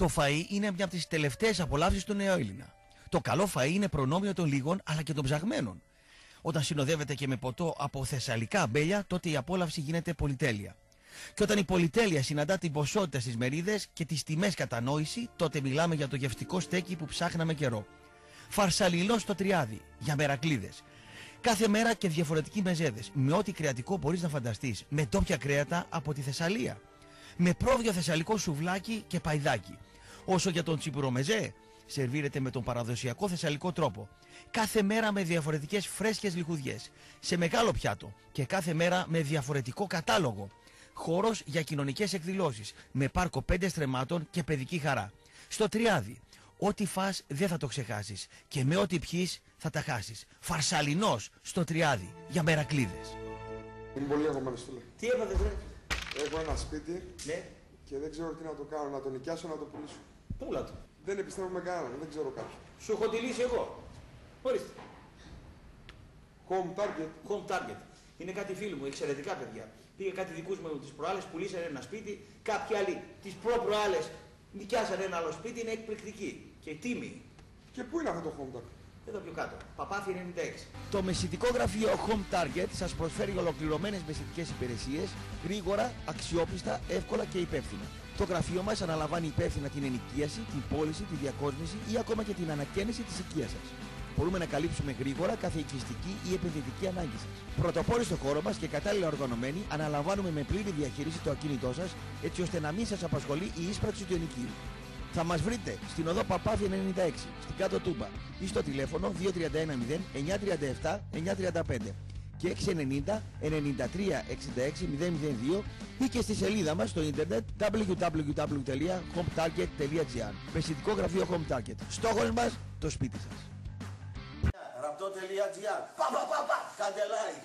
Το φαΐ είναι μια από τις τελευταίες απολαύσεις του νεοέλληνα. Το καλό φαΐ είναι προνόμιο των λίγων αλλά και των ψαγμένων. Όταν συνοδεύεται και με ποτό από θεσσαλικά αμπέλια, τότε η απόλαυση γίνεται πολυτέλεια. Και όταν η πολυτέλεια συναντά την ποσότητα στις μερίδες και τις τιμές κατανόηση, τότε μιλάμε για το γευστικό στέκι που ψάχναμε καιρό. Φαρσαλινό στο Τριάδι, για μερακλίδες. Κάθε μέρα και διαφορετικοί μεζέδες, με ό,τι κρεατικό μπορείς να φανταστείς, με ντόπια κρέατα από τη Θεσσαλία. Με πρόβιο θεσσαλικό σουβλάκι και παϊδάκι. Όσο για τον τσιπουρομεζέ, σερβίρεται με τον παραδοσιακό θεσσαλικό τρόπο. Κάθε μέρα με διαφορετικές φρέσκες λιχουδιές, σε μεγάλο πιάτο και κάθε μέρα με διαφορετικό κατάλογο. Χώρος για κοινωνικές εκδηλώσεις, με πάρκο 5 στρεμμάτων και παιδική χαρά. Στο Τριάδι, ό,τι φας δεν θα το ξεχάσεις και με ό,τι πιείς θα τα χάσεις. Φαρσαλινός στο Τριάδι, για μερακλίδες. Είμαι πολύ αγωμένος, φίλε. Τι έπαθες, βρε? Έχω ένα σπίτι, Ναι. και δεν ξέρω τι να το κάνω, να το νοικιάσω, να το πουλήσω. Πούλα το. Δεν επιστρέφω με κανέναν, δεν ξέρω κάποιον. Σου έχω τη λύση εγώ. Ορίστε. Home target. Home target. Είναι κάτι φίλοι μου, εξαιρετικά παιδιά. Πήγε κάτι δικούς μου τις προάλλες, πουλήσανε ένα σπίτι. Κάποιοι άλλοι τις προ-προάλλες νοικιάσανε ένα άλλο σπίτι, είναι εκπληκτική. Και τίμη. Και πού είναι αυτό το home target? Εδώ πιο κάτω. Παπάθη 96. Το μεσητικό γραφείο Home Target σας προσφέρει ολοκληρωμένες μεσητικές υπηρεσίες, γρήγορα, αξιόπιστα, εύκολα και υπεύθυνα. Το γραφείο μας αναλαμβάνει υπεύθυνα την ενοικίαση, την πώληση, τη διακόσμηση ή ακόμα και την ανακαίνιση της οικίας σας. Μπορούμε να καλύψουμε γρήγορα κάθε οικιστική ή επενδυτική ανάγκη σας. Πρωτοπόροι στο χώρο μας και κατάλληλα οργανωμένοι, αναλαμβάνουμε με πλήρη διαχείριση το ακίνητό σας, έτσι ώστε να μην σας απασχολεί η ίσπραξη του ενοικίου. Θα μας βρείτε στην οδό Παπάθη 96, στην Κάτω Τούμπα ή στο τηλέφωνο 2310 937 935 και 690 93 66 002 ή και στη σελίδα μας στο ίντερνετ www.hometarget.gr. Μεσητικό γραφείο Home Target. Στόχος μας, το σπίτι σας. Raptor.gr. Κάντε like.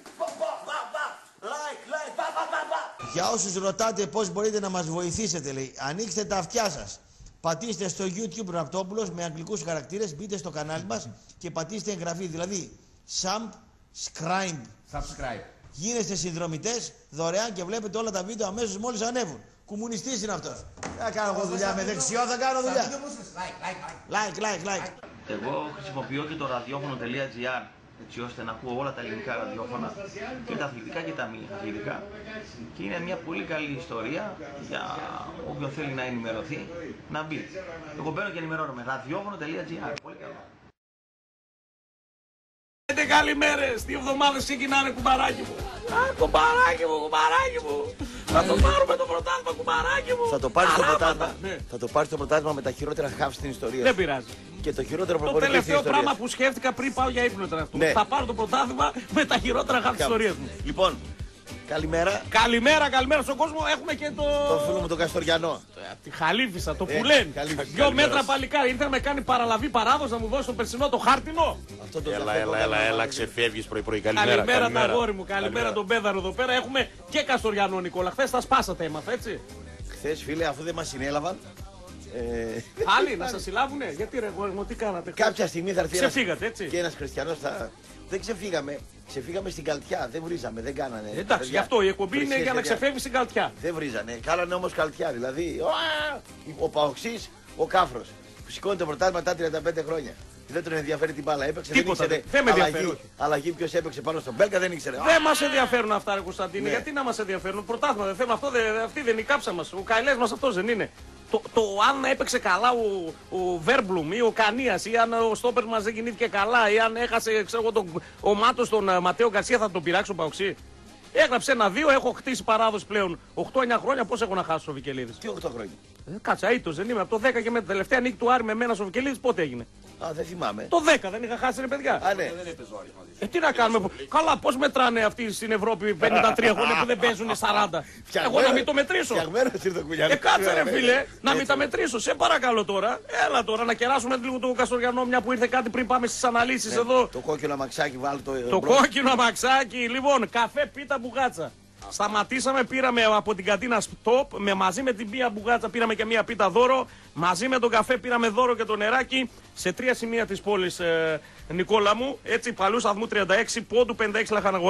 Like. Για όσους ρωτάτε πώς μπορείτε να μας βοηθήσετε, λέει, ανοίξτε τα αυτιά σας. Πατήστε στο YouTube Ραπτόπουλος με αγγλικούς χαρακτήρες, μπείτε στο κανάλι μας και πατήστε εγγραφή, δηλαδή subscribe. Γίνεστε συνδρομητές δωρεάν και βλέπετε όλα τα βίντεο αμέσως μόλις ανέβουν. Κομμουνιστής είναι αυτός. Θα κάνω εγώ δουλειά με δεξιό, θα κάνω δουλειά. Like. Εγώ χρησιμοποιώ και το ραδιόφωνο.gr, έτσι ώστε να ακούω όλα τα ελληνικά ραδιόφωνα, και τα αθλητικά και τα μη αθλητικά, και είναι μια πολύ καλή ιστορία για όποιον θέλει να ενημερωθεί να μπει. Εγώ μπαίνω και ενημερώνομαι. ραδιόφωνο.gr, πολύ καλό. Καλημέρες, 2 εβδομάδες ξεκινάνε, κουμπαράκι μου. Κουμπαράκι μου. Θα το πάρουμε το πρωτάθλημα, κουμπαράκι μου. Θα το πάρεις το πρωτάθλημα. Ναι. Θα το πάρεις το πρωτάθλημα με τα χειρότερα χαφ στην ιστορία. Δεν πειράζει. Και το χειρότερο Το προπονητή στην τελευταίο ιστορία. πράγμα που σκέφτηκα πριν πάω για ύπνο ήταν αυτό. Ναι. Θα πάρω το πρωτάθλημα με τα χειρότερα χαφ της ιστορίας μου. Λοιπόν, καλημέρα. Καλημέρα στον κόσμο. Έχουμε και Το φίλο μου τον Καστοριανό. τη Χαλίφισσα, το πουλέν. Χαλίφισσα. 2 μέτρα παλικάρι. Ήρθε να με κάνει παραλαβή παράδοση να μου δώσει το περσινό το χάρτινο. Αυτό το Έλα, ξεφεύγεις πρωί-πρωί. Καλημέρα. Καλημέρα τα αγόρι μου. Καλημέρα τον Πέδαρο εδώ πέρα. Έχουμε και Καστοριανό, Νικόλα. Χθες τα σπάσατε, έμαθα έτσι. Χθες, φίλε, αφού δεν μας συνέλαβαν. Άλλοι να σας συλλάβουνε. Γιατί ρε γόρι μου, τι κάνατε? Κάποια στιγμή θα έρθει Ξεφύγατε, έτσι. και ένας χριστιανός θα... Δεν ξεφύγαμε. Ξεφύγαμε στην καλτιά. Δεν βρίζαμε, δεν κάνανε. Εντάξει, παιδιά. γι' αυτό η εκπομπή είναι Βρυσίες, για να παιδιά. ξεφεύγει στην καλτιά. Δεν βρίζανε. Κάνανε όμως καλτιά. Δηλαδή, ο Παοξής, ο Κάφρος, που σηκώνει το πρωτάθλημα τα 35 χρόνια. Δεν τον ενδιαφέρει την μπάλα. Έπαιξε, Τίποτα, δεν δεν με ήξερε. ενδιαφέρει. Αλλαγή ποιος έπαιξε πάνω στον Μπέλκα δεν ήξερε. Δεν μας ενδιαφέρουν αυτά, ρε Κωνσταντίνε. Ναι. Γιατί να μας ενδιαφέρουν? Πρωτάθλημα δεν θέλουμε. Αυτή δεν είναι η κάψα μας. Ο Καηλές μας αυτός δεν είναι. Το αν έπαιξε καλά ο Βέρμπλουμ ή ο Κανίας, ή αν ο στόπερ μας δεν κινήθηκε καλά, ή αν έχασε ο Μάτος τον Ματέο Γκαρσία, θα τον πειράξει ο Παοξή. Έγραψε 1-2, έχω χτίσει παράδοση πλέον 8-9 χρόνια. Πώς έχω να χάσω ο Βικελίδης? Τι 8 χρόνια. Κάτσα, αίτος δεν είμαι. Από το 10 και με την τελευταία νίκη του Άρη με μένα ο Βικελίδης πότε έγινε? Α, δεν θυμάμαι. Το 10 δεν είχα χάσει, ρε παιδιά. Α, ναι. Τι να κάνουμε. Καλά, πώς μετράνε αυτοί στην Ευρώπη 53 χρόνια που δεν παίζουν 40. Εγώ να μην το μετρήσω. Φτιαγμένος ήρθε ο Κουλιανός. Κάτσε ρε φίλε, να μην τα μετρήσω. Σε παρακαλώ τώρα. Έλα τώρα να κεράσουμε λίγο το Καστοριανό, μια που ήρθε κάτι πριν πάμε στις αναλύσεις εδώ. Το κόκκινο αμαξάκι, βάλει Το κόκκινο αμαξάκι. Λοιπόν, καφέ, πίτα, μπουγάτσα. Σταματήσαμε, πήραμε από την καντίνα Stop, μαζί με την μία μπουγάτσα πήραμε και μία πίτα δώρο. Μαζί με τον καφέ πήραμε δώρο και το νεράκι σε 3 σημεία της πόλης, Νικόλα μου. Έτσι, Παλαιού Σταθμού 36, Πόντου 56 Λαχαναγορά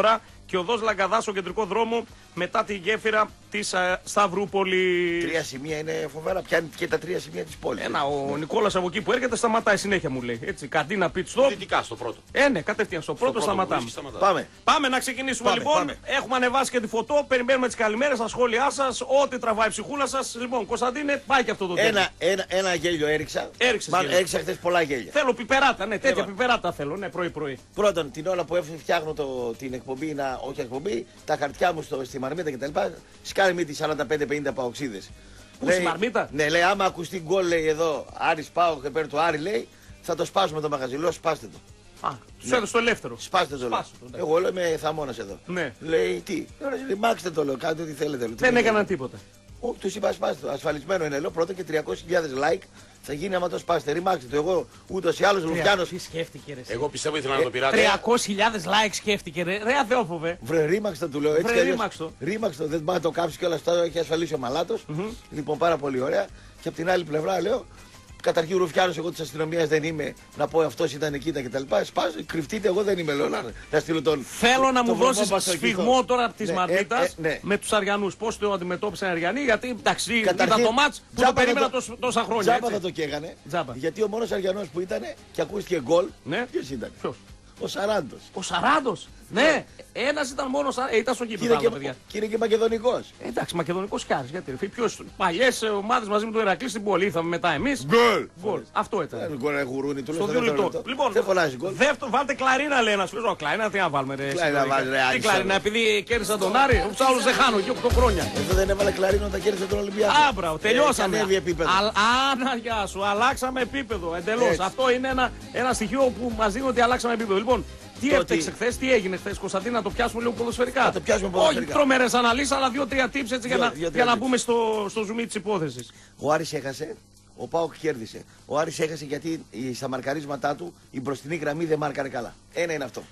και οδός Λαγκαδά στο κεντρικό δρόμο μετά τη γέφυρα της Σταυρούπολης. 3 σημεία είναι φοβερά, πιάνει και τα 3 σημεία της πόλης. Ο Νικόλας από εκεί που έρχεται σταματάει συνέχεια, μου λέει. Έτσι, καντίνα pit stop. Δυτικά στο πρώτο. Ναι, κατευθείαν στο πρώτο σταματάμε. Πάμε να ξεκινήσουμε λοιπόν. Πάμε. Έχουμε ανεβάσει και τη φωτό. Περιμένουμε τις καλημέρες, τα σχόλιά σας. Ό,τι τραβάει η ψυχούλα σας. Λοιπόν, Κωνσταντίνε, πάει και αυτό το τέλος. Ένα γέλιο έριξα. Έριξα χθες πολλά γέλια. Θέλω πιπεράτα, ναι, τέτοια πιπεράτα θέλω, ναι, πρωί-πρωί. Πρώτον, την ώρα που φτιάχνω την εκπομπή, όχι εκπομπή, τα χαρτιά μου στη μαρμίτα κτλ. Σκάνε μύτη 45-50 παοξίδες. Πού στη μαρμίτα? Ναι, λέει, άμα ακουστεί γκολ, λέει εδώ, Άρης Πάοκ και παίρνει το Άρη, λέει, θα το σπάσουμε το μαγαζί. Λέω, σπάστε το. Του έδωσε το ελεύθερο. Σπάστε το, λέω. Ναι. Εγώ λέω, είμαι θαμώνας εδώ. Ναι. Λέει, τι, ρημάξτε το, λέω, κάντε ό,τι θέλετε. Δεν έκαναν τίποτα. Τους είπα, σπάστε το. Ασφαλισμένο είναι, λέω, πρώτα και 300.000 like θα γίνει άμα το σπάσετε. Ρημάξτε το. Εγώ ούτως ή άλλως Ρουφιάνος. Τι σκέφτηκε, ρε. Εγώ πιστεύω ήθελα να το πειράξω. 300.000 like σκέφτηκε, ρε. Ρε αθεόφοβε. Βρε, ρήμαξτε του λέω έτσι. Βρε, ρήμαξτο. Ρήμαξτο, δεν πάει να το κάψει και όλα αυτά, έχει ασφαλίσει ο Μαλάτος. Λοιπόν, πάρα πολύ ωραία. Και από την άλλη πλευρά λέω, καταρχήν Ρουφιάνος, εγώ της αστυνομίας δεν είμαι, να πω αυτός ήταν εκεί τα κτλ. Σπάζω, κρυφτείτε, εγώ δεν είμαι, λέω, να στείλω τον. Θέλω να μου δώσεις σφιγμό τώρα από τη Μαρτίτας ναι. με τους Αριανούς. Πώς το αντιμετώπισαν οι Αριανοί, γιατί εντάξει, ήταν το μάτς που το περίμενα τόσα χρόνια. Τζάμπα θα το καίγανε. Γιατί ο μόνος Αριανός που ήταν και ακούστηκε γκολ, ποιος ήταν? Ο Σαράντος. Ο Σαράντος. Ναι, ένας ήταν μόνος. Ήταν στο γήπεδο. Και είναι και μακεδονικός. Εντάξει, μακεδονικός κι άλλος. Γιατί ποιος παλιές ομάδες μαζί με τον Ηρακλή στην πόλη ήρθαμε μετά εμείς. Γκολ. Αυτό ήταν. Γκολ γουρούνι του. Στο 2 λεπτό. Λοιπόν, δεν φωνάζει γκολ. Δεύτερο, βάλτε κλαρίνα λέει ένας φίλος. Κλαρίνα τι να βάλουμε ρε. Τι κλαρίνα, επειδή κέρδισα τον Άρη, τους άλλους δεν χάνω και 8 χρόνια. Εδώ δεν έβαλε κλαρίνα όταν κέρδισε τον Ολυμπιακό. Άμπρα, τελειώσαμε. Άνα, γεια σου, αλλάξαμε επίπεδο εντελώς. Αυτό είναι ένα στοιχείο που μας δίνει ότι αλλάξαμε επίπεδο. Λοιπόν, τι έφταξε χθες, τι έγινε χθες, Κωνσταντίνα, να το πιάσουμε λίγο ποδοσφαιρικά. Να το πιάσουμε ποδοσφαιρικά. Όχι τρομερές αναλύσεις, αλλά 2-3 tips έτσι για να μπούμε στο zoom της υπόθεσης. Ο Άρης έχασε, ο ΠΑΟΚ κέρδισε. Ο Άρης έχασε γιατί στα μαρκαρίσματά του η μπροστινή γραμμή δεν μάρκαρε καλά. Ένα είναι αυτό.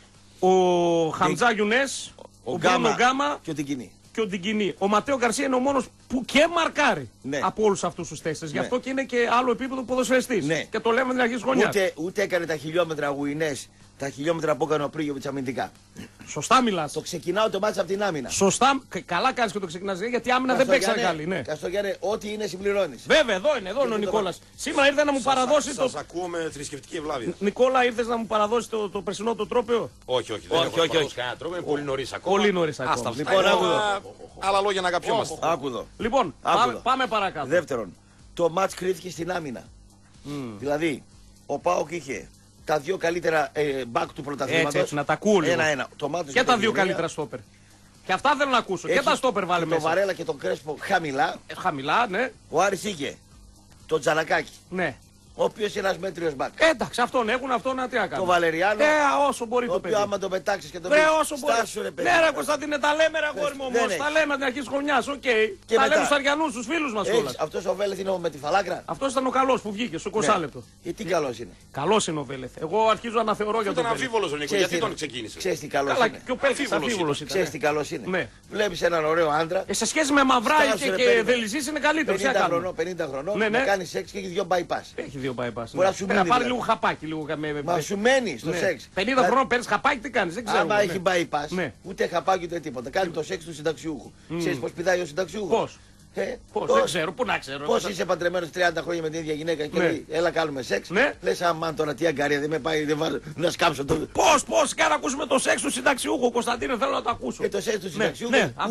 Ο Χαμτζά Γιουνές, ο Μπρούνο Γκάμα και ο Ντιγκινή. Ο Ματέο Γκαρσία είναι ο μόνος που και μαρκάρει από όλους αυτούς τους τέστες. Γι' αυτό και είναι και άλλο επίπεδο ποδοσφαιριστής. Και το λέμε την αρχή της χρονιάς. Ούτε έκανε τα χιλιόμετρα Γουινές, τα χιλιόμετρα που έκανε ο Πρίγιοβιτς αμυντικά. Σωστά μιλάς. Το ξεκινάω το μάτς από την άμυνα. Σωστά, καλά κάνεις και το ξεκινάς γιατί η άμυνα δεν παίξανε καλή. Ναι. Καστογιάννε, ό,τι είναι συμπληρώνεις. Βέβαια, εδώ είναι ο Νικόλας. Σήμερα ήρθε να μου παραδώσει το. Σας ακούω με θρησκευτική ευλάβεια. Νικόλα, ήρθες να μου παραδώσει το περσινό το τρόπαιο. Όχι, δεν έχω παραδώσει κανένα τρόπο. Είναι πολύ νωρίς ακόμα. Πολύ νωρίς ακόμα. Λοιπόν, άλλα λόγια να αγαπιόμαστε. Άκουδο. Λοιπόν, πάμε παρακάτω. Δεύτερον, το μάτς κρίθηκε στην άμυνα. Δηλαδή, ο ΠΑΟΚ είχε τα δύο καλύτερα μπακ του πρωταθλήματος. Έτσι, να τα ακούω λίγο. Ένα-ένα. Και τα δύο καλύτερα στόπερ. Και αυτά θέλω να ακούσω. Και τα στόπερ βάλε μέσα. Το Βαρέλα και τον Κρέσπο χαμηλά. Χαμηλά, ναι. Ο Άρης είχε το Τζανακάκι. Ναι. Ο οποίος είναι ένας μέτριος μπακ. Εντάξει, αυτόν έχουν, αυτό να τι να κάνει. Το Βαλεριάνο. Όσο μπορεί το παιδί. Άμα το πετάξεις και το πεις. Όσο μπορεί. Ναι, ρε Κωνσταντίνε, τα λέμε ρε αγόρι μου όμως. Τα λέμε την αρχή της χρονιάς, οκ. Τα λέμε στους Αριανούς, στους φίλους μας κιόλας. Αυτός ο Βέλεθ είναι με τη φαλάκρα. Αυτός ήταν ο καλός που βγήκε στο 20 λεπτό. Τι καλός είναι. Καλός είναι ο Βέλεθ. Εγώ αρχίζω να θεωρώ για τον Βέλεθ. Ήταν αμφίβολος ο Νίκο, γιατί τον ξεκίνησε. Ξέρεις τι καλός είναι. Και ο Πέλθης αμφίβολος ήταν. Ξέρεις τι καλός είναι. Βλέπεις έναν ωραίο άντρα. Σε σχέση με Μαυράκη και Δελιζής είναι καλύτερο. 50 χρονών να κάνει σεξ και έχει 2 bypass. Έχει 2 bypass. Να πάρει λίγο χαπάκι. Μα σου μένει στο σεξ. 50 χρόνων παίρνει χαπάκι, τι κάνει, δεν ξέρω. Άμα έχει bypass, ούτε χαπάκι ούτε τίποτα. Κάνει το σεξ του συνταξιούχου. Ξέρεις πώς πηδάει ο συνταξιούχος. Πώς, δεν ξέρω, πού να ξέρω. Πώς είσαι παντρεμένος 30 χρόνια με την ίδια γυναίκα και λέει, έλα κάνουμε σεξ. Λες, αμάν τώρα τι αγκαρία, δεν με πάει, δεν βάζω να σκάψω το. Πώς, και να ακούσουμε το σεξ του συνταξιούχου, Κωνσταντίνε, θέλω να το ακούσω. Και το σεξ του συνταξιούχου,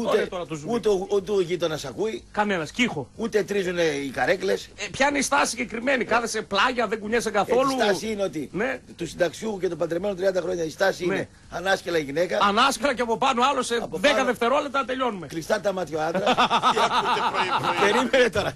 ούτε ο γείτονας ακούει. Κανένας, κύχο. Ούτε τρίζουν οι καρέκλες. Ποια είναι η στάση συγκεκριμένη, κάθεσαι πλάγια, δεν κουνιέσαι καθόλου. Η στάση είναι ότι του συνταξιούχου και του παντρεμένου 30 χρόνια η στάση είναι ανάσκελα η γυναίκα. Ανάσκελα και από πάνω άλλο σε 10 δευτερόλεπτα τελειώνουμε. Κλειστά τα μάτια ο άντρας. Περίμενε τώρα.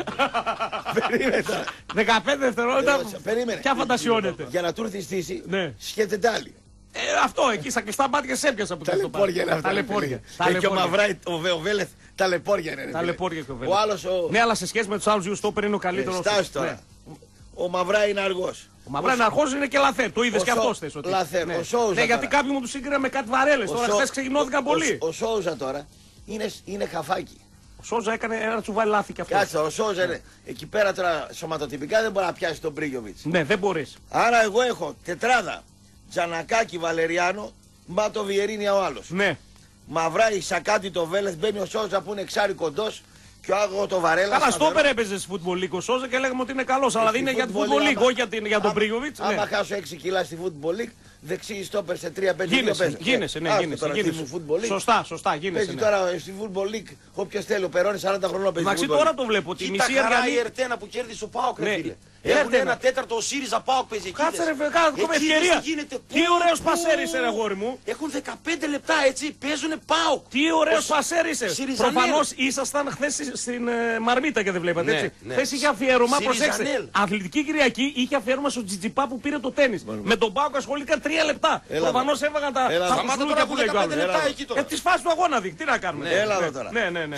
15 δευτερόλεπτα. Ποια φαντασιώνεται. Για να του έρθει η στήση, σκέφτεται άλλη. Αυτό εκεί στα κλειστά μάτια σε έπιασα από το ταλαιπώρια είναι αυτά. Ταλαιπώρια. Και ο Μαυράει, ο Βέλεθ, ταλαιπώρια είναι. Ταλαιπώρια και ο Βέλεθ. Ναι, αλλά σε σχέση με τους άλλους δύο στόπερ είναι ο καλύτερος. Στάσου τώρα. Ο Μαυρά είναι αργός. Ο Μαυρά είναι αργός, είναι και λαθέρ. Το είδες και αυτός θες. Λαθέρ. Ο Σόουζα. Ναι, γιατί κάποιοι μου τους σύγκρινα με κάτι βαρέλες. Τώρα χθες ξεκινώθηκαν πολύ. Ο Σόουζα τώρα είναι χαφάκι. Ο Σόουζα έκανε ένα τσουβάλι λάθη κι αυτό. Κάτσε, ο Σόουζα είναι εκεί πέρα τώρα σωματοτυπικά δεν μπορεί να πιάσει τον Πρίγιοβιτς. Ναι, δεν μπορείς. Άρα εγώ έχω τετράδα. Τζανακάκι Βαλεριάνο, Μπάτο Βιερίνια ο άλλος. Ναι. Μαυράει Σακάτι το Βέλεθ, μπαίνει ο Σόζα που είναι εξάρι κοντός. Και ο Άγο το Βαρέλα. Καλά, στόπερ έπαιζε στη Football League ο Σόζα και λέγαμε ότι είναι καλό. Αλλά δεν είναι για τη Football League, όχι για τον Πρίγκοβιτς. Άμα χάσω 6 κιλά στη Football League, δεξί στόπερ σε 3-5 γίνεσαι. Σωστά, γίνεσαι. Παίζει τώρα στη Football League, όποιος θέλει, ο Περώνη 40 χρονών παίζει. Εντάξει, τώρα το βλέπω. Τη μισή χαρά η Ερτένα που κέρδισε ο ΠΑΟΚ. Έχουν ένα τέταρτο ο ΣΥΡΙΖΑ ΠΑΟΚ παίζει εκεί. Κάτσε ρε, κάτσε ευκαιρία. Τι ωραίος πασέρι είσαι, ρε αγόρι μου. Έχουν 15 λεπτά έτσι, παίζουνε ΠΑΟΚ. Τι ωραίος πασέρι είσαι. Προφανώς ήσασταν χθες στην Μαρμίτα και δεν βλέπατε έτσι. Χθες είχε αφιέρωμα, προσέξτε. Αθλητική Κυριακή είχε αφιέρωμα στο Τζιτζιπά που πήρε το τένις. Με τον ΠΑΟΚ ασχολήθηκαν 3 λεπτά. Προφανώς έβαγαν τα πουσλούκια που λέγανε. Τη φάση του αγώνα δει. Τι να κάνουμε. Έλα τώρα.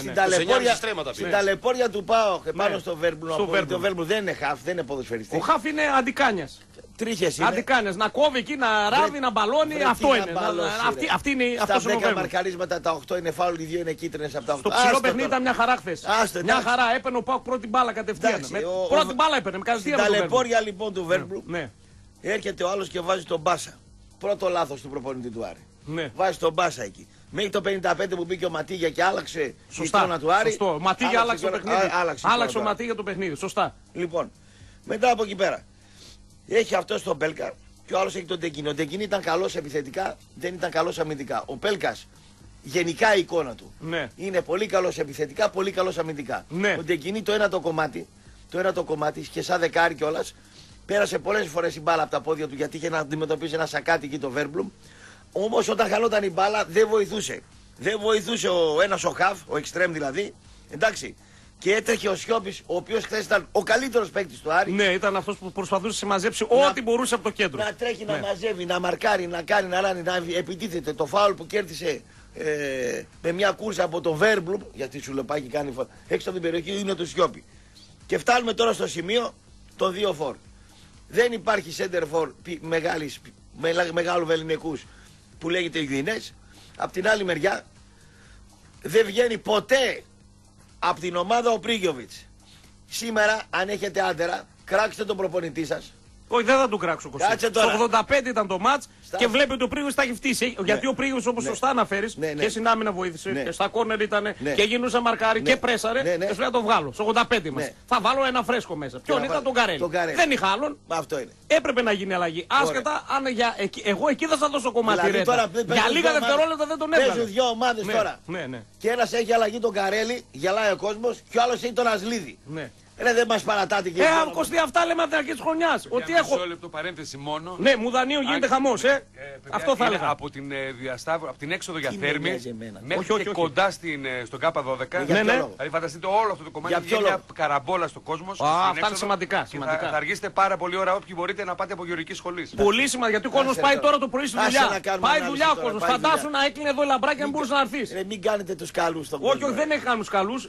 Στην ταλαιπώρια του ΠΑΟΚ πάνω στο Βέρμπλου. Το Βέρμπλου δεν είναι χαφ, δεν είναι ποδοσφαιριστή. Ο χαφ είναι αντικάνιας. Τρίχες είναι. Αντικάνιας. Να κόβει εκεί, να ράβει, να μπαλώνει. Αυτό είναι. Αυτή είναι αυτά. Στα 10 μαρκαρίσματα τα 8 είναι φάουλ, οι 2 είναι κίτρινες από τα 8. Το ψηλό παιχνίδι ήταν μια χαρά χθες. Μια χαρά. Έπαιρνε ο ΠΑΟΚ πρώτη μπάλα κατευθείαν. Πρώτη μπάλα έπαιρνε. Στην ταλαιπώρια λοιπόν του Βέρμπλου έρχεται ο άλλος και βάζει τον Μπάσα. Πρώτο λάθος του προπονητή του Άρη. Βάζει τον Μπάσα εκεί. Μέχρι το 55 που μπήκε ο Ματίγια και άλλαξε η εικόνα του Άρη. Σωστό. Ματίγια άλλαξε το παιχνίδι. Άλλαξε ο Ματίγια το παιχνίδι. Σωστά. Λοιπόν, μετά από εκεί πέρα έχει αυτό τον Πέλκα και ο άλλος έχει τον Ντεκίνη. Ο Ντεκίνη ήταν καλός επιθετικά, δεν ήταν καλός αμυντικά. Ο Πέλκας, γενικά η εικόνα του είναι πολύ καλός επιθετικά, πολύ καλός αμυντικά. Ο Ντεκίνη το ένα το κομμάτι και σαν δεκάρι κιόλας πέρασε πολλές φορές η μπάλα από τα πόδια του γιατί είχε να αντιμετωπίσει ένα Σακάτι εκεί το Βέρμπλουμ. Όμως όταν χαλόταν η μπάλα δεν βοηθούσε. Δεν βοηθούσε ο χαφ, ο εξτρέμ δηλαδή. Εντάξει. Και έτρεχε ο Σιώπης, ο οποίος χθες ήταν ο καλύτερος παίκτης του Άρη. Ναι, ήταν αυτός που προσπαθούσε να συμμαζέψει ό,τι μπορούσε από το κέντρο. Να τρέχει, να μαζεύει, να μαρκάρει, να κάνει, να ράνει, να επιτίθεται. Το φάουλ που κέρδισε με μια κούρσα από το Βέρμπλουμ, γιατί σου λεπάκι κάνει έξω από την περιοχή, είναι το Σιώπη. Και φτάνουμε τώρα στο σημείο των 2 φορ. Δεν υπάρχει center for μεγάλου βεληνικούς που λέγεται Ιγδινές. Απ' την άλλη μεριά δεν βγαίνει ποτέ από την ομάδα ο Πρίγκοβιτς. Σήμερα αν έχετε άντερα κράξτε τον προπονητή σας. Όχι, δεν θα του κράξω Κωστή. Στο 85 ήταν το μάτς και βλέπετε ότι ο Πρίγκοβιτς τα έχει φτύσει. Γιατί ο Πρίγκοβιτς όπως σωστά αναφέρεις και στην άμυνα βοήθησε και στα κόρνερ ήταν και γίνουσα μαρκάρι και πρέσαρε. Και σου λέει να το βγάλω. Στο 85 μας. Θα βάλω ένα φρέσκο μέσα. Ποιον ήταν τον Καρέλη. Δεν είχα άλλον. Αυτό είναι. Έπρεπε να γίνει αλλαγή. Άσχετα αν εγώ εκεί θα σας δώσω κομμάτι. Για λίγα δευτερόλεπτα δεν τον έβγαλε. Παίζουν 2 ομάδες τώρα. Και ένας έχει αλλαγή τον Καρέλη, γελάει ο κόσμος, και ο άλλος έχει τον Ασλίδη. Δεν μας παρατάτε και Κωστή, αυτά λέμε από την αρχή της χρονιάς. Ότι έχω. Μισό λεπτό παρένθεση μόνο. Ναι, μου δανείο γίνεται χαμός, αυτό θα έλεγα. Από την έξοδο για Θέρμη μέχρι και κοντά στον ΚΑΠΑ 12. Δηλαδή φανταστείτε όλο αυτό το κομμάτι είναι μια καραμπόλα στον κόσμο. Αυτά είναι σημαντικά. Θα αργήσετε πάρα πολύ ώρα όποιοι μπορείτε να πάτε από γεωργική σχολή. Πολύ σημαντικά, γιατί ο κόσμος πάει τώρα το πρωί στη δουλειά. Πάει δουλειά ο κόσμος. Φαντάσου να έκλεινε εδώ λαμπράκι αν μπορούσε να έρθει. Μην κάνετε τους καλούς στον κόσμο. Όχι, δεν έχει κάνει τους καλούς.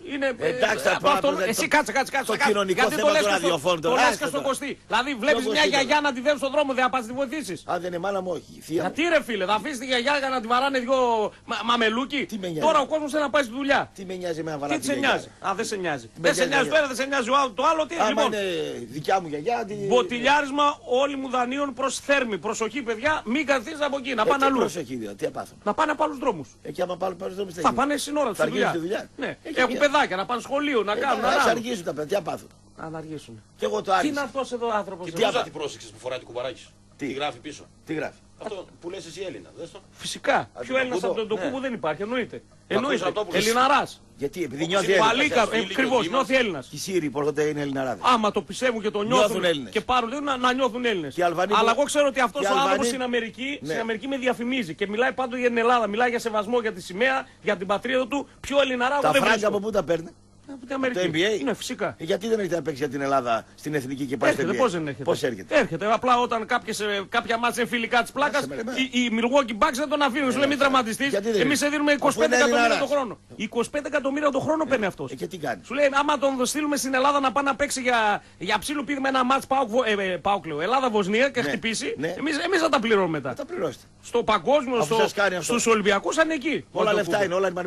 Εσύ κάτσε. Το κοινωνικό θέμα του ραδιοφώνου. Το λες και στον Κωστή. Δηλαδή βλέπεις μια γιαγιά να τη δεύει στον δρόμο, δεν θα πας να τη βοηθήσεις. Αν δεν είναι μάνα μου, όχι. Γιατί ρε φίλε, θα αφήσεις τη γιαγιά για να τη βαράνε 2 μαμελούκι. Τώρα ο κόσμος θέλει να πάει στη δουλειά. Τι με νοιάζει με βαράνε. Τι σε νοιάζει. Δεν σε νοιάζει. Δεν σε νοιάζει το ένα, δεν σε νοιάζει το άλλο. Τι λοιπόν. Είναι δικιά μου γιαγιά. Μποτιλιάρισμα όλοι μου δανείων προς Θέρμη. Προσοχή παιδιά, μην καθίσετε από εκεί. Να πάνε αλλού. Να πάνε από άλλους δρόμους. Θα πάνε στην ώρα του δουλειά. Έχουν παιδάκια να πάνε σχολείο να κάνουν. Θα αργήσουν τα παιδιά, πάθουν. Να αργήσουν. Και εγώ το άργησα. Τι είναι αυτός εδώ άνθρωπος. Και τι πρόσεξες που φοράει το κουμπαράκι σου. Τι γράφει πίσω. Τι γράφει. Αυτό που λες εσύ Έλληνα. Φυσικά. Ποιο Έλληνας από τον Τοκούμπο δεν υπάρχει. Εννοείται. Ελληναράς. Γιατί επειδή νιώθει Έλληνα. Ακριβώς, νιώθει Έλληνας. Οι Σύριοι πότε είναι Ελληναράδες. Άμα το πιστεύουν και το νιώθουν και πάρουν να νιώθουν Έλληνες. Αλλά εγώ ξέρω ότι αυτός ο άνθρωπος στην Αμερική με διαφημίζει και μιλάει πάντοτε για την Ελλάδα. Μιλάει για σεβασμό για τη σημαία, για την πατρίδα του. Πιο Ελληναρά δεν βρίσκω. Τα φράγκα από πού τα παίρνει. Από το NBA. Ναι, φυσικά. Γιατί δεν έρχεται να παίξει για την Ελλάδα στην εθνική και πάει στο NBA. Πώς δεν έρχεται. Πώς έρχεται. Έρχεται. Απλά όταν κάποια μάτια είναι φιλικά της πλάκας, οι Milwaukee Bucks δεν τον αφήνουν. Σου λέει μην τραυματιστείς. Εμείς σε δίνουμε 25 εκατομμύρια το χρόνο. 25 εκατομμύρια το χρόνο παίρνει αυτός. Και τι κάνει. Σου λέει άμα τον στείλουμε στην Ελλάδα να πάει να παίξει για ψήλου πίδημα ένα μάτς Ελλάδα-Βοσνία και χτυπήσει, εμείς θα τα πληρώνουμε μετά. Στο παγκόσμιο, στους Ολυμπιακούς αν εκεί. Όλα λεφτά είναι, όλα είναι μαρμίτα.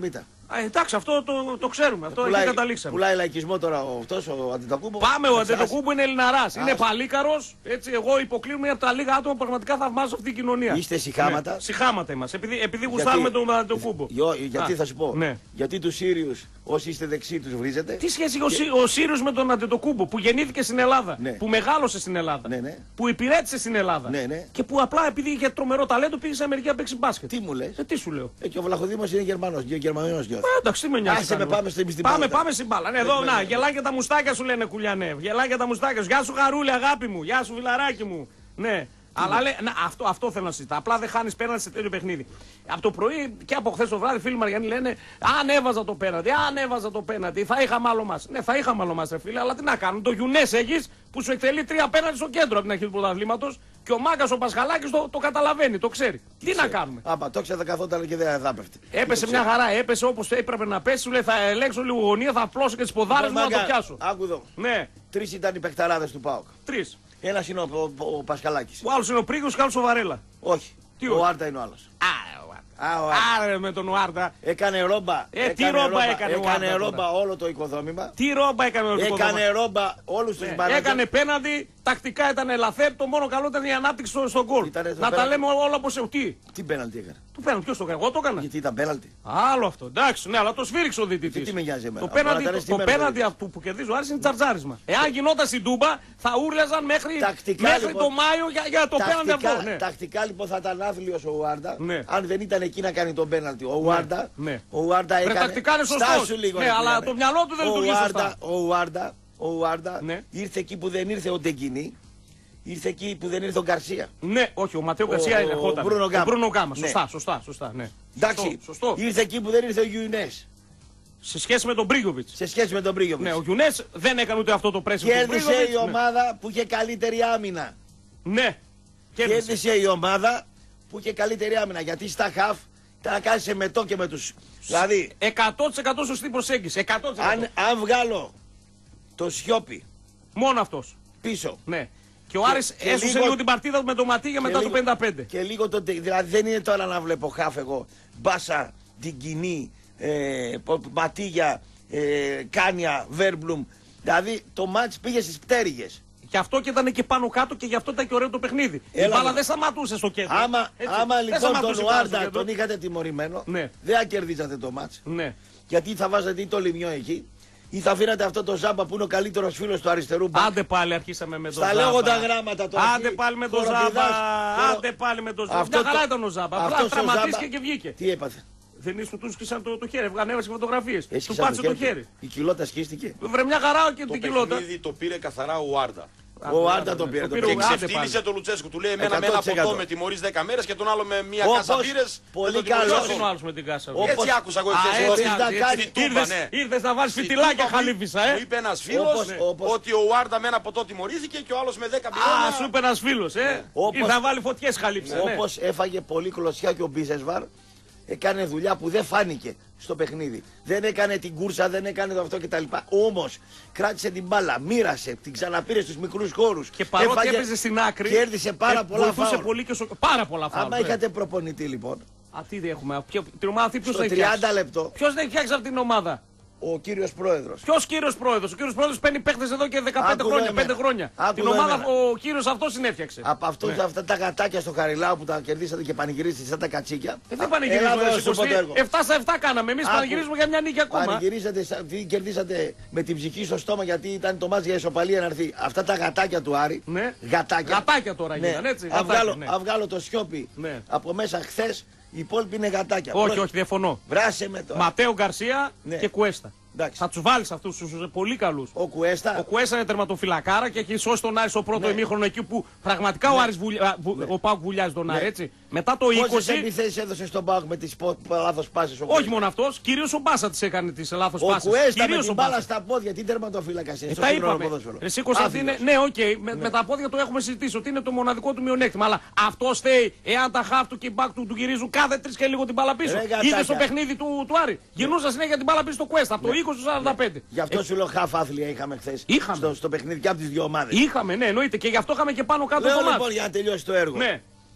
Εντάξει, αυτό το ξέρουμε. Αυτό εκεί καταλήξαμε. Πουλάει λαϊκισμό τώρα αυτός ο Αντετοκούμπο. Πάμε, ο Αντετοκούμπο είναι Ελληναράς. Είναι παλίκαρος. Έτσι, εγώ υποκλίνομαι από τα λίγα άτομα που πραγματικά θαυμάζω αυτή την κοινωνία. Είστε σιχάματα. Ναι, σιχάματα είμαστε. Επειδή γουστάρουμε τον Αντετοκούμπο. Γιατί θα σου πω. Ναι. Γιατί τους Σύριους, όσοι είστε δεξιοί, τους βρίζετε. Τι σχέση ο Σύριος με τον Αντετοκούμπο που γεννήθηκε στην Ελλάδα. Ναι. Που μεγάλωσε στην Ελλάδα. Ναι. Που υπηρέτησε στην Ελλάδα. Ναι. Και που απλά επειδή είχε τρομερό ταλέντο πήγε σε Αμερική να παίξει μπάσκετ. Τι μου λες. Τι σου λέω. Και ο Βλαχοδήμος είναι Γερμανός. Γερμανός νιώθει. Εντάξει, τι με νοιάζει. Άσε με, πάμε στην μπάλα. Πάμε στην μπάλα. Ναι, εδώ, να, γελάει και τα μουστάκια σου λένε κουλιανέ. Γελάει και τα μουστάκια σου. Γεια σου Χαρούλη, αγάπη μου. Γεια σου φιλαράκι μου. Ναι. Αλλά αυτό θέλω να συζητάω. Απλά δεν χάνει πέναντι σε τέτοιο παιχνίδι. Από το πρωί και από χθε το βράδυ, φίλοι Μαριανοί λένε αν έβαζα το πέναντι, θα είχαμε άλλο μας. Ναι, θα είχαμε άλλο μας, ρε φίλε, αλλά τι να κάνουμε. Το Γιουνές έχεις που σου εκτελεί 3 πέναντι στο κέντρο από την αρχή του πρωταθλήματος και ο Μάγκας ο Πασχαλάκης το καταλαβαίνει, το ξέρει. Τι να κάνουμε. Άμα το ξέρετε καθόταν και δεν θα πέφτει. Έπεσε μια χαρά, έπεσε όπως έπρεπε να πέσει. Σου λέει θα ελέγξω λίγο γωνία, θα απλώσω και τις ποδάρες μου να το πιάσω. Άκου εδώ. Ναι. 3 ήταν οι παιχταράδες του ΠΑΟΚ. 3. Ένας είναι ο Πασχαλάκης. Ο άλλος είναι ο Πρίγος και ο άλλος ο Βαρέλα. Όχι. Ο Άρτα είναι ο άλλος. Άρα με τον Ουάρτα. Έκανε ρόμπα. Τι ρόμπα έκανε ο Άρτα. Έκανε ρόμπα όλο το οικοδόμημα. Τι ρόμπα έκανε όλο το οικοδόμημα. Έκανε ρόμπα όλους τους μπαλάκες. Έκανε πέναντι, τακτικά ήταν ελαφέ. Το μόνο καλό ήταν η ανάπτυξη στον γκολ. Να τα λέμε όλα όπως τι πέναντι έκανε. Το πέναντι, ποιος το έκανε, εγώ το έκανα. Γιατί ήταν πέναντι. Άλλο αυτό, εντάξει, ναι, αλλά το σφύριξε ο διαιτητής. Τι με νοιάζει εμένα. Το πέναντι αυτού που κερδίζει ο Άρης είναι τσαρτζάρισμα. Εάν γινόταν στην Τούμπα θα ούρλιαζαν μέχρι το Μάιο για το πέναντι αυτό. Τακτικά λοιπόν θα ήταν άθλιος ο Ουάρντα. Αν δεν ήταν εκεί να κάνει τον πέναντι. Ο Ουάρντα έκανε. Τακτικά είναι σωστό. Ναι, αλλά το μυαλό του δεν λειτουργεί σωστά. Ο Ουάρντα ήρθε εκεί που δεν ήρθε ο Ντεγκινή. Ήρθε εκεί που δεν ήρθε ο Γκαρσία. Ναι, όχι, ο Ματέο Γκαρσία είναι ερχόταν. Ο Μπρούνο Γκάμα. Σωστά, ναι. Εντάξει, ήρθε εκεί που δεν ήρθε ο Γιουνές. Σε σχέση με τον Μπρίγκοβιτς. Ναι, ο Γιουνές δεν έκανε ούτε αυτό το πρέσβη. Κέρδισε η ομάδα που είχε καλύτερη άμυνα. Ναι. Κέρδισε η ομάδα που είχε καλύτερη άμυνα. Γιατί στα χαφ ήταν να κάνει σε μετό και με τους. Δηλαδή. 100% σωστή προσέγγιση. 100%. Αν βγάλω το Σιώπη. Μόνο αυτός. Πίσω. Ναι. Και ο Άρης έσωσε λίγο την παρτίδα με το Ματίγια μετά το 55. Και λίγο το. Δηλαδή δεν είναι τώρα να βλέπω χαφ εγώ. Μπάσα, την Κοινή, Ματίγια, Κάνια, Βέρμπλουμ. Δηλαδή το μάτς πήγε στις πτέρυγες. Γι' αυτό και ήταν και πάνω κάτω και γι' αυτό ήταν και ωραίο το παιχνίδι. Η μπάλα δεν σταματούσε στο κέντρο. Άμα λοιπόν τον Ουάρντα τον είχατε τιμωρημένο, δεν θα κερδίζατε το μάτς. Ναι. Γιατί θα βάζατε ή το Λιμιό εκεί, ή θα αφήνατε αυτό το Ζάμπα που είναι ο καλύτερος φίλος του αριστερού μπακ. Άντε πάλι αρχίσαμε με τον Ζάμπα. Στα λέγοντα γράμματα τώρα. Άντε πάλι με τον Ζάμπα. Άντε πάλι με τον Ζάμπα. Μια χαρά ήταν ο Ζάμπα. Απλά τραυματίστηκε και βγήκε. Τι έπαθε. Δεν ήσουν, του σκίσαν το χέρι, ανέβασε φωτογραφίες. Του πάτησε το χέρι. Η κοιλότα σκίστηκε. Βρε μια χαρά και την κοιλότα. Το παιχνίδι το πήρε καθαρά ο Ουάρντα. Ο Άρντα το πήρε. Και ξεφτύλισε το Λουτσέσκου. Του λέει εμένα με ένα ποτό με τιμωρείς 10 μέρες και τον άλλο με μια κάσα μπύρες. Πολύ καλό. Είναι ο άλλος με την κάσα. Έτσι άκουσα εγώ ήρθες να βάλεις φιτιλάκια χαλίφισσα. Μου είπε ένας φίλος ότι ο Ουάρντα με ένα ποτό τιμωρήθηκε και ο άλλος με 10 μπύρες. Α, σου είπε ένας φίλος. Ήρθε να βάλει φωτιές χαλίφισσα. Όπως έφαγε πολύ κλωσιά και ο Μπίζεσβαρ. Έκανε δουλειά που δεν φάνηκε στο παιχνίδι. Δεν έκανε την κούρσα, δεν έκανε το αυτό κτλ. Όμως κράτησε την μπάλα, μοίρασε, την ξαναπήρε στους μικρούς χώρους. Και παρότι έπαιζε στην άκρη, κέρδισε πάρα πολλά φάουλ. Πολύ και πάρα πολλά φάουλ. Άμα είχατε προπονητή λοιπόν. Τι έχουμε, την ομάδα αυτή ποιος θα έχει φτιάξει. 30 λεπτό. Ποιος δεν έχει φτιάξει αυτή την ομάδα. Ο κύριος Πρόεδρος. Ποιος κύριος Πρόεδρος? Ο κύριος Πρόεδρος παίρνει παίχτες εδώ και 15 χρόνια, 5 χρόνια. Την ομάδα ο κύριος αυτός συνέφτιαξε. Από αυτά τα γατάκια στο Χαριλάου που τα κερδίσατε και πανηγυρίσατε σαν τα κατσίκια. Δεν πανηγυρίζουμε. 7-7 κάναμε. Εμείς πανηγυρίζουμε για μια νίκη ακόμα. Πανηγυρίσατε, κερδίσατε με την ψυχή στο στόμα γιατί ήταν το μάτς για ισοπαλία να έρθει. Αυτά τα γατάκια του Άρη. Γατάκια τώρα γίναν έτσι. Αν βγάλω το Σιώπη από μέσα χθες. Οι υπόλοιποι είναι γατάκια. Όχι, διαφωνώ. Βράσε με τώρα. Ματέο Γκαρσία και Κουέστα. Εντάξει. Θα του βάλει αυτού του πολύ καλού. Ο Κουέστα είναι τερματοφυλακάρα και έχει σώσει τον Άρη στο πρώτο ημίχρονο εκεί που πραγματικά ο Πάουκ βουλιάζει τον Άρη. Έτσι. Μετά το 20. Πόσες επιθέσεις έδωσε στον Πάουκ με τις λάθος πάσες? Όχι μόνο αυτός, κυρίως ο Μπάσα τις έκανε τις λάθος πάσες. Ο Κουέστα με την μπάλα στα πόδια, τι τερματοφύλακας είναι? Τα είπαμε. Εσύ Κωνσταντίνε, ναι, οκ, με τα πόδια το έχουμε συζητήσει ότι είναι το μοναδικό του μειονέκτημα. Αλλά αυτό φταίει εάν τα χαφ του και μπακ του γυρίζουν κάθε 3 και λίγο την μπάλα πίσω. Είδε στο παιχνίδι του Άρη. Γυρνούσαν συνέχεια την μπάλα πίσω στο Κουέστα από το 20 στο 45. Γι' αυτό σου λέω χαφ άθλια είχαμε χθες στο παιχνίδι και από τις δύο ομάδες. Είχαμε, ναι, εννοείται και γι' αυτό είχαμε και πάνω κάτω το μάτι. Λοιπόν, για να τελειώσει το έργο.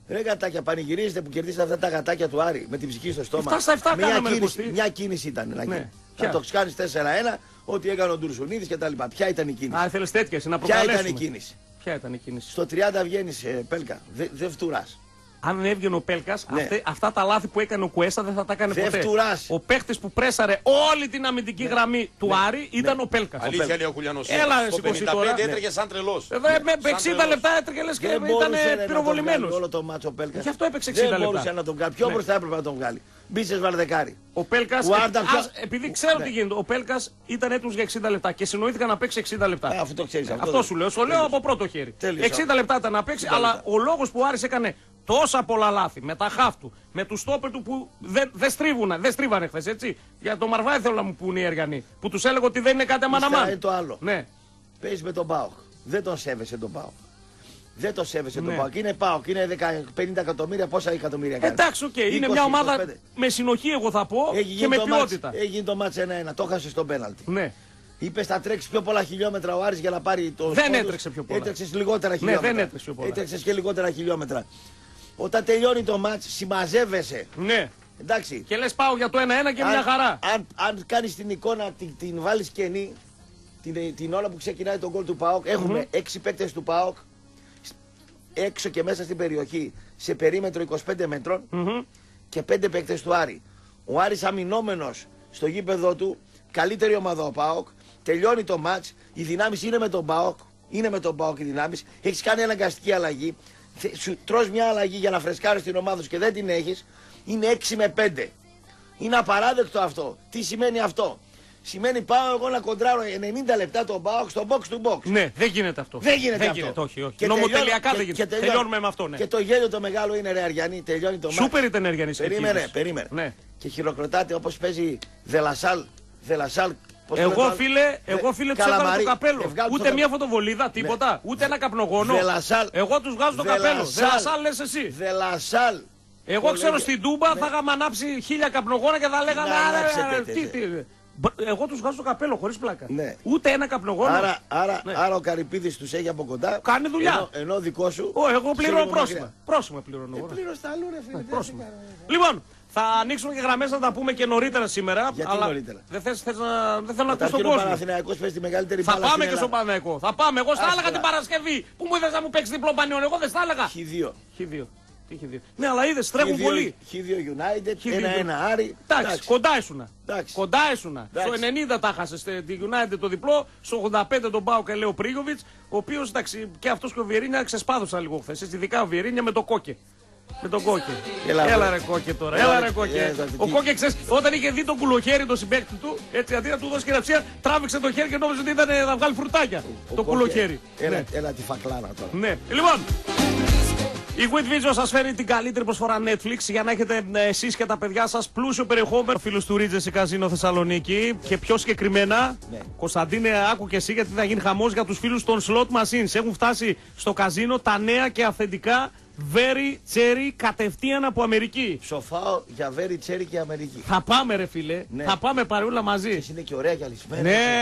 Ρε γατάκια, πανηγυρίζετε που κερδίσατε αυτά τα γατάκια του Άρη με την ψυχή στο στόμα. 7-7 μια κίνηση ήταν να γίνει. Να το κάνει 4-1, ό,τι έκανε ο Ντουρσουνίδης και τα λοιπά. Ποια ήταν η κίνηση? Α, θέλεις τέτοιες, να ποια ήταν η κίνηση? Ποια ήταν η κίνηση? Στο 30 βγαίνεις, Πέλκα. Δεν φτουράς. Αν έβγαινε ο Πέλκας, αυτά τα λάθη που έκανε ο Κουέστα δεν θα τα έκανε ποτέ. Φτουράς. Ο παίχτης που πρέσαρε όλη την αμυντική γραμμή του Άρη ήταν ο Πέλκας. Αλήθεια λέει ο Κουλιανός. Έλα, στο 55 έτρεχε σαν τρελός. Με 60 λεπτά έτρεχε λες και ήταν πυροβολημένος. Όλο το μάτσο ο Πέλκας. Γι' αυτό έπαιξε 60 λεπτά. Δεν μπορούσε να τον βγάλει. Ποιο μπροστά έπρεπε να τον βγάλει? Μπίσες Βαρδεκάρη. Ο Πέλκας, επειδή ξέρω τι γίνεται, ο Πέλκας ήταν έτοιμος για 60 λεπτά και συνοήθηκαν να παίξει 60 λεπτά. Αυτό το ξέρεις. Αυτό σου λέω. Στο λέω από πρώτο χέρι. 60 λεπτά ήταν να παίξει, αλλά ο λόγος που ο Άρης έκανε τόσα πολλά λάθη με τα χαφ του, με του στόπερ του που δεν στρίβανε χθες, έτσι. Για τον Μαρβάη θέλω να μου πούνε οι Αργανοί. Που τους έλεγα ότι δεν είναι κάτι αμαναμάν. Είναι το άλλο. Ναι. Παίζεις με τον ΠΑΟΚ. Δεν τον σέβεσαι τον ΠΑΟΚ. Δεν το σέβεσαι τον ΠΑΟΚ. Είναι ΠΑΟΚ. Είναι 50 εκατομμύρια. Πόσα εκατομμύρια κάνει? Εντάξει, οκ. Είναι μια ομάδα με συνοχή, εγώ θα πω, και με ποιότητα. Έγινε το μάτς 1-1. Το έχασε στο πέναλτι. Ναι. Είπε θα τρέξει πιο πολλά χιλιόμετρα ο Άρης για να πάρει το. Δεν έτρεξε πιο πολλά. Έτρεξε λιγότερα χιλιόμετρα. Ναι, δεν έτρεξε πιο πολλά. Έτρεξε και λιγότερα χιλιόμετρα. Όταν τελειώνει το μάτς, συμμαζεύεσαι. Ναι. Εντάξει. Και λες πάω για το 1-1 και μια χαρά. Αν κάνεις την εικόνα, την βάλεις κενή, την ώρα που ξεκινάει τον γκολ του ΠΑΟΚ, έχουμε 6 παίκτες του ΠΑΟΚ έξω και μέσα στην περιοχή σε περίμετρο 25 μέτρων και 5 παίκτες του Άρη. Ο Άρης αμυνόμενος στο γήπεδο του, καλύτερη ομάδα ο ΠΑΟΚ, τελειώνει το μάτς, οι δυνάμεις είναι με τον ΠΑΟΚ, είναι με τον ΠΑΟΚ οι δυνάμεις, έχεις κάνει αναγκαστική αλλαγή, σου τρως μια αλλαγή για να φρεσκάρεις την ομάδα σου και δεν την έχεις, είναι 6 με 5. Είναι απαράδεκτο αυτό. Τι σημαίνει αυτό? Σημαίνει πάω εγώ να κοντράρω 90 λεπτά τον ΠΑΟΚ στο box to box. Ναι, δεν γίνεται αυτό. Δεν γίνεται αυτό. Γίνεται, όχι. Νομοτελειακά δεν γίνεται. Τελειώνουμε με αυτό, ναι. Και το γέλιο το μεγάλο είναι ρε Αριανή, τελειώνει το μάτι. Σούπερ ήταν Αριανή. Περίμενε. Ναι. Και χειροκροτάτε όπως παίζει Δελασάλ. Εγώ φίλε τους έβγαλα το καπέλο. Ούτε μια φωτοβολίδα, τίποτα. Ναι. Ούτε ένα καπνογόνο. Εγώ τους βγάζω το καπέλο. Δελασάλ λες εσύ. Δελασάλ. Εγώ ξέρω στην Τούμπα θα είχαμε ανάψει 1000 καπνογόνα και θα λέγαμε εγώ τους βγάζω το καπέλο χωρίς πλάκα. Ναι. Ούτε ένα καπνογόνο. Άρα ο Καρυπίδης τους έχει από κοντά. Κάνει δουλειά. Ενώ δικό σου. Εγώ πληρώνω πρόσημα. Πρόσημα πληρώνω. Πλήρως τα αλλού ρε φίλε. Λοιπόν, θα ανοίξουμε και γραμμές να τα πούμε και νωρίτερα σήμερα. Γιατί νωρίτερα? Δεν θέλω να ακούς τον κόσμο. Ο Παναθηναϊκός παίζει τη μεγαλύτερη μπάλα. Θα πάμε και στον Παναθηναϊκό. Θα πάμε. Εγώ στα έλεγα την Παρασκευή. Που μου είδες να μου παίξει διπλό Πανιόν. Εγώ δεν στα έλεγα. Χ2. Ναι, αλλά είδες, τρέχουν πολύ. Χ2 United, 1-1 Άρη. Εντάξει, κοντά ήσουνα. Στο 90 τα χάσες τη United το διπλό, στο 85 τον Πάο και Λέο Πρίγοβιτς, ο οποίος εντάξει, και αυτός και ο Βιερίνια ξεσπάδωσαν λίγο χθες. Ειδικά ο Βιερίνια με το Κόκε. Με τον Κόκε. Έλα ρε Κόκε τώρα. Έλα ρε Κόκε. Ο Κόκε ξέρεις, όταν είχε δει τον κουλοχέρι το συμπαίκτη του, έτσι αντί να του δώσει κυραψία, τράβηξε το χέρι και νόμιζε ότι ήταν να βγάλει φρουτάκια. Το κουλοχέρι. Έλα τη φακλάνα τώρα. Ναι. Λοιπόν. Η With Video σας φέρει την καλύτερη προσφορά Netflix για να έχετε εσείς και τα παιδιά σας πλούσιο περιεχόμενο. Φίλους του Regency Casino Θεσσαλονίκη και πιο συγκεκριμένα, Κωνσταντίνε, άκου και εσύ γιατί θα γίνει χαμός για τους φίλους των slot machines. Έχουν φτάσει στο καζίνο τα νέα και αυθεντικά Very Cherry κατευθείαν από Αμερική. Σοφάω για Very Cherry και Αμερική. Θα πάμε ρε φίλε, θα πάμε παρεούλα μαζί. Και είναι και ωραία γυαλισμένα.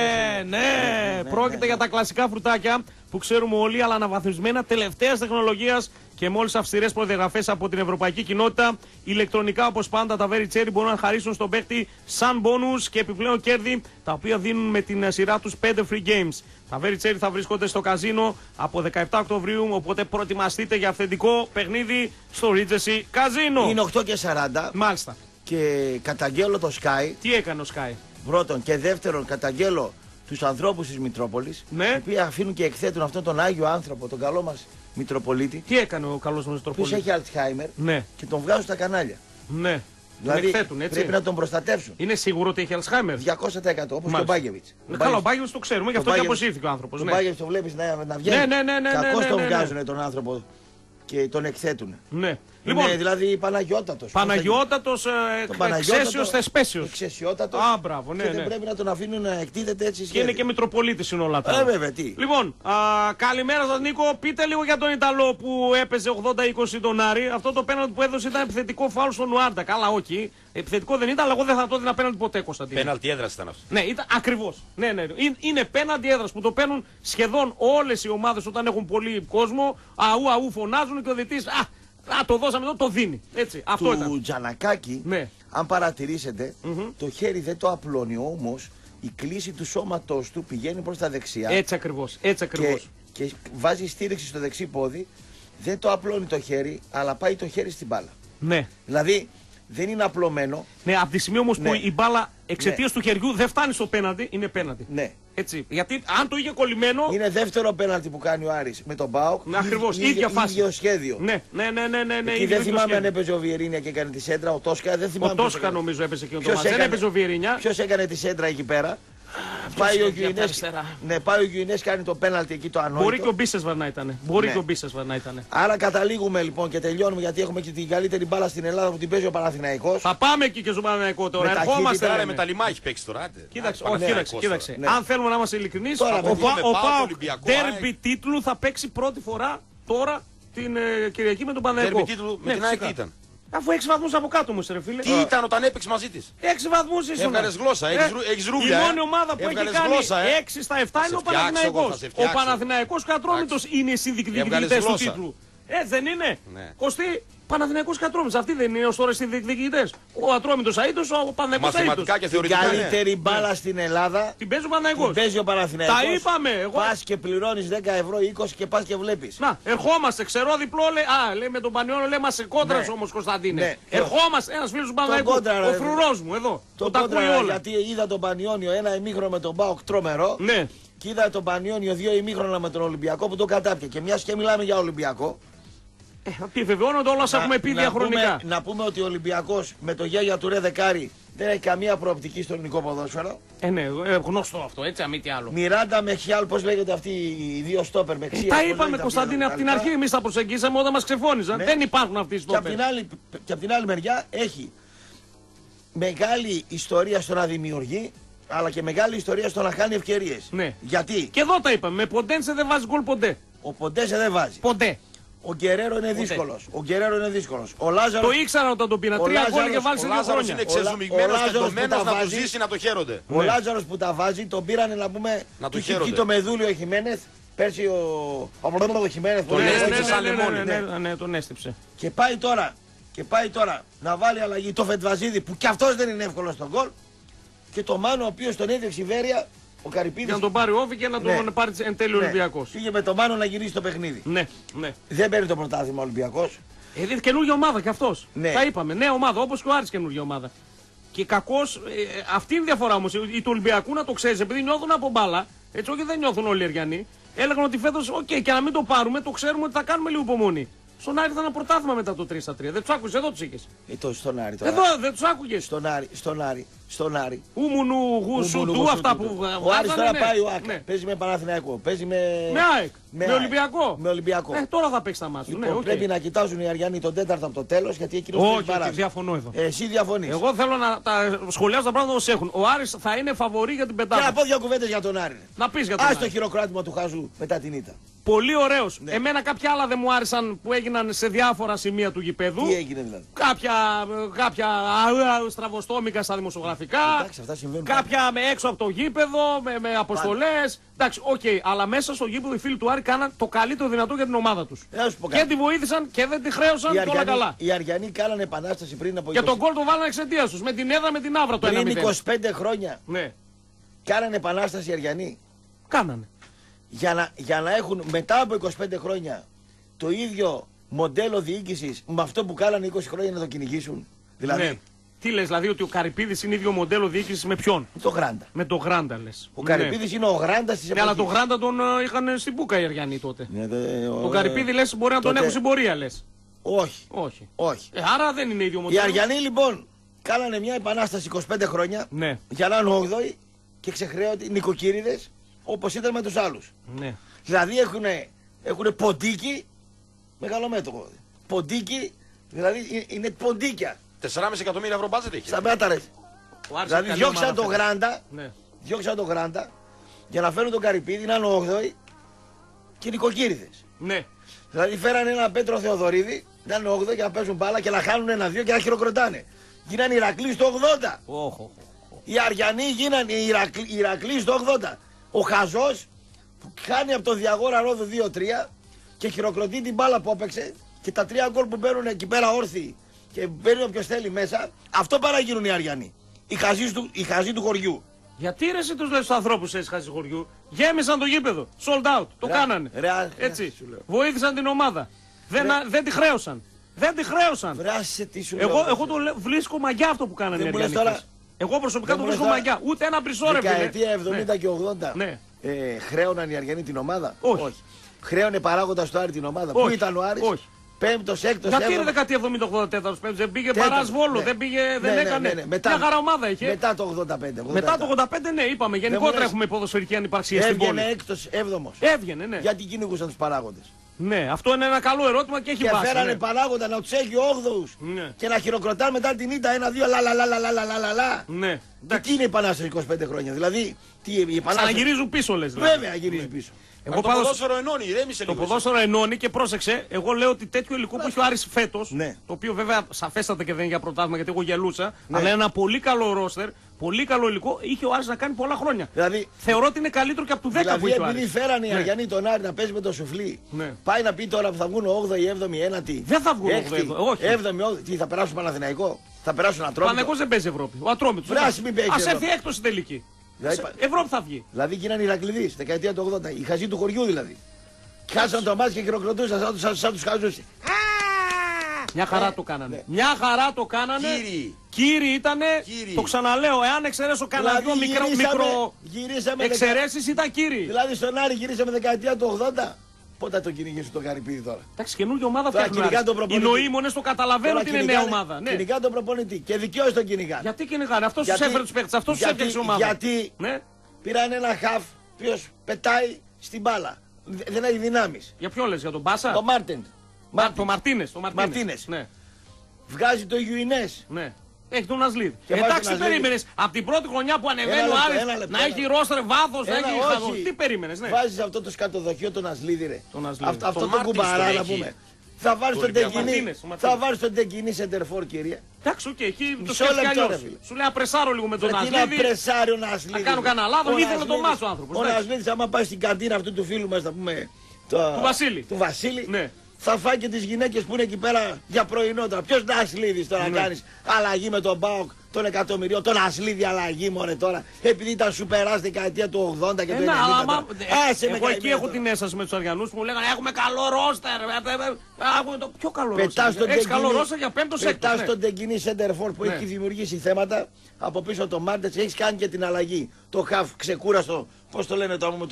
Ναι, πρόκειται για τα κλασικά φρουτάκια που ξέρουμε όλοι, αλλά αναβαθμισμένα τελευταίας τεχνολογίας και μόλις αυστηρές προδιαγραφές από την ευρωπαϊκή κοινότητα. Ηλεκτρονικά όπως πάντα τα Very Cherry μπορούν να χαρίσουν στον παίχτη σαν bonus και επιπλέον κέρδη, τα οποία δίνουν με την σειρά τους 5 free games. Τα Very Cherry θα βρίσκονται στο καζίνο από 17 Οκτωβρίου, οπότε προετοιμαστείτε για αυθεντικό παιχνίδι στο Regency Casino. Είναι 8:40. Μάλιστα. Και καταγγέλλω το Sky. Τι έκανε ο Sky? Πρώτον και δεύτερον καταγγέλλω τους ανθρώπους της Μητρόπολης, ναι, οι οποίοι αφήνουν και εκθέτουν αυτόν τον Άγιο άνθρωπο, τον καλό μας Μητροπολίτη. Τι έκανε ο καλός μας Μητροπολίτης? Ποιος έχει Αλτσχάιμερ, ναι, και τον βγάζουν στα κανάλια. Ναι. Δηλαδή εκθέτουν, έτσι, πρέπει να τον προστατεύσουν. Είναι σίγουρο ότι έχει Αλτσχάιμερ? 200% όπως και ο Μπάγεβιτς. Καλά, ο Μπάγεβιτς το ξέρουμε, γι' αυτό και αποσύρθηκε ο άνθρωπος. Τον Μπάγεβιτς το βλέπεις να βγαίνει. Κακώς τον βγάζουν τον άνθρωπο και τον εκθέτουν. Ναι. Λοιπόν, είναι δηλαδή Παναγιώτατος. Παναγιώτατος, εξαίσιος θεσπέσιος. Εξαισιότατος. Α, μπράβο, ναι. Και δεν πρέπει να τον αφήνουν να εκτίθεται έτσι. Και είναι και Μητροπολίτης είναι όλα αυτά. Βέβαια, τι. Λοιπόν, καλημέρα σας Νίκο. Πείτε λίγο για τον Ιταλό που έπαιζε 80-20 τον Άρη. Αυτό το πέναλτι που έδωσε ήταν επιθετικό φάουλ στον Ουάρντα. Καλά, όχι. Επιθετικό δεν ήταν, αλλά εγώ δεν θα το έδινα πέναλτι ποτέ, Κωνσταντίνε. Πέναλτι έδρας ήταν αυτό. Ναι, ήταν ακριβώς. Ναι. Είναι πέναλτι έδρας που το παίρνουν σχεδόν όλες οι ομάδες όταν έχουν πολύ κόσμο. Αού φωνάζουν και ο διαιτητής. το δώσαμε εδώ, το δίνει. Έτσι, αυτό του ήταν. Τζανακάκη, Ναι. αν παρατηρήσετε, το χέρι δεν το απλώνει, όμως η κλίση του σώματός του πηγαίνει προς τα δεξιά. Έτσι ακριβώς. Έτσι ακριβώς. Και βάζει στήριξη στο δεξί πόδι, δεν το απλώνει το χέρι, αλλά πάει το χέρι στην μπάλα. Ναι. Δηλαδή δεν είναι απλωμένο. Ναι, από τη στιγμή όμως Ναι. που η μπάλα εξαιτίας Ναι. του χεριού δεν φτάνει στο πέναντι, είναι πέναντι. Ναι. Έτσι. Γιατί αν το είχε κολλημένο. Είναι δεύτερο πέναλτι που κάνει ο Άρης με τον ΠΑΟΚ. Ακριβώς, ίδια φάση. Ίδιο σχέδιο. Ναι. Εκεί δεν θυμάμαι αν έπαιζε ο Βιερίνια και έκανε τη σέντρα. Ο Τόσκα δεν θυμάμαι. Ο Τόσκα νομίζω έπαιζε εκείνο το μάτς. Δεν έπαιζε ο Βιερίνια. Ποιος έκανε τη σέντρα εκεί πέρα. Πάει ο Γιουινές, κάνει το πέναλτι εκεί το ανόητο. Μπορεί και ο Μπίσεσβαρ να ήταν. Μπορεί Ναι. και ο Μπίσεσβαρ να ήταν. Άρα καταλήγουμε λοιπόν και τελειώνουμε, γιατί έχουμε και την καλύτερη μπάλα στην Ελλάδα που την παίζει ο Παναθηναϊκός. Θα πάμε εκεί και στο Παναθηναϊκό τώρα. Με Ερχόμαστε. Άρα με τα λιμά έχει παίξει τώρα. Κοίταξε, Παναθηναϊκός κοίταξε. Ναι. Αν θέλουμε να είμαστε ειλικρινείς, Τώρα, ο με ΠΑΟΚ Ολυμπιακό, ντέρμπι τίτλου θα παίξει πρώτη φορά τώρα την Κυριακή με τον Παναθηναϊκό. Δέρμπι τίτλου με την ΑΕΚ ήταν. Αφού 6 βαθμούς από κάτω μου, ρε φίλε. Τι ήταν όταν έπαιξε μαζί τη. 6 βαθμούς ήσουν. Έβγαλες γλώσσα, έχεις ρούβλια. Η μόνη ομάδα που έχει Έβγαλες κάνει γλώσσα, 6 στα 7 είναι ο φτιάξω εγώ, θα Παναθηναϊκός. σε Ο φτιάξω. Παναθηναϊκός και ο Ατρόμητος είναι οι συνδιεκδικητές Έβγαλες του γλώσσα. τίτλου. Έτσι δεν είναι. Ναι. Κωστή, Παναθηναϊκός και Ατρόμητος. Αυτοί δεν είναι ως τώρα οι συνδιεκδικητές. Ο Ατρόμητος αίτος, ο Παναθηναϊκός Μαθηματικά και αίτος. Την θεωρητικά. καλύτερη μπάλα στην Ελλάδα Την παίζει ο την Παναθηναϊκός. παίζει ο Παναθηναϊκός. Τα είπαμε. Εγώ... Πας και πληρώνεις 10 ευρώ, 20 και πας και βλέπεις. Να, ερχόμαστε, ξέρω διπλό, λέει με τον Πανιόνιο, λέει μας σε κόντρας Ναι. όμως Κωνσταντίνε. Ναι. Ερχόμαστε, ένας φίλος του Παναθηναϊκού, κόντρα, ο ρε. φρουρός μου εδώ, Το που τα ακούει κόντρα, όλα. γιατί είδα τον Πανιόνιο ένα ημίχρονο με τον ΠΑΟΚ τρομερό. Ναι. Και είδα τον Πανιόνιο 2 ημίχρονα με τον Ολυμπιακό που τον κατάπια. Και μιας και μιλάμε για Ολυμπιακό. Επιβεβαιώνονται όλα όσα έχουμε πει διαχρονικά. Να πούμε ότι ο Ολυμπιακός με το γέγια του Ρε Δεκάρη δεν έχει καμία προοπτική στο ελληνικό ποδόσφαιρο. Ναι, γνωστό αυτό, έτσι, αμή τι άλλο. Μιράντα με Χιάλ, πώς λέγεται αυτοί οι δύο στόπερ με Ξία. Τα είπαμε, Κωνσταντίνε, από την αρχή εμείς τα προσεγγίσαμε όταν μας ξεφώνησαν. Ναι. Δεν υπάρχουν αυτοί οι Και απ' στόπερ. την άλλη μεριά έχει μεγάλη ιστορία στο να δημιουργεί, αλλά και μεγάλη ιστορία στο να χάνει ευκαιρίες. Ναι. Γιατί Και εδώ τα είπαμε, με Ποντένσε δεν βάζει γκολ ποτέ. ο Ποντέσε δεν βάζει. Ποτέ. Ο Γκερέρο είναι δύσκολος. Ο Γκερέρο είναι δύσκολος. Ο Λάζαρος, Το ήξερα όταν τον πήρα. Ο 3 γκολ Λάζαρος- και βάλει σε Ο 2 Λάζαρος χρόνια. είναι ξεζουμιγμένος, Λάζαρος που τεντωμένος τα να το βάζει. ζήσει, να το χαίρονται. ο Λάζαρος που τα βάζει τον πήρανε να πούμε. Να το του είχε χαίρονται. βγει το Μεδούλιο ο Χιμένεθ. Πέρσι ο Χιμένεθ. Τον έστειψε σαν λεμόνι. Ναι, τον έστειψε. Και πάει τώρα να βάλει αλλαγή το Φετβαζίδη που κι αυτός δεν είναι εύκολο στον γκολ. Και το Μάνο ο οποίος τον έδειξε η Βέρεια, ο Καρυπίδης. Για να τον πάρει όφη και να Ναι. τον πάρει εν τέλει ο Ναι. Ολυμπιακός. Πήγε με το Μάνο να γυρίσει το παιχνίδι. Ναι, ναι. Δεν παίρνει το πρωτάθλημα ο Ολυμπιακός. Είναι καινούργια ομάδα κι αυτός. Ναι. Τα είπαμε. Νέα ομάδα, όπως και ο Άρης καινούργια ομάδα. Και κακώς, αυτή είναι η διαφορά όμως. Οι του Ολυμπιακού να το ξέρεις, επειδή νιώθουν από μπάλα, έτσι όχι δεν νιώθουν όλοι οι Αριανοί, έλεγαν ότι φέτος, και να μην το πάρουμε, το ξέρουμε ότι θα κάνουμε λίγο υπομονή. Στον Άρη ήταν ένα πρωτάθλημα μετά το 3-3. Δεν τους άκουσες, εδώ τους είχες. Στον Άρη τώρα. Εδώ δεν τους άκουγες. Στον Άρη. Ουμουνου, γουσουτού, αυτά που Ο Άρης τώρα ναι. πάει ο ΑΚ. Ναι. Παίζει με Παναθηναϊκό. Παίζει με ΑΕΚ. Με ΑΕΚ. Ολυμπιακό. Με Ολυμπιακό. Τώρα θα παίξει τα μάτια του. Λοιπόν, Ναι, οκ. πρέπει να κοιτάζουν οι Αριανοί τον τέταρτο από το τέλος, γιατί εκείνος δεν Όχι, παράζει. διαφωνώ εδώ. Εσύ διαφωνείς. Εγώ θέλω να τα σχολιάσω τα πράγματα όπως έχουν. Ο Άρης θα είναι φαβορί για την Και να πεντάδα. πω δύο κουβέντες για τον Άρη. Να πεις για τον Ας το Άρη. χειροκράτημα του Χαζού μετά την ήττα. Πολύ ωραίος. Ναι. Εμένα κάποια άλλα δεν μου άρεσαν που έγιναν σε διάφορα σημεία του γηπέδου. Τι έγινε δηλαδή. Κάποια στραβοστόμικα στα δημοσιογραφικά. Εντάξει, αυτά συμβαίνουν. Κάποια με έξω από το γήπεδο, με αποστολές. Εντάξει, οκ, αλλά μέσα στο γήπεδο οι φίλοι του Άρη κάναν το καλύτερο δυνατό για την ομάδα τους. Να σου πω Και κάτι. τη βοήθησαν και δεν τη χρέωσαν και όλα καλά. Οι Αριανοί κάνανε επανάσταση πριν από 20... Και τον γκολ το βάλανε εξαιτίας τους. Με την έδρα, με την άβρα το 1-0. πριν 25 χρόνια. Ναι, Κάνανε επανάσταση οι Αριανοί. κάνανε. Για να έχουν μετά από 25 χρόνια το ίδιο μοντέλο διοίκησης με αυτό που κάνανε 20 χρόνια να το κυνηγήσουν. Δηλαδή, Ναι. Τι λες, δηλαδή ότι ο Καρυπίδης είναι ίδιο μοντέλο διοίκησης με ποιον? το Γράντα. Με τον Γράντα λες. Ο Καρυπίδης είναι ο Γράντας της Ναι, εποχής. αλλά τον Γράντα τον είχαν στην Μπούκα οι Αριανοί τότε. Ναι, Τον Καρυπίδη λες μπορεί να τον τότε- έχουν στην πορεία λες. Όχι. Όχι. Όχι. Άρα δεν είναι ίδιο Οι μοντέλο. Αριανοί λοιπόν κάνανε μια επανάσταση 25 χρόνια Ναι, για να είναι 8η και ξεχρέωτοι νοικοκύριδες όπως ήταν με τους άλλους. ναι. Δηλαδή έχουν ποντίκι μεγαλομέτωχο. Ποντίκι, δηλαδή είναι ποντίκια. 4,5 εκατομμύρια ευρώ μπάτζετ έχει. Στα μέταρες. Ο Άρης Δηλαδή είναι καλή διώξαν ομάδα τον φέτος. Γράντα, Ναι. διώξαν τον Γράντα για να φέρουν τον Καρυπίδη να είναι 8η και νοικοκύριδες. Ναι. Δηλαδή φέρανε ένα Πέτρο Θεοδωρίδη να είναι 8η και να παίζουν μπάλα και να χάνουν 1-2 και να χειροκροτάνε. Γίνανε Ηρακλή στο 80. Οι Αριανοί γίνανε Ηρακλή στο 80. Ο Χαζός που χάνει από το Διαγόρα Ρόδου 2-3 και χειροκροτεί την μπάλα που έπαιξε και τα 3 γκολ που μπαίνουν εκεί πέρα όρθιοι και μπαίνει όποιος θέλει μέσα, αυτό παραγίνουν οι Αριανοί. Οι χαζοί του χωριού. Γιατί ρε εσύ τους λες στους ανθρώπους έτσι χαζοί χωριού? Γέμισαν το γήπεδο. Sold out. Το κάνανε. Έτσι. Βοήθησαν την ομάδα. Δεν τη χρέωσαν. Δεν τη χρέωσαν. Βράσε τι σου εγώ το βρίσκω μαγιά αυτό που κάνανε οι Αριανοί. Εγώ προσωπικά το βρίσκω μαγιά. Ούτε ένα μπρισόρε. Δεκαετία 70 και 80. Ναι. Χρέωναν οι Αριανοί την ομάδα? Όχι. Χρέωνε παράγοντα στο Άρη την ομάδα? Πού ήταν ο Άρης? Όχι. Πέμπτος, έκτος, γιατί είναι δεκαετία 70-84 πέμπτος, δεν πήγε παράς Βόλο, δεν έκανε. Μια χαρά ομάδα είχε. Μετά το 85. Μετά το 85, ναι, είπαμε. Γενικότερα έχουμε ποδοσφαιρική ανυπαρξία στην πόλη. Έβγαινε έκτος, έβδομος. Έβγαινε, ναι. Γιατί κυνηγούσαν τους παράγοντες? Ναι, αυτό είναι ένα καλό ερώτημα και έχει βάση. Και φέρανε παράγοντα να τους έχει 8ους και να χειροκροτάνε μετά την ήττα 1-2 λα. Ναι. Τι είναι η Επανάσταση 25 χρόνια? Δηλαδή, η Επανάσταση. Ξαναγυρίζουν πίσω, λες. Βέβαια γυρίζει πίσω. Το ποδόσφαιρο ενώνει, ηρέμησε λίγο. Το ποδόσφαιρο ενώνει και πρόσεξε, εγώ λέω ότι τέτοιο υλικό που έχει ο Άρης φέτος, το οποίο βέβαια σαφέστατα και δεν είναι για πρωτάθλημα γιατί εγώ γελούσα, αλλά ένα πολύ καλό ρόστερ, πολύ καλό υλικό, είχε ο Άρης να κάνει πολλά χρόνια. Δηλαδή, θεωρώ ότι είναι καλύτερο και από του 10 δηλαδή, που είχε ο επειδή Άρης. φέρανε οι Αριανοί τον Άρη να παίζει με το σουφλί, πάει να πει τώρα που θα βγουν 8η, 7η, 9η. Δεν θα βγουν 8η, 7η, τι θα περάσουν Παναθηναϊκό, θα περάσουν Ατρόμητο? Παναθηναϊκός δεν παίζει Ευρώπη. Ο Ατρόμητος. Ας έρθει έκτος στην τελική. Ευρώπη θα βγει. Δηλαδή γίνανε Ηρακλειδείς, δεκαετία του 80, οι χαζοί του χωριού δηλαδή. Χάσαν το μάτι και χειροκροτούσαν σαν τους χαζούς. Μια χαρά το κάνανε. Μια χαρά το κάνανε. Κύριοι ήτανε. Το ξαναλέω, εάν εξαιρέσω κανένα δυο μικρό εξαιρέσεις ήταν κύριοι. Δηλαδή στον Άρη γυρίσαμε δεκαετία του 80. Πότε θα το κυνηγήσει το Καρυπίδη τώρα? Εντάξει, καινούργια ομάδα φτιάχνουν. Οι νοήμονες το καταλαβαίνουν ότι είναι νέα ομάδα. Κυνηγά τον προπονητή και δικαίως τον κυνηγά. Γιατί κυνηγάνε? Αυτός τους έφερε τους παίκτες, αυτός τους έφτιαξε ομάδα. Γιατί πήραν ένα χαφ ποιος πετάει στην μπάλα. Δεν έχει δυνάμεις. Για ποιο λες, για τον Μπάσα? Το Μάρτεν. Το Μαρτίνες. Ναι. Βγάζει το Ιουινές. Ναι. Έχει τον Ασλίδ. Εντάξει, περίμενες από την πρώτη χρονιά που ανεβαίνει ο Άρης να έχει ρόστερ βάθος, να έχει χαδό. Τι περίμενες, ναι. Βάζεις αυτό το σκατοδοχείο τον Ασλίδη, ρε. Αυτό το κουμπαρά να πούμε. Θα βάλεις τον Τεκκινή σεντερφόρ, κυρία. Εντάξει, οκ, εκεί το σκέφτηκε αλλιώς. Σου λέει να πρεσάρω λίγο με τον Ασλίδη. Να κάνω κανένα λάθος, ήθελε το μάτσο άνθρωπος. Ο Ασλίδης άμα πάει στην καντίνα αυτού του φίλου μας, να πούμε, του Βασίλη, θα φάει και τις γυναίκες που είναι εκεί πέρα για πρωινό τώρα. Ποιος να Ασλίδης τώρα να κάνεις αλλαγή με τον ΠΑΟΚ των εκατομμυρίων, τον Ασλίδη αλλαγή μωρέ τώρα, επειδή ήταν σου περάσει δεκαετία του 80 και του 90. Εγώ εκεί έχω την αίσθηση με τους Αριανούς που μου λέγανε έχουμε καλό ρόστερ, έχουμε το πιο καλό ρόστερ. Έχεις καλό ρόστερ για πέμπτος έκτος. Πετάς τον Τεκκινή σεντερφόρ που έχει δημιουργήσει θέματα, από πίσω το Μάρτετς, έχεις κάνει και την αλλαγή. Το χαφ ξεκούραστο, πώς το λένε τον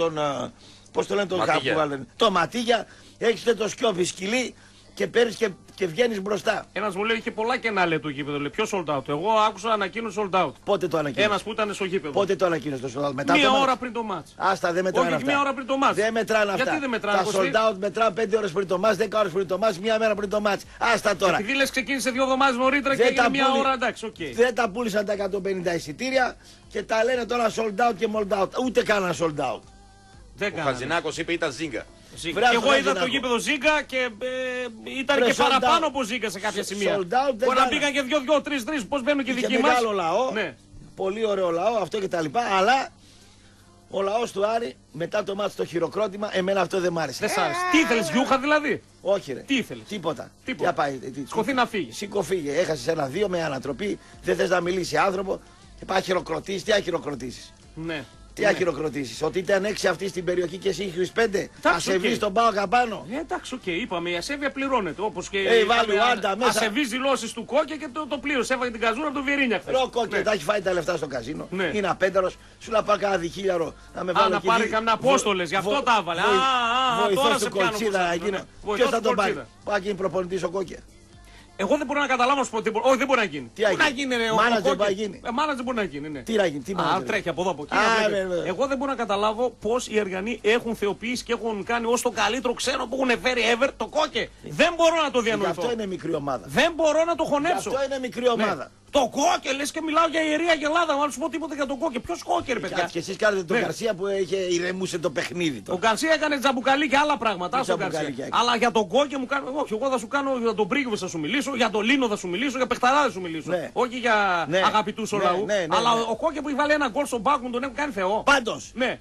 χαφ που βάλανε, το Ματίγια. Έχεις το σκιώπι σκυλί και παίρνεις και βγαίνεις μπροστά. Ένας μου λέει είχε πολλά κενά λέει το γήπεδο. Λέει ποιο sold out? Εγώ άκουσα ανακοίνωση sold out. Πότε το ανακοίνωσε? Ένας που ήταν στο γήπεδο. Πότε το ανακοίνωσε το sold out? Μετά μία ώρα πριν το μάτς. Άστα, δεν μετράνε αυτά. Μία ώρα πριν το μάτς. Δεν μετράνε αυτά. Γιατί δεν μετράνε? Τα sold out μετράνε 5 ώρες πριν το μάτς, 10 ώρες πριν το μάτς, μία μέρα πριν το μάτς. Άστα τώρα. Επειδή λες ξεκίνησε 2 εβδομάδες νωρίτερα και έγινε μία ώρα, εντάξει, οκ. Δεν τα πούλησαν τα 150 εισιτήρια και τα λένε τώρα sold out και mold out. Ούτε κάναν sold out. Ο Χατζηνάκος είπε ήταν Ζίγκα. Και εγώ είδα το γήπεδο Ζίγκα και ήταν και παραπάνω από Ζίγκα σε κάποια σημεία. Μπορεί να πήγαν και 2-3-3, πώς μπαίνουν και οι δικοί μας. Μεγάλο λαό, πολύ ωραίο λαό, αυτό και τα λοιπά, αλλά ο λαός του Άρη μετά το μάτς το χειροκρότημα, εμένα αυτό δεν μ' άρεσε. Δεν σ' άρεσε. Τι ήθελες, γιούχα δηλαδή? Όχι ρε. Τι ήθελες? Τίποτα. Για πάει. Σκοθεί να φύγει. Σηκωφύγε, έχασες 1-2 με ανατροπή, δεν θες να μιλήσει άνθρωπο και πάει χειροκροτήσεις, τι αχειροκροτήσεις? Ναι. Τι αχειροκροτήσεις, ότι ήταν 6 αυτοί στην περιοχή και εσύ είχες 5, ασεβείς στον ΠΑΟΚ απάνω. Εντάξει, οκ, είπαμε, η ασέβεια πληρώνεται. Όπως και ασεβείς δηλώσεις του Κόκκε και το πλήρωσε. Έβαγε την καζούρα από τον Βιερίνια χθες. Ο Κόκκε τα έχει φάει τα λεφτά στο καζίνο. Είναι απένταρος, σου να πάρει κανένα διχίλιαρο να με βάλει. Να πάρει καμιά Απόστολες, γι' αυτό τα έβαλε. Τώρα σε πιάνω. Ποιος θα τον πάρει? Πάει και είναι προπονητής ο Κόκκε. Εγώ δεν μπορώ να καταλάβω σου πω. Όχι, δεν μπορεί να γίνει. Τι να γίνει, μάνατζερ μπορεί να γίνει. Μάνατζερ μπορεί να γίνει, ναι. Τι να γίνει, τι μάνατζερ. Τρέχει από εδώ από εκεί. Εγώ δεν μπορώ να καταλάβω πώς οι Αριανοί έχουν θεοποιήσει και έχουν κάνει ως το καλύτερο ξένο που έχουν φέρει ever το Κόκκε. Δεν μπορώ να το διανοηθώ. Αυτό είναι μικρή ομάδα. Δεν μπορώ να το χωνέψω. Αυτό είναι μικρή ομάδα. Το Κόκκε, λες και μιλάω για ιερή αγελάδα. Να σου πω τίποτα για τον Κόκκε. Ποιος Κόκκε, ρε παιδιά? Και εσείς κάνετε τον Γκαρσία που ηρεμούσε το παιχνίδι. Ο Γκαρσία έκανε τζαμπουκαλί και άλλα πράγματα. Αλλά για τον Κόκκε μου κάνω. Όχι, εγώ θα σου κάνω για τον Πρίγκιπε θα σου μιλήσω, για τον Λίνο θα σου μιλήσω, για Πεχταράδε θα σου μιλήσω. Όχι για αγαπητούς λαού. Αλλά ο Κόκκε που έχει βάλει ένα γκολ στον Πάκου τον έχουν κάνει Θεό. Πάντως. Ναι.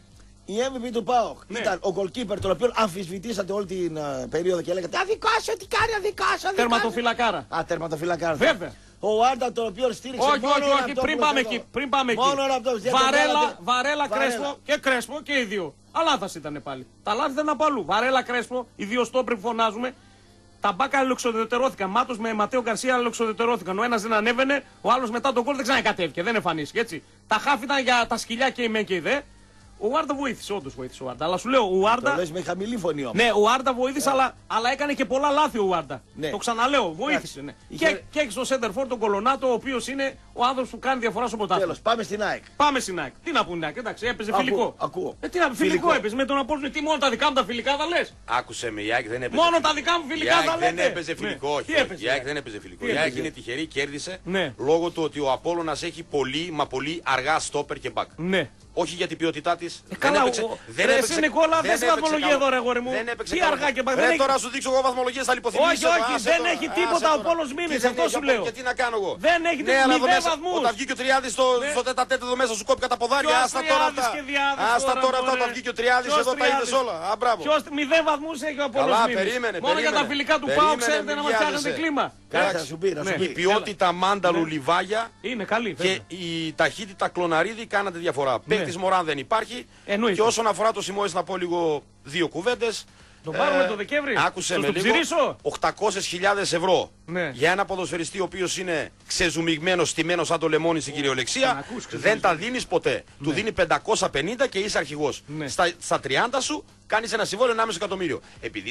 Η MVP του ΠΑΟΚ Ναι. ήταν ο goalkeeper, τον οποίο αμφισβητήσατε όλη την περίοδο και λέγατε αδικάσαι, τι κάνει, αδικάσαι. Τερματοφυλακάρα. Α, τερματοφυλακάρα. Βέβαια. Ο Βάρντα, τον οποίο στήριξε Όχι, μόνο όχι, πριν πάμε εκεί. Πριν πάμε εκεί. Μόνο Βαρέλα, Κρέσπο και οι δύο. Αλάθας ήταν πάλι. Τα λάθη ήταν από αλλού. Βαρέλα, Κρέσπο, οι δύο στόπερ που φωνάζουμε. Τα μπάκα αλληλοξοδετερώθηκαν. Μάτος με Ματέο Γκαρσία αλληλοξοδετερώθηκαν. Ο ένας δεν ανέβαινε, ο άλλος μετά τον γκολ δεν ξανακατέβηκε. Δεν εμφανίστηκε έτσι. Τα χάφη ήταν για τα σκυλιά και η μεν και η δε. Ο Άρντα βοήθησε, όντως βοήθησε ο Άρντα. Αλλά σου λέω, ο Άρντα. Το λες με χαμηλή φωνή όμως. Ναι, ο Άρντα βοήθησε, αλλά έκανε και πολλά λάθη ο Άρντα. Ναι. Το ξαναλέω, βοήθησε. Ναι. Και έχει στο center for τον Κολονάτο, ο οποίος είναι ο άνθρωπος που κάνει διαφορά στο πρωτάθλημα. Τέλος, πάμε στην ΑΕΚ. Πάμε στην ΑΕΚ. Τι να πούνε, ΑΕΚ, εντάξει, έπαιζε φιλικό. Ακούω. Τι να φιλικό έπαιζε με τον Απόλλωνα. Τι μόνο τα δικά μου τα φιλικά θα λες. Άκουσε με, η ΑΕΚ δεν έπαιζε. Μόνο τα δικά μου φιλικά θα λέτε. Δεν έπαιζε φιλικό, όχι. Η ΑΕΚ δεν έπαιζε φιλικό. Η ΑΕΚ είναι τυχερή, κέρδισε λόγω του ότι ο Απόλλωνας έχει πολύ μα πολύ αργά στόπερ και μπακ. Ναι. Όχι για την ποιότητά τη. Καλά, δεν έπαιξε. Νικόλα, δεν σε βαθμολογία εδώ, ρε αγόρι μου. Τι αργά και μπακ. Τώρα σου δείξω εγώ βαθμολογίε, θα λιποθυμίσω. Όχι, δεν έχει τίποτα ο Πόλος Μήνης, αυτό σου λέω. Και τι να κάνω εγώ. Δεν έχει τίποτα βαθμούς. Όταν βγήκε ο Τριάδης στο τέταρτο εδώ μέσα σου κόπη κατά ποδάρια. Άστα τώρα αυτά. Άστα τώρα αυτά, όταν βγήκε ο Τριάδης εδώ τα είδες όλα. Ποιος 0 βαθμούς έχει ο Πόλος Μήνης. Μόνο για τα φιλικά του ΠΑΟ ξέρετε να μας φτιάχνετε κλίμα. Η ποιότητα Μάνταλου Λιβάγια είναι καλή. Και η ταχύτητα Κλωναρίδη κάνατε διαφορά. Παίκτης Μωράν δεν υπάρχει. Και όσον αφορά το Σιμόης να πω λίγο δύο κουβέντες. Τον πάρουμε το Δεκέμβρη. Άκουσε με λίγο. 800.000 ευρώ για ένα ποδοσφαιριστή ο οποίος είναι ξεζουμιγμένος, στημένος σαν το λεμόνι στην κυριολεξία. Δεν τα δίνεις ποτέ. Του δίνει 550 και είσαι αρχηγός. Στα 30 σου κάνεις ένα συμβόλαιο 1,5 εκατομμύριο. Επειδή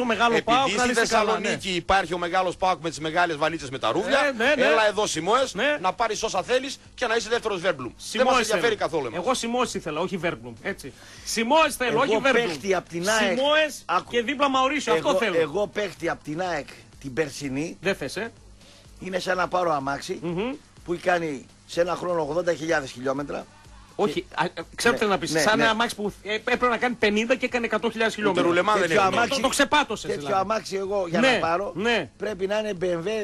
στη Θεσσαλονίκη υπάρχει ο μεγάλος ΠΑΟΚ με τις μεγάλες βαλίτσες με τα ρούβλια, έλα εδώ Σιμόες να πάρεις όσα θέλεις και να είσαι δεύτερος Βέρμπλουμ. Δεν μας ενδιαφέρει καθόλου εμάς. Εγώ Σιμόες ήθελα, όχι Βέρμπλουμ. Σιμόες θέλω, όχι Βέρμπλουμ. Σιμόες και δίπλα Μαουρίσιο, αυτό θέλω. Εγώ παίχτη από την ΑΕΚ την περσινή. Δεν θες, είναι σαν να πάρω αμάξι που κάνει σε ένα χρόνο 80.000 χιλιόμετρα. Όχι, ξέρω τι θέλω να πεις. Σαν ένα αμάξι που έπρεπε να κάνει 50 και έκανε 100.000 χιλιόμετρα. Το ξεπάτωσες. Τέτοιο αμάξι εγώ για να πάρω πρέπει να είναι BMW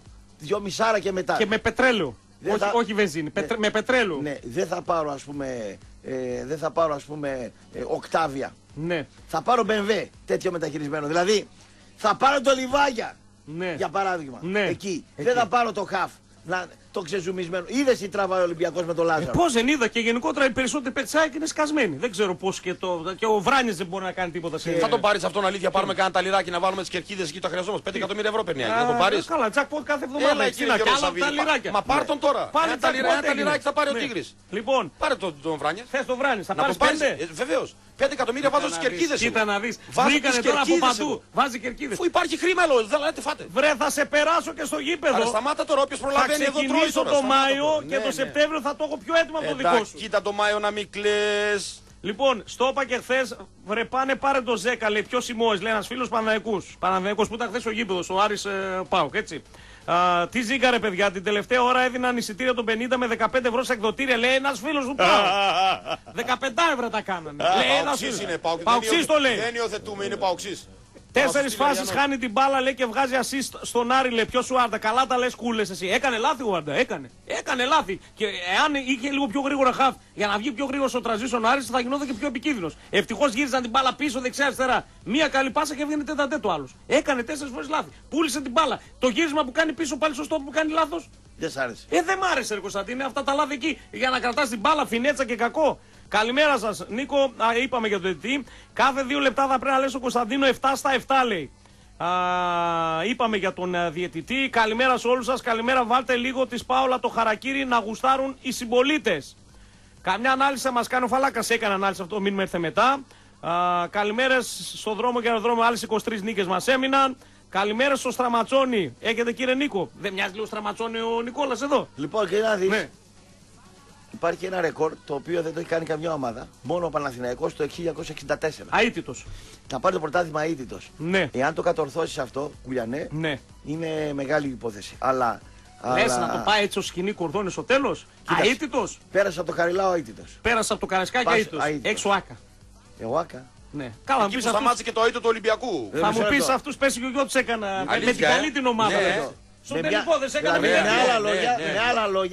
2,5 και μετά. Και με πετρέλαιο. Όχι βενζίνη, με πετρέλαιο. Ναι, δεν θα πάρω ας πούμε Οκτάβια. Ναι. Θα πάρω BMW τέτοιο μεταχειρισμένο. Δηλαδή θα πάρω το Λιβάγια για παράδειγμα. Εκεί. Δεν θα πάρω το Χαφ. Το ξεζουμισμένο. Είδες τι τραβάει ο Ολυμπιακός με τον Λάζαρο. Πώς δεν είδα και γενικότερα οι περισσότεροι πετσάκοι είναι σκασμένοι. Δεν ξέρω πώς και ο Βράνιες δεν μπορεί να κάνει τίποτα σε θα τον πάρεις αυτόν αλήθεια. Πάρουμε κανένα ταλιράκι να βάλουμε τις κερκίδες εκεί. Τα χρειαζόμαστε. 5 εκατομμύρια ευρώ παίρνει. Θα τον πάρεις. Καλά, τζακπότ κάθε εβδομάδα. Μα πάρ' τον τώρα. Ένα ταλιράκι θα πάρει ο Τίγρης. Λοιπόν, πάρε τον Βράνιες. Θες τον Βράνιες. Θα πάρεις 5. Βεβαίως. 5 εκατομμύρια βάζω στις κερκίδες. Κοίτα να δεις. Βγήκανε τώρα από παντού. Βάζει κερκίδες. Αφού υπάρχει χρήμα, λέω. Δεν λέτε φάτε. Βρε, θα σε περάσω και στο γήπεδο. Αλλά σταμάτα τώρα, όποιος προλαβαίνει εδώ τρώει. Το Μάιο και το Σεπτέμβριο θα το έχω πιο έτοιμο από το δικό σου. Κοίτα το Μάιο να μην κλαις. Λοιπόν, στο είπα και χθες, βρε πάνε πάρε το Ζέκα, λέει ποιος Σιμόες, λέει ένας φίλος Παναθηναϊκός που ήταν χθες στο γήπεδο, ο Άρης ΠΑΟΚ, έτσι. Τι ζήκα ρε παιδιά, την τελευταία ώρα έδιναν εισιτήρια των 50 με 15 ευρώ σε εκδοτήρια, λέει ένας φίλος του ΠΑΟΚ. 15 ευρώ τα κάνανε. Λέει ένας φίλος. Παοξής το λέει. Δεν υιοθετούμε, είναι παοξής. 4 φάσεις χάνει την μπάλα, λέει, και βγάζει assist στον Άρη, λέει. Ποιος ο Άρντα, καλά τα λες κούλες εσύ. Έκανε λάθη ο Άρντα, έκανε λάθη. Και εάν είχε λίγο πιο γρήγορα χαφ για να βγει πιο γρήγορα στο transition ο Άρης θα γινόταν και πιο επικίνδυνος. Ευτυχώς γύριζαν την μπάλα πίσω δεξιά-αριστερά. Μία καλή πάσα και έβγαινε τέταρτο άλλος. Έκανε 4 φορές λάθη. Πούλησε την μπάλα. Το γύρισμα που κάνει πίσω πάλι σωστό που κάνει λάθος. Δεν σ' άρεσε. Δεν μ' άρεσε, ρε Κωνσταντίνε, αυτά τα λάθη εκεί για να κρατάς την μπάλα, φινέτσα και κακό. Καλημέρα σας, Νίκο. Είπαμε για το διαιτητή. Κάθε 2 λεπτά θα πρέπει να λες ο Κωνσταντίνο 7 στα 7, λέει. Είπαμε για τον διαιτητή. Καλημέρα σε όλους σας. Καλημέρα. Βάλτε λίγο της Πάολα το χαρακίρι να γουστάρουν οι συμπολίτες. Καμιά ανάλυση θα μας κάνει ο Φαλάκας. Έκανε ανάλυση αυτό. Μην με έρθε μετά. Καλημέρες στο δρόμο και αεροδρόμιο. Άλλες 23 νίκες μας έμειναν. Καλημέρα στο Στραματσόνι. Έχετε κύριε Νίκο. Δεν μοιάζει λίγο Στραματσόνι ο Νικόλας εδώ. Λοιπόν, και να δεις. Υπάρχει ένα ρεκόρ το οποίο δεν το έχει κάνει καμιά ομάδα. Μόνο ο Παναθηναϊκός το 1964. Αίτητος. Να πάρει το πρωτάθλημα αίτητος. Ναι. Εάν το κατορθώσεις αυτό, Κουλιανέ, είναι μεγάλη υπόθεση. Λες να το πάει έτσι ο σκηνή κορδόνι στο τέλος. Αίτητος. Πέρασε από το Χαριλάο αίτητος. Πέρασε από το Καρεσκάκι αίτητος. Έξω Άκα. Εγώ Άκα. Ναι. Καλά, εκεί που σταμάτησε και το αίτητο του Ολυμπιακού. Θα μου πεις αυτούς πες και ο γιο τους έκανα με την καλή την ομάδα. Στον τελικό δεν σε έκανα με άλλα λόγια,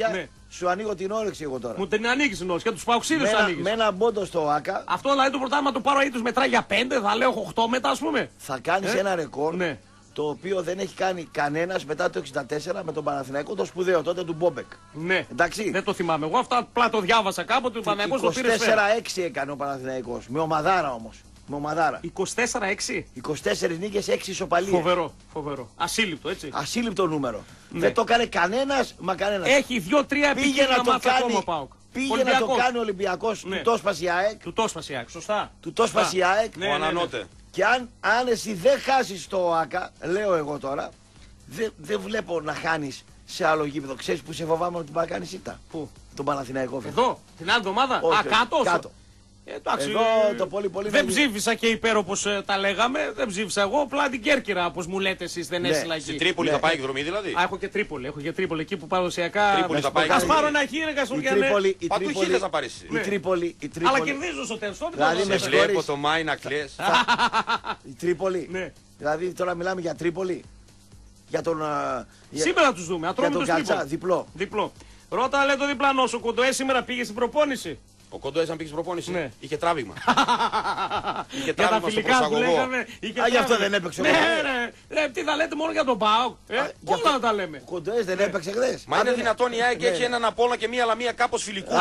Σου ανοίγω την όρεξη εγώ τώρα. Μου την ανοίγει την όρεξη και του παοξίδες ανοίγει. Με ένα μπόντο στο ΆΚΑ. Αυτό δηλαδή το πρωτάθλημα του πάρω ή του μετράει για 5, θα λέω 8 μετά, α πούμε. Θα κάνει ένα ρεκόρ. Ναι. Το οποίο δεν έχει κάνει κανένας μετά το 64 με τον Παναθηναϊκό, το σπουδαίο τότε του Μπόμπεκ. Ναι. Εντάξει. Δεν το θυμάμαι. Εγώ αυτά απλά το διάβασα κάποτε. Ο Παναθηναϊκός το πήρε σφαίρα. 24-6 έκανε ο Παναθηναϊκός. Με ομαδάρα όμως. Με ομαδάρα. 24-6. 24 νίκες, 6 ισοπαλίες. Φοβερό, φοβερό. Ασύλληπτο, έτσι. Ασύλληπτο νούμερο. Ναι. Δεν το έκανε κανένας, μα κανένας. Έχει 2-3 επικίνδυνα μάτσα ακόμα, ΠΑΟΚ. Πήγε να το κάνει ο Ολυμπιακός. Ναι. Του το σπάσει η ΑΕΚ. Του το σπάσει η ΑΕΚ, σωστά. Του το σπάσει η ΑΕΚ. Ναι, ναι. Και αν εσύ δεν χάσεις το ΟΑΚΑ, λέω εγώ τώρα, δεν βλέπω να χάνεις σε άλλο γήπεδο. Ξέρεις που σε φοβάμαι ότι πάει να κάνεις ήττα? Πού? Τον Παναθηναϊκό. Εδώ, την άλλη εβδομάδα. Όχι, κάτω. Εντάξει, εδώ το πολύ δεν ψήφισα και υπέρ όπως τα λέγαμε. Δεν ψήφισα εγώ. Απλά την Κέρκυρα, όπως μου λέτε εσείς, δεν έστειλα εκεί. Στην Τρίπολη θα πάει εκδρομή δηλαδή. Έχω και Τρίπολη. Έχω και Τρίπολη εκεί που παραδοσιακά. Τρίπολη θα πάει. Ας πάρω ένα χείρεγα στο Γιάννη. Πατουχίδες θα πάρεις. Η Τρίπολη. Αλλά κερδίζω στο τέλος. Δηλαδή με βλέπω το Μάι να κλαις. Η Τρίπολη. Δηλαδή τώρα μιλάμε για Τρίπολη. Για τον. Σήμερα τους δούμε. Για τον Καλτσά, διπλό. Ρώτα, λέει το διπλανό σου. Κοντοέ σήμερα πήγε στην προπόνηση. Ο Κοντοές αν πήγε στην προπόνηση, ναι. Είχε τράβηγμα. Είχε για τα φιλικά που λέγαμε. Γι' αυτό δεν έπαιξε. Ναι, τι θα λέτε μόνο για τον ΠΑΟΚ. Όλα να τα λέμε. Ο Κοντοές δεν έπαιξε χθες. Μα είναι δυνατόν η ΑΕΚ έχει έναν Απόλλωνα και μία Λαμία κάπως φιλικούς.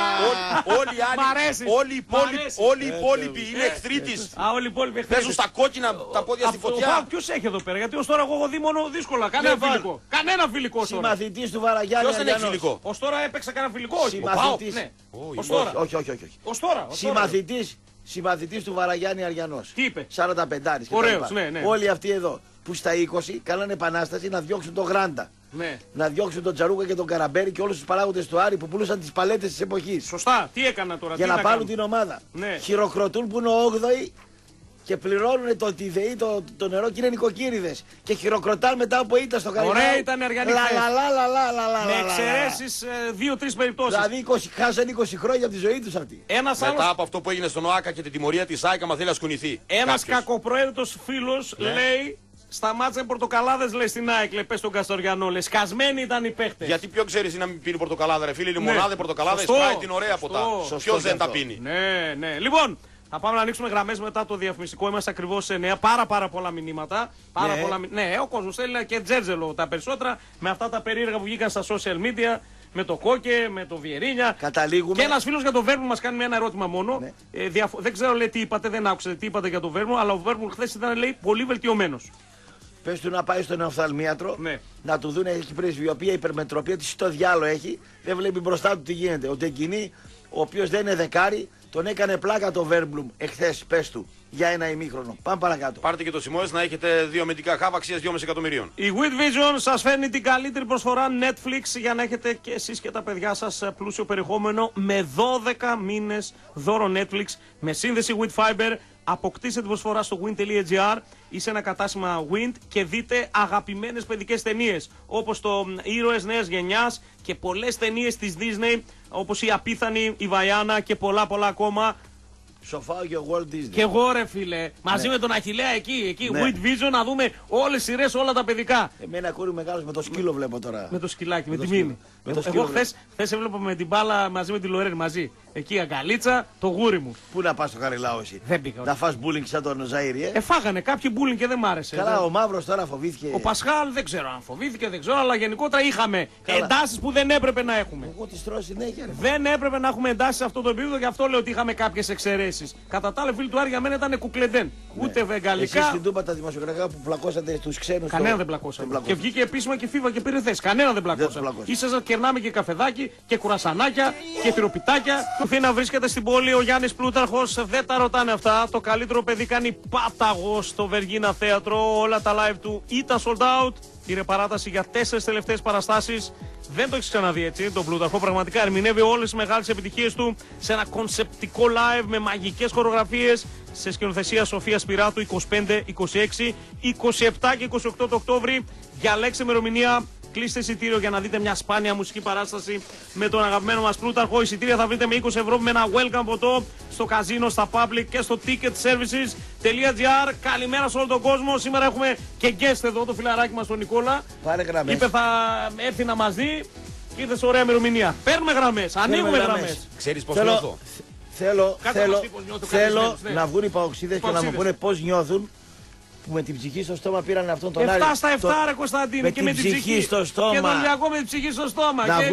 Όλοι οι υπόλοιποι είναι εχθροί της. Παίζουν στα κόκκινα τα πόδια στη φωτιά. Ποιος έχει εδώ πέρα, γιατί ως τώρα εγώ έχω δει μόνο δύσκολα. Κανένα φιλικό. Κανένα φιλικό. Συμμαθητής του Βαραγιάννη. Ποιος δεν έχει φιλικό? Ως τώρα έπαιξε κανένα φιλικό. Ως τώρα. Όχι. Ως τώρα. Συμμαθητής του Βαραγιάννη Αριανός. Τι είπε? 45. Ωραίος, ναι. Όλοι αυτοί εδώ που στα 20 κάνανε επανάσταση να διώξουν τον Γράντα. Ναι. Να διώξουν τον Τζαρούκα και τον Καραμπέρι και όλους τους παράγοντες του Άρη που πουλούσαν τις παλέτες της εποχής. Σωστά. Τι έκανα τώρα? Για να πάρουν την ομάδα. Ναι. Χειροκροτούν που είναι ο 8η και πληρώνουν το ΤΙΔΕΗ, το νερό και είναι νοικοκύριδες. Και χειροκροτάνε μετά από ήττα στο Καραϊσκάκι. Ωραία ήταν η Αριανή. Με εξαιρέσεις 2-3 περιπτώσεις. Δηλαδή χάσαν 20 χρόνια από τη ζωή τους αυτοί. Μετά από αυτό που έγινε στον ΟΑΚΑ και την τιμωρία της ΑΕΚ, άμα θέλει να σκουνηθεί. Ένας κακοπροαίρετος φίλος λέει. Σταμάτησαν πορτοκαλάδες, λέει στην ΑΕΚ, λέει, πες τον Καστοριανό, λέει, σκασμένοι ήταν οι παίχτες. Γιατί πιο ξέρεις να μην πίνει πορτοκαλάδα, ρε φίλε, λιμονάδε, πορτοκαλάδα, σπάει την ωραία ποτά. Ποιος δεν τα πίνει? Ναι. Λοιπόν, θα πάμε να ανοίξουμε γραμμές μετά το διαφημιστικό. Είμαστε ακριβώς σε 9. Πάρα πολλά μηνύματα. Ναι, ο κόσμος θέλει και τζέρτζελο τα περισσότερα με αυτά τα περίεργα που βγήκαν στα social media. Με το Κόκε, με το Βιερίνια. Καταλήγουμε. Και ένας φίλος για το Βέρμου μας κάνει ένα ερώτημα μόνο. Ναι. Δεν ξέρω, λέει, τι είπατε, δεν άκουσα τι είπατε για το Βέρμου, αλλά ο Βέρμου χθες ήταν, λέει, πολύ βελτιωμένος. Πες του να πάει στον οφθαλμίατρο, να του δουν έχει πρεσβειοπία, υπερμετροπία, τι στο διάλο έχει, δεν βλέπει μπροστά του τι γίνεται. Ο Τεκινή, ο οποίος δεν είναι δεκάρι, τον έκανε πλάκα το Βέρμπλουμ εχθές, πες του, για ένα ημίχρονο. Πάμε παρακάτω. Πάρτε και το Σιμώες να έχετε δύο αμυντικά χάβα αξίας 2,5 εκατομμυρίων. Η With Vision σας φέρνει την καλύτερη προσφορά Netflix για να έχετε και εσείς και τα παιδιά σας πλούσιο περιεχόμενο με 12 μήνες δώρο Netflix με σύνδεση with Fiber. Αποκτήστε την προσφορά στο win.gr ή σε ένα κατάστημα Wind και δείτε αγαπημένες παιδικές ταινίες όπως το Ήρωες Νέας Γενιάς και πολλές ταινίες της Disney όπως η Απίθανη, η Βαϊάνα και πολλά ακόμα. Σοφάω και ο Walt Disney. Και εγώ ρε φίλε, μαζί με τον Αχιλλέα εκεί, With Vision να δούμε όλες τις σειρές, όλα τα παιδικά. Εμένα κούρι μεγάλος με το σκύλο βλέπω τώρα. Με το σκυλάκι, με τη Μίνη. Εγώ χθες έβλεπα με την μπάλα μαζί με τη Λορέν μαζί. Εκεί αγκαλίτσα, το γούρι μου. Πού να πας στο Χαριλάο εσύ? Δεν πήγα. Να φας μπούλινγκ σαν τον Ζαΐρι, Φάγανε κάποιοι μπούλινγκ και δεν μ' άρεσε. Καλά, ο Μαύρος τώρα φοβήθηκε. Ο Πασχάλ δεν ξέρω αν φοβήθηκε, δεν ξέρω, αλλά γενικότερα είχαμε εντάσεις που δεν έπρεπε να έχουμε. Εγώ τη τρώω συνέχεια. Δεν έπρεπε να έχουμε εντάσεις σε αυτό το επίπεδο, γι' αυτό λέω ότι είχαμε κάποιες εξαιρέσεις. Κατά τα άλλα, φίλοι του Άρη για μένα ήταν κουκλεντέν. Ούτε βεγγαλικά. Εσείς στην Τούπα τα δημοσιογραφικά που πλακώσατε στους ξένους. Κανένα δεν πλακώσαμε. Και βγήκε επίσημα και FIFA και πήρε θέση. Κανένα δεν πλακώσαμε. Ίσα κερνάμε και καφεδάκι και κουρασανάκια και τυροπιτάκια. Του να βρίσκεται στην πόλη ο Γιάννης Πλούταρχος. Δεν τα ρωτάνε αυτά. Το καλύτερο παιδί κάνει πάταγο στο Βεργίνα Θέατρο. Όλα τα live του ήταν sold out. Πήρε παράταση για 4 τελευταίες παραστάσεις. Δεν το έχεις ξαναδεί έτσι τον Πλούταρχο. Πραγματικά ερμηνεύει όλες τις μεγάλες επιτυχίες του σε ένα κονσεπτικό live με μαγικές χορογραφίες. Σε σκηνοθεσία Σοφία Σπυράτου 25, 26, 27 και 28 το Οκτώβρη. Διαλέξτε ημερομηνία. Κλείστε εισιτήριο για να δείτε μια σπάνια μουσική παράσταση με τον αγαπημένο μας Πλούταρχο. Εισιτήρια θα βρείτε με 20 ευρώ με ένα welcome ποτό στο καζίνο, στα public και στο ticketservices.gr. Καλημέρα σε όλο τον κόσμο. Σήμερα έχουμε και guest εδώ, το φιλαράκι μας τον Νικόλα. Πάρε γραμμές. Είπε θα έρθει να μας δει. και ήρθε σε ωραία ημερομηνία. Παίρνουμε γραμμές, ανοίγουμε γραμμές. Ξέρεις πώς νιώθω. Θέλω να βγουν οι παοξίδες και να μου πούνε πώς νιώθουν που με την ψυχή στο στόμα πήραν αυτόν τον Άρη. 7 στα 7 ρε Κωνσταντίνε, και με την ψυχή στο στόμα. Και τον Ολυμπιακό με την ψυχή στο στόμα. Να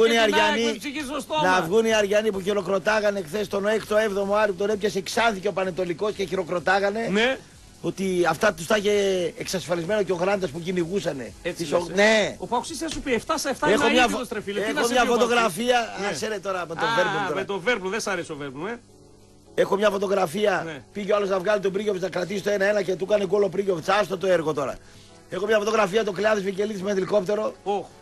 βγουν οι Αριανοί που χειροκροτάγανε χθες τον 6ο-7ο Άρη που τον έπιασε Ξάνθη και ο Πανετολικός και χειροκροτάγανε. Ναι. Ότι αυτά τους τα είχε εξασφαλισμένο και ο Γράντας που κυνηγούσανε. Ναι. Ο Παοξής θα σου πει 7 στα 7 είναι αίτητος τρεφίλε. Έχω μια φωτογραφία. Άσε τώρα με τον Βέρμπλουμ. Με τον Βέρμπλουμ, δεν σ' αρέσει ο Βέρμπλουμ, Έχω μια φωτογραφία. Πήγε ο άλλος να βγάλει τον Πρίγκοβιτς να κρατήσει το 1-1 και του έκανε γκολ ο Πρίγκοβιτς. Άστο το έργο τώρα. Έχω μια φωτογραφία το Κλεάδης Βικελίδης με ελικόπτερο.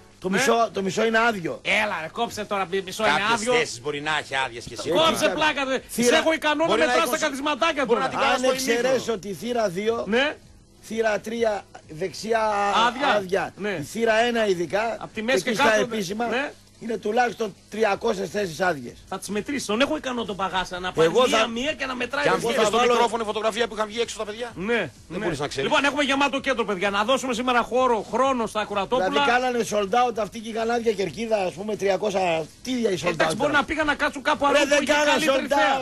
Το μισό είναι άδειο. Έλα, ρε, κόψε τώρα, μισό είναι άδειο. Κάποιες θέσεις μπορεί να έχει άδειες και εσύ. Κόψε πλάκα, σε έχω ικανό να μετράς τα καθισματάκια τώρα. Αν εξαιρέσω τη θύρα 2, θύρα 3 δεξιά άδεια, η θύρα 1 ειδικά, από τη μέση και κάτω επίσημα. Είναι τουλάχιστον 300 θέσεις άδειες. Θα τις μετρήσεις. Τον έχω ικανό τον παγάσα να πάει μία και να μετράει. Και αν βγει στο μικρόφωνο η φωτογραφία που είχαν βγει έξω τα παιδιά. Ναι. Δεν μπορείς να ξέρεις. Λοιπόν, έχουμε γεμάτο κέντρο, παιδιά. Να δώσουμε σήμερα χρόνο στα Κουρατόπουλα. Δηλαδή κάνανε sold out αυτή και η Γαλάνδια Κερκίδα, ας πούμε 300. Τι για η sold out. Εντάξει, μπορεί να πήγαν να κάτσουν κάπου αλλού. Δεν κάνανε sold out.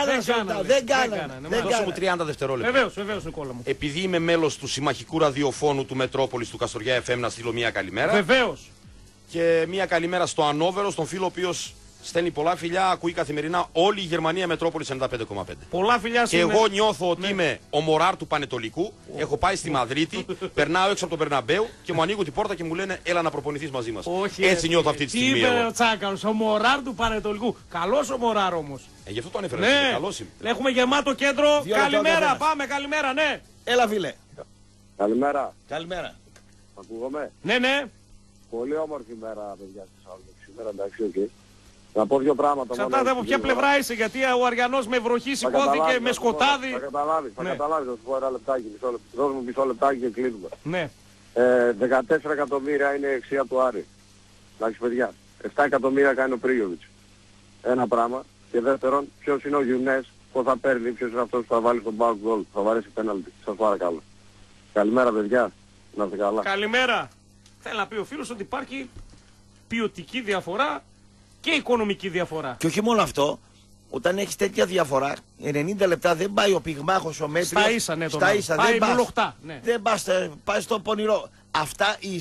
Δεν κάνανε. Δώσε μου 30 δευτερόλεπτα. Βεβαίως, Νικόλα μου. Επειδή είμαι μέλος του συμμαχικού ραδιοφώνου του Μετρόπολης του Καστοριά FM, να στείλω μια καλημέρα. Βεβαίως. Και μια καλημέρα στο Ανόβερο, στον φίλο ο οποίος στέλνει πολλά φιλιά, ακούει καθημερινά όλη η Γερμανία Μετρόπολη 95,5. Πολλά φιλιά και εγώ νιώθω ότι είμαι ο Μωράρ του Πανετολικού. Έχω πάει στη Μαδρίτη, περνάω έξω από τον Περναμπέου και μου ανοίγουν την πόρτα και μου λένε έλα να προπονηθείς μαζί μας. Έτσι νιώθω αυτή τη στιγμή. Τι είπε ο Τσάκαρος, ο Μωράρ του Πανετολικού. Καλός ο Μωράρ όμως. Γι' αυτό το ανέφερα. Ναι. Καλός είμαι. Έχουμε γεμάτο κέντρο. Καλημέρα, πάμε, καλημέρα, ναι. Έλα, φίλε. Καλημέρα. Καλημέρα. Ακούγομαι. Ναι. Πολύ όμορφη μέρα, παιδιά, στη Θεσσαλονίκη σήμερα, εντάξει, οκ. Να πω δύο πράγματα. Εξαρτάται από ποια πλευρά είσαι, γιατί ο Αριανός με βροχή σηκώθηκε, με σκοτάδι. Θα καταλάβεις, θα σου πω ένα λεπτάκι, δώσ' μου μισό λεπτάκι και κλείνουμε. Ναι. 14 εκατομμύρια είναι η εξία του Άρη. Εντάξει, παιδιά. 7 εκατομμύρια κάνει ο Πρίγκοβιτς. Ένα πράγμα. Και δεύτερον, ποιος είναι ο Γιουνές, πώς θα παίρνει, ποιος είναι αυτός που θα βάλει στον back goal, θα βαρέσει πέναλτι. Σας παρακαλώ. Καλημέρα, παιδιά. Να είστε καλά. Καλημέρα. Θέλει να πει ο φίλος ότι υπάρχει ποιοτική διαφορά και οικονομική διαφορά. Και όχι μόνο αυτό, όταν έχεις τέτοια διαφορά, 90 λεπτά δεν πάει ο πυγμάχος ο μέτριος. Στα ίσα, ναι, στα ίσα, πάει δεν πας, πάει στο πονηρό. Αυτά οι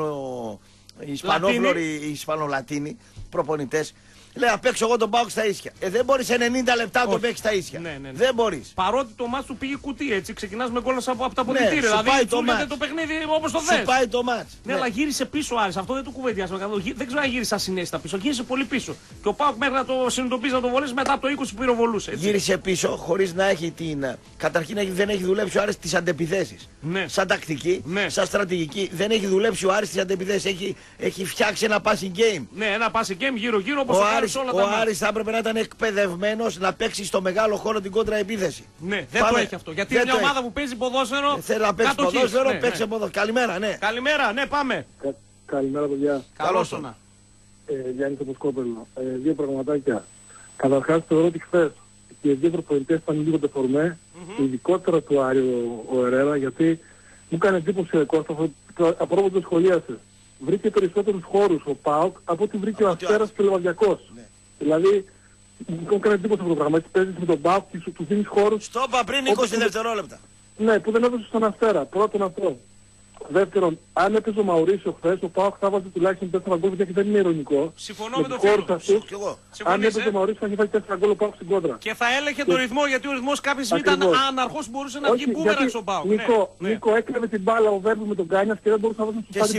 Ισπανόφλωροι, οι Ισπανολατίνοι προπονητές, λέει να παίξω εγώ τον Πάοκ στα ίσια. Δεν μπορείς 90 λεπτά να τον παίξεις στα ίσια. Ναι. Δεν μπορείς. Παρότι το μάτς του πήγε κουτί, έτσι. Ξεκινάς με γκολ από τα αποδυτήρια. Δηλαδή το παιχνίδι όπως το θες. Σου πάει το μάτς. Ναι, αλλά γύρισε πίσω ο Άρης. Αυτό δεν το κουβεντιάσαμε. Δεν ξέρω αν γύρισε ασυναίσθητα πίσω. Γύρισε πολύ πίσω. Και ο Πάοκ μέχρι να το συνειδητοποιήσει να το βολέσει μετά από το 20 που πυροβολούσε. Γύρισε πίσω χωρίς να έχει την. Καταρχήν δεν έχει δουλέψει ο Άρης τις αντεπιθέσεις. Ναι. Σαν τακτική, σαν στρατηγική. Δεν έχει δουλέψει ο Άρης τις αντεπιθέσεις. Έχει φτιάξει ένα passing game. Ναι, ένα passing game γύρω-γύρω όπως το κάνει όλα τα μάτια. Θα έπρεπε να ήταν εκπαιδευμένος να παίξει στο μεγάλο χώρο την κόντρα επίθεση. Ναι, δεν το έχει αυτό. Γιατί είναι μια ομάδα που παίζει ποδόσφαιρο. Θέλει να παίξει ποδόσφαιρο, παίξει ποδόσφαιρο. Καλημέρα, ναι. Καλημέρα, ναι, πάμε. Καλημέρα, παιδιά. Καλώς όνα. Γιάννη το Ποσκόπελο. Δύο πραγματάκια. Καταρχάς θεωρώ ότι χθες και οι δύο προπονητές ήταν λίγο τεφορμέ, ειδικότερα του Άριο ο Ερέρα, γιατί μου έκανε εντύπωση ο Κώστας από όπου το σχολίασε. Βρήκε περισσότερους χώρους ο ΠΑΟΚ από ό,τι βρήκε ο Αστέρας και ο Λεβαδιακός. Δηλαδή, μου έκανε εντύπωση αυτό το πράγμα. Έτσι παίζεις με τον ΠΑΟΚ και του δίνεις χώρους. Στο είπα πριν 20 δευτερόλεπτα. Ναι, που δεν έδωσε στον Αστέρα. Πρώτον αυτό. Δεύτερον, αν έπαιζε ο Μαουρίσιο χθες, ο ΠΑΟΚ θα βάζει τουλάχιστον 4 γκολ, γιατί δεν είναι ηρωνικό. Συμφωνώ με τον φίλο. Αν έπαιζε ο Μαουρίσιο θα είχε βάλει 4 γκολ ο ΠΑΟΚ στην κόντρα. Και θα έλεγε τον ρυθμό, γιατί ο ρυθμός κάποια στιγμή ήταν άναρχος, μπορούσε να βγει μπούμεραξ ο ΠΑΟΚ. Νίκο, έκλεβε την μπάλα ο Βέρμπου με τον Κάνιας και δεν μπορούσε να βάζει στο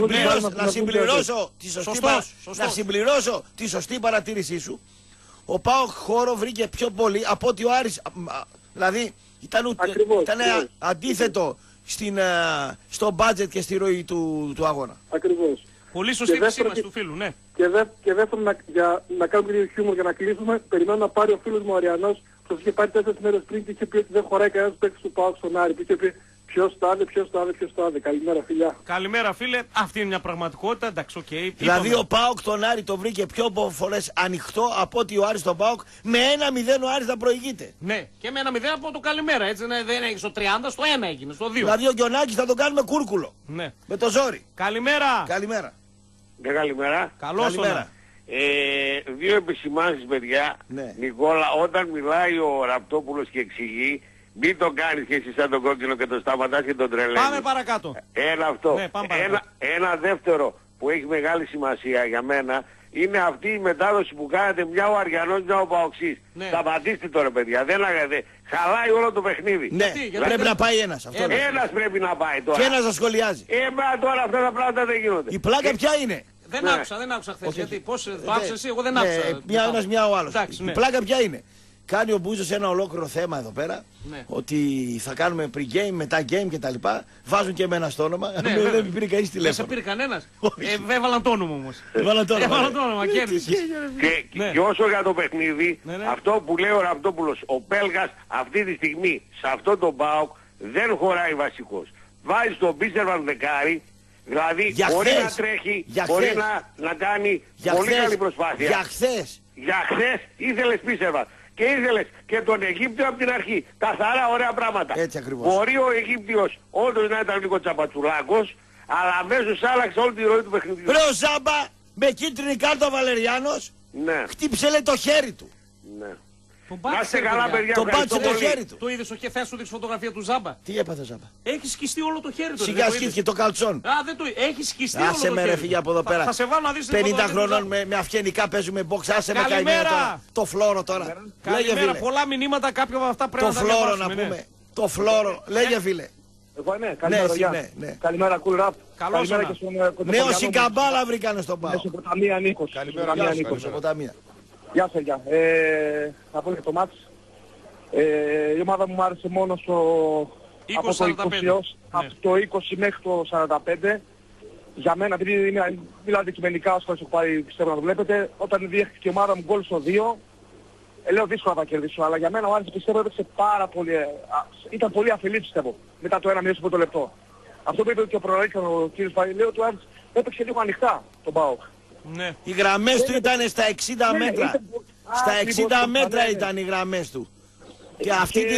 να συμπληρώσω τη σωστή παρατήρησή σου. Ο ΠΑΟΚ χώρο βρήκε πιο πολύ από ότι ο Άρης. Δηλαδή ήταν αντίθετο στο budget και στη ροή του αγώνα. Ακριβώς. Πολύ σωστή επισήμανση του φίλου, ναι. Και δεύτερον, να κάνουμε λίγο χιούμορ για να κλείσουμε, περιμένω να πάρει ο φίλος μου ο Αριανός, που είχε πάρει 4 μέρες πριν και είχε πει ότι δεν χωράει κανένας παίκτης του ΠΑΟΚ στον Άρη. Είχε πει ποιος το άδε. Καλημέρα, φιλιά. Καλημέρα, φίλε. Αυτή είναι μια πραγματικότητα. Εντάξει, οκ. Δηλαδή ο ΠΑΟΚ τον Άρη το βρήκε πιο φορές ανοιχτό από ότι ο Άρης τον ΠΑΟΚ με 1-0 ο Άρης θα προηγείται. Ναι, και με 1-0 από το καλημέρα. Έτσι δεν έγινε στο 30, στο 1 έγινε, στο 2. Δηλαδή ο Γιονάκης θα τον κάνουμε κούρκουλο. Ναι. Με το ζόρι. Καλημέρα. Καλημέρα. Καλημέρα. Καλώς όνα. Δύο επισημάνσεις, παιδιά. Ναι. Νικόλα, όταν μιλάει ο Ραπτόπουλος και εξηγεί, μην το κάνεις και εσύ σαν τον κόκκινο και τον σταματάς και τον τρελαίνεις. Πάμε παρακάτω. Ένα αυτό. Ναι, πάμε παρακάτω. Ένα δεύτερο που έχει μεγάλη σημασία για μένα είναι αυτή η μετάδοση που κάνετε, μια ο Αριανός, μια ο Παοξής. Ναι. Σταματήστε τώρα, παιδιά. Δεν χαλάει όλο το παιχνίδι. Ναι, πρέπει να πάει ένας. Ένας πρέπει να πάει τώρα. Και ένας να σχολιάζει. Τώρα αυτά τα πράγματα δεν γίνονται. Η πλάκα ποια είναι? Δεν άκουσα χθες. Γιατί πώς το άκουσες εσύ, εγώ δεν άκουσα. Μια ένας, μια ο άλλος. Ναι. Η πλάκα ποια είναι? Κάνει ο Μπούζος ένα ολόκληρο θέμα εδώ πέρα. Ναι. Ότι θα κάνουμε pre-game, μετά game κτλ. Βάζουν και εμένα στο όνομα. Ναι, δεν πήρε κανείς τηλέφωνο. Δεν σε πήρε κανένας. Έβαλαν το όνομα όμως. Έβαλαν το όνομα. Κέρδισες. Και όσο για το παιχνίδι, αυτό που λέει ο Ραπτόπουλος, ο Πέλγας αυτή τη στιγμή σε αυτό το ΠΑΟΚ δεν χωράει βασικός. Βάζει τον Πίστερβαν δεκάρι, δηλαδή μπορεί να τρέχει, μπορεί να κάνει πολύ καλή προσπάθεια. Για χθες ήθελες Πίστερβαν. Και ήθελες και τον Αιγύπτιο από την αρχή. Καθαρά ωραία πράγματα. Έτσι ακριβώς. Μπορεί ο Αιγύπτιος όντως να ήταν λίγο τσαπατσουλάκος, αλλά αμέσως άλλαξε όλη τη ροή του παιχνιδιού. Ρε ο Ζάμπα με κίτρινη κάρτα ο Βαλεριάνος χτύπησε λέει το χέρι του. Ναι. Να είστε καλά, παιδιά. Τον πάτησε το χέρι του. Το είδες και θες σου δείξει φωτογραφία του Ζάμπα. Τι έπαθε Ζάμπα? Έχει σκιστεί όλο το χέρι του. Σιγά σκίστηκε το καλτσόν. Α, δεν το έχει σκιστεί όλο το χέρι. Άσε με ρε φύγε από εδώ πέρα. Θα σε βάλω να δεις 50 χρονών με αυγενικά παίζουμε box. Άσε με καημένα τώρα. Το φλόρο τώρα. Καλημέρα. Πολλά μηνύματα, κάποια από αυτά πρέπει να τα διαβάσουμε. Το φλόρο να πούμε. Το φλόρο. Λέγε φίλε. Εγώ ναι, καλημέρα. Καλημέρα, cool rap. Καλώς ήρθατε. Νέο Σιγκαμπάλα βρήκανε στον Πάο. Μεσοποταμία Νίκος. Καλημέρα, Μεσοποταμία. Γεια σας, γεια. Θα πω για το μάτς. Η ομάδα μου άρεσε μόνο από το 20 από το 20 μέχρι το 45. Για μένα, επειδή είναι αντικειμενικά όσο έχω πάρει, πιστεύω να το βλέπετε, όταν διέχθηκε η ομάδα μου γκολ στο 2, λέω δύσκολα θα κερδίσω, αλλά για μένα ο Άρης πιστεύω έπαιξε πάρα πολύ, ήταν πολύ αφελή πιστεύω, μετά το 1-0 στο λεπτό. Αυτό που είπε και ο προορίτης ο κ. Παγιλέου, του Άρης έπαιξε λίγο ανοιχτά τον ΠΑΟΚ. Ναι. Οι γραμμές του ήταν στα 60 μέτρα. Στα 60 μέτρα ήταν οι γραμμές του. Και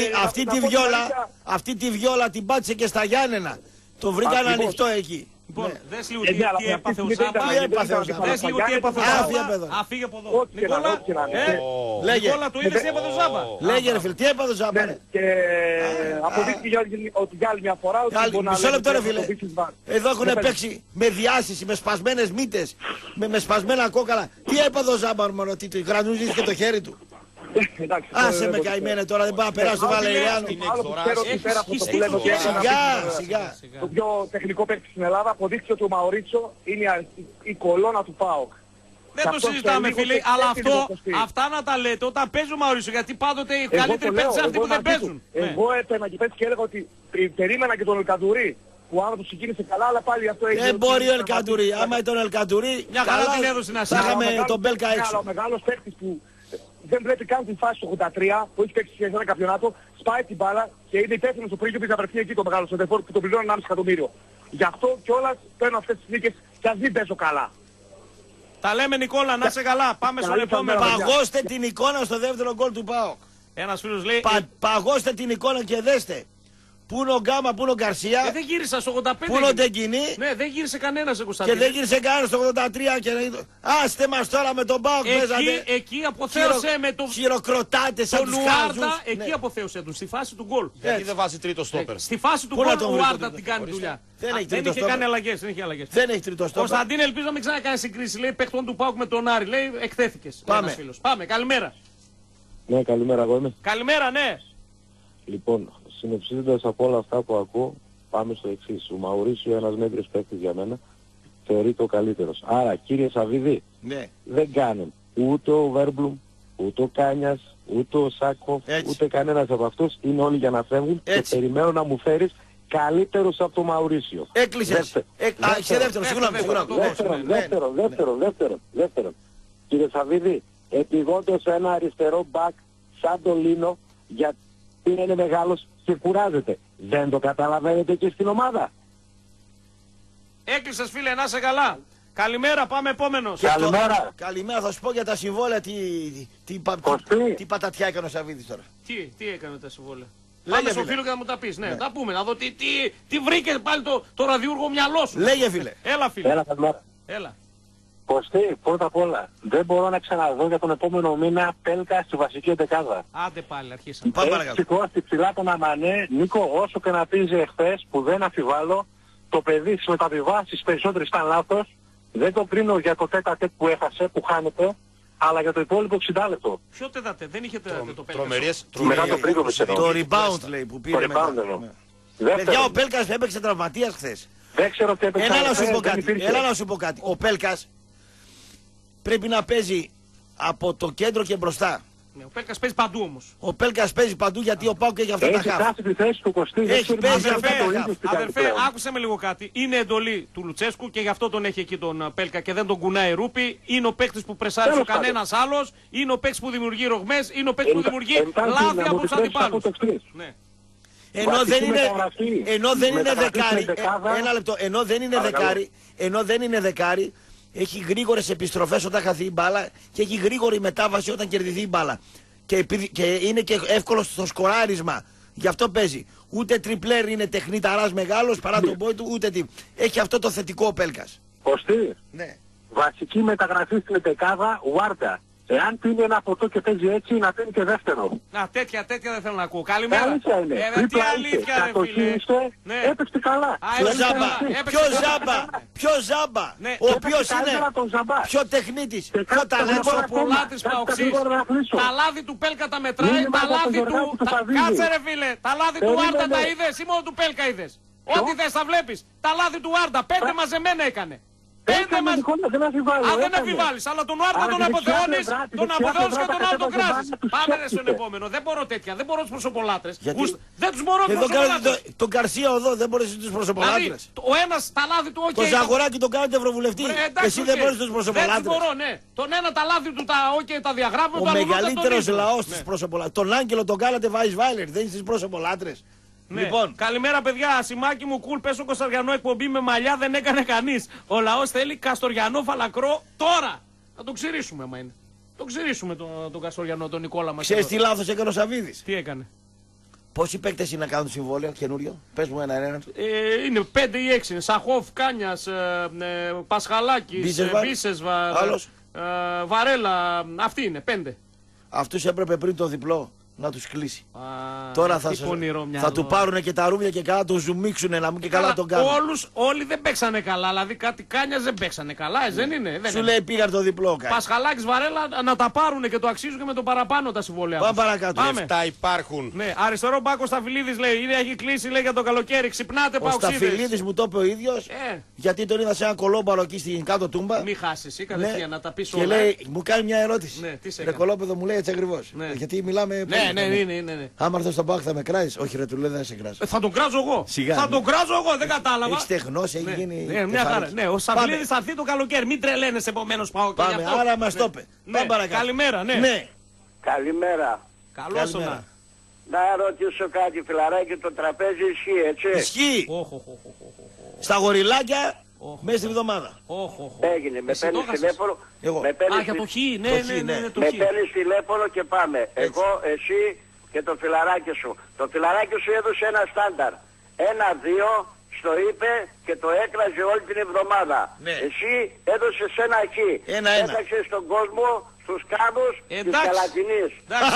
αυτή τη βιόλα την πάτησε και στα Γιάννενα. Το βρήκαν ανοιχτό εκεί. Λοιπόν, δες λίγο τι έπαθε ο Ζάμπα. Δες λίγο τι έπαθε ο Ζάμπα. Αφήγε από εδώ. Νικόλα, Νικόλα, του είδες τι έπαθε ο Ζάμπα. Λέγε ρε φίλε, τι έπαθε ο Ζάμπα. Και αποδείχθηκε ότι για άλλη μια φορά... Μισό λεπτό ρε φίλε. Εδώ έχουν παίξει με διάσηση, με σπασμένες μύτες, με σπασμένα κόκαλα. Τι έπαθε ο Ζάμπα μόνο, ότι γρανούζησε το χέρι του. Άσε με καημένε τώρα, δεν πάω να περάσω το Βαλεριάνο. Σιγά. Το πιο τεχνικό παίκτη στην Ελλάδα αποδείχθηκε ότι ο Μαουρίτσο είναι η κολόνα του ΠΑΟΚ. Δεν το συζητάμε φίλε, αλλά αυτά να τα λέτε όταν παίζει ο Μαουρίτσο, γιατί πάντοτε οι καλύτεροι παίκτες είναι αυτοί που δεν παίζουν. Εγώ έπαιρνα και πέτυχε και έλεγα ότι περίμενα και τον Ελκαντουρί. Που ο άνθρωπος ξεκίνησε καλά, αλλά πάλι αυτό έγινε. Δεν μπορεί ο Ελκαντουρί. Άμα ήταν ο Ελκαντουρί, μια χαρά την έδωσε να θα είχαμε τον Μπέλκα έξω. Ο μεγάλος παίκτης που δεν βλέπει καν την φάση του 83 που έχει παίξει σε ένα καπιονάτο, σπάει την μπάλα και είναι υπεύθυνος ο πρίγκιπης να βρεθεί εκεί το μεγάλο σεντερφόρ που τον πληρώνει 1,5 εκατομμύριο. Γι' αυτό κιόλας παίρνω αυτές τις νίκες και ας μην παίζω καλά. Τα λέμε Νικόλα, να είσαι καλά. Πάμε στον επόμενο. Παγώστε την εικόνα στο δεύτερο γκολ του ΠΑΟΚ. Ένας φίλος λέει... Παγώστε την εικόνα και δέστε. Πού είναι ο Γκάμα, πού είναι ο Γκαρσία. Δεν γύρισα στο 85. Πού είναι ο Ντεγκινή. Ναι, δεν γύρισε κανένας Κωνσταντίνε. Και δεν γύρισε κανένας στο 83. Άστε μας τώρα με τον ΠΑΟΚ. Εκεί αποθέωσε με τον. Χειροκροτάτε σαν τους Ουάρντα. Εκεί αποθέωσε τον στη φάση του γκολ. Γιατί δεν βάζει τρίτο στόπερ. Στη φάση του γκολ ο Ουάρντα την κάνει δουλειά. Δεν είχε κάνει αλλαγές. Δεν έχει τρίτο στόπερ. Κωνσταντίνε, ελπίζω να μην ξανακάνει συγκρίση. Λέει παιχτών του ΠΑΟΚ με τον Άρη. Λέει εκθέθηκες. Πάμε. Καλημέρα. Ναι, καλημέρα, εγώ είμαι. Καλημέρα, ναι. Λοιπόν, συνοψίζοντας από όλα αυτά που ακούω, πάμε στο εξής. Ο Μαουρίσιο, ένας μέτριος παίκτης για μένα, θεωρείται ο καλύτερος. Άρα, κύριε Σαββίδη, δεν κάνουν ούτε ο Βέρμπλουμ, ούτε ο Κάνιας, ούτε ο Σάκοφ, ούτε κανένας από αυτούς. Είναι όλοι για να φεύγουν και περιμένω να μου φέρεις καλύτερος από το Μαουρίσιο. Έκλεισες. Δεύτερον. Κύριε Σαββίδη, επιγόντως ένα αριστερό μπακ σαν το Λίνο, γιατί είναι μεγάλος και κουράζεται. Δεν το καταλαβαίνετε και στην ομάδα. Έκλεισες φίλε, να είσαι καλά. Καλημέρα, πάμε επόμενος. Καλημέρα, θα σου πω για τα συμβόλαια τι πατατιά έκανε ο Σαββίδης τώρα. Τι έκανε τα συμβόλαια. Πάμε στο φίλο και να μου τα πεις. Ναι, τα πούμε, να δω τι βρήκε πάλι το ραδιούργο μυαλό σου. Λέγε φίλε. Έλα φίλε. Έλα. Έλα. Κωστή, πρώτα απ' όλα, δεν μπορώ να ξαναδώ για τον επόμενο μήνα Πέλκα στη βασική εντεκάδα. Άντε πάλι, αρχίσαμε. Έχει σηκώσει ψηλά τον Αμανέ. Νίκο, όσο και να πίζει εχθές, που δεν αμφιβάλλω, το παιδί στις μεταβιβάσεις περισσότερες ήταν λάθος. Δεν το κρίνω για το τέτα-τέτ που έχασε, που χάνεται, αλλά για το υπόλοιπο 60 λεπτό. Ποιο τέτα-τέτ, δεν είχε τέτα-τέτ το Πέλκα. Μετά το Πρίγκοβιτς. Το rebound λέει που πήρε μετά. Παιδιά, ο Πέλκας έπαιξε τραυματίας χθες. Δεν ξέρω τι έπαιξε. Έλα να σου πω κάτι. Ο Πέλκας πρέπει να παίζει από το κέντρο και μπροστά. Ναι, ο Πέλκας παίζει παντού όμως. Ο Πέλκας παίζει παντού γιατί ο ΠΑΟΚ έχει αυτά τα χαφ. Έχει χάσει τη θέση του Κωστή. Έχει παίζει αυτά τα χαφ. Αδερφέ, άκουσε με λίγο κάτι. Είναι εντολή του Λουτσέσκου και γι' αυτό τον έχει εκεί τον Πέλκα και δεν τον κουνάει ρούπι. Είναι ο παίκτης που πρεσάρει ο κανένας άλλος. Είναι ο παίκτης που δημιουργεί ρογμές. Είναι ο παίκτης που δημιουργεί λάθη από τους αντιπάλους. Ενώ δεν είναι δεκάρι. Ένα λεπτό. Ενώ δεν είναι δεκάρι. Έχει γρήγορες επιστροφές όταν χαθεί η μπάλα και έχει γρήγορη μετάβαση όταν κερδιθεί η μπάλα. Και είναι και εύκολο στο σκοράρισμα. Γι' αυτό παίζει. Ούτε τριπλέρ είναι τεχνίταρας μεγάλος παρά τον πόη του, ούτε τι. Έχει αυτό το θετικό ο Πέλκας. Κωστή. Ναι. Βασική μεταγραφή στην εντεκάδα, Βάρτα. Εάν πίνει ένα ποτό και παίζει έτσι, να πίνει και δεύτερο. Να, τέτοια δεν θέλω να ακούω. Καλημέρα. Αλήθεια είναι. Τι αλήθεια ρε φίλε. Ναι. Έπαιξε καλά. Ποιο Ζάμπα. Ο οποίος είναι πιο τεχνίτης, πιο ταλέντος. Πολάτης Παοξής. Τα λάδι του Πέλκα τα μετράει. Τα λάδι του... Κάτσε ρε φίλε. Τα λάδι του Άρντα τα είδες ή μόνο του Πέλκα είδες? Ό,τι θες θα βλέπεις. Τα λάδι του Άρντα 5 μαζεμένα έκανε. Δεν αμφιβάλλεις, αλλά τον Άρτα τον αποθεώνεις και τον άλλο τον κράζεις. Πάμε στον επόμενο. Δεν μπορώ τέτοια, δεν μπορώ τους προσωπολάτρες. Δεν τους μπορώ τους προσωπολάτρες. Τον Καρσία εδώ δεν μπορείς τους προσωπολάτρες. Ο ένας τα λάδι του, το Ζαγοράκι τον κάνετε ευρωβουλευτή. Εσύ δεν μπορείς τους προσωπολάτρες. Δεν μπορώ, ναι. Τον ένα τα λάδι του τα διαγράφω. Ο μεγαλύτερος λαός της προσωπολάτρες. Τον Άγγελο τον κάνατε Weisweiler, δεν είσαι στις προσωπολάτρες. Ναι. Λοιπόν. Καλημέρα παιδιά, σημάκι μου κουλ, πες ο Καστοριανό εκπομπή με μαλλιά δεν έκανε κανείς. Ο λαός θέλει Καστοριανό φαλακρό τώρα. Να τον ξηρίσουμε άμα είναι. Τον ξηρίσουμε τον Καστοριανό, τον Νικόλα μας. Ξέρεις τι λάθος έκανε ο Σαββίδης? Τι έκανε? Πόσοι παίκτες είναι να κάνουν συμβόλαιο καινούριο? Πες μου ένα. Είναι 5 ή 6. Σαχόφ, Κάνιας, Πασχαλάκης, Μπίσεσβαρ, Βαρέλα. Αυτοί είναι 5. Αυτούς έπρεπε πριν το διπλό να τους κλείσει. Τώρα θα του πάρουν και τα ρούμια και καλά το ζουμίξουνε να μου και καλά τον κάνουν. Όλοι δεν παίξανε καλά, δηλαδή κάτι Κάνιας δεν παίξανε καλά, δεν είναι. Σου λέει πήγαν το διπλό κάτι. Πασχαλάκης, Βαρέλα να τα πάρουν και το αξίζουν και με το παραπάνω τα συμβόλαια. Πάμε παρακάτω. Αυτά υπάρχουν. Ναι, αριστερό μπάκο Σταφυλίδης λέει, ήδη έχει κλείσει λέει για το καλοκαίρι, ξυπνάτε Παοξίδες. Ο Σταφυλίδης μου το είπε ο ίδιος, γιατί τον είδα σε ένα κολόμπαρο εκεί στην κάτω τούμπα. Μη χάσεις, κατευθείαν να τα πεις όλα. Και λέει, μου κάνει μια ερώτηση. Ρε κολόπεδο μου λέει έτσι ακριβώς. Γιατί μιλάμε. Ναι. Άμα έρθω στον Πάκ θα με κράζεις? Όχι ρε, του λέει δεν σε κράζω. Θα τον κράζω εγώ. Σιγά, τον κράζω εγώ, δεν κατάλαβα. Έχει στεγνώσει, έχει γίνει. Μια χαρά. Ναι, ο Σταφυλίδης θα έρθει το καλοκαίρι. Μην τρελαίνες επομένως πάω και πάμε, άρα μας το είπε. Πάμε παρακάτω. Καλημέρα, ναι. Καλημέρα. Καλώς ήρθατε. Να ρωτήσω κάτι, φιλαράκι, το τραπέζι ισχύει, έτσι? Ισχύει. Στα γοριλάκια μέσα στην εβδομάδα. Έγινε, με παίρνεις τηλέφωνο. Με παίρνεις τηλέφωνο και πάμε. Εγώ, εσύ και το φιλαράκι σου. Το φιλαράκι σου έδωσε ένα στάνταρ. 1-2 στο είπε και το έκραζε όλη την εβδομάδα. Εσύ έδωσες ένα χι. Έταξες στον κόσμο, στους κάδους της Καλατινής.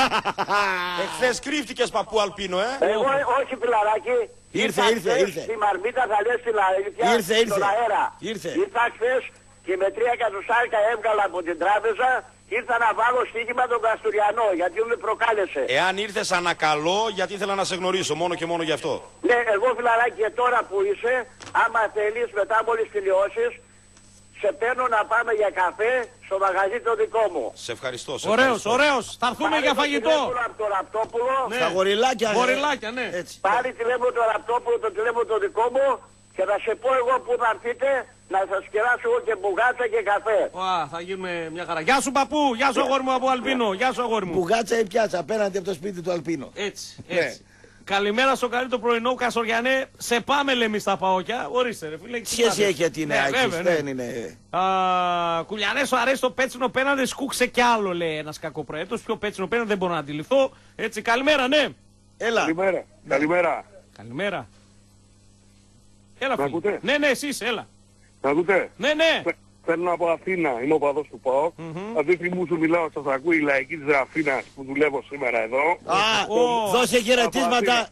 Εχθές κρύφτηκες παππού Αλπίνο, Εγώ όχι φιλαράκι. Ήρθε. Στη μαρμίτα θα λες την αλήθεια στον αέρα. Ήρθα χθες και με 3 εκατοστάρικα έβγαλα από την τράπεζα. Ήρθα να βάλω στοίχημα τον Καστουριανό, γιατί με προκάλεσε. Εάν ήρθες ανακαλώ, γιατί ήθελα να σε γνωρίσω, μόνο και μόνο γι' αυτό. Ναι, εγώ φιλαράκι και τώρα που είσαι, άμα θέλεις μετά μόλις τελειώσεις, σε παίρνω να πάμε για καφέ στο μαγαζί το δικό μου. Σε ευχαριστώ. Ωραίος. Θα έρθουμε για φαγητό. Από το Ραπτόπουλο. Ναι. Στα γοριλάκια, ναι. Πάλι τηλέφωνο το Ραπτόπουλο, το τηλέφωνο το δικό μου και θα σε πω εγώ που θα έρθετε. Να σας κεράσω εγώ και μπουγάτσα και καφέ. Θα γίνουμε μια χαρά. Γεια σου παππού, γεια σου αγόρι μου από Αλπίνο. Γεια σου αγόρι μου. Μπουγάτσα ή πιάτσα απέναντι από το σπίτι του Αλπίνο. Έτσι. Καλημέρα στο καλύτερο πρωινό Καστοριανέ. Σε πάμε λέμε στα Παόκια. Ορίστε ρε φίλε. Σχέση έχει ότι είναι άκης, δεν είναι. Κουλιανέ σου αρέσει το πέτσινο πέναντι, σκούξε κι άλλο λέει ένας κακοπροέτος. Πιο πέτσινο πέναντι δεν μπορώ να αντιληφθώ. Έτσι καλημέρα ναι. Έλα. Καλημέρα. Έλα φίλε. Ναι εσείς έλα. Θα δείτε. Ναι. Παίρνω από Αθήνα, είμαι οπαδός του ΠΑΟΚ. Αυτή τη στιγμή σου μιλάω, σας ακούει η λαϊκή της Αθήνας που δουλεύω σήμερα εδώ. Δώσε χαιρετίσματα,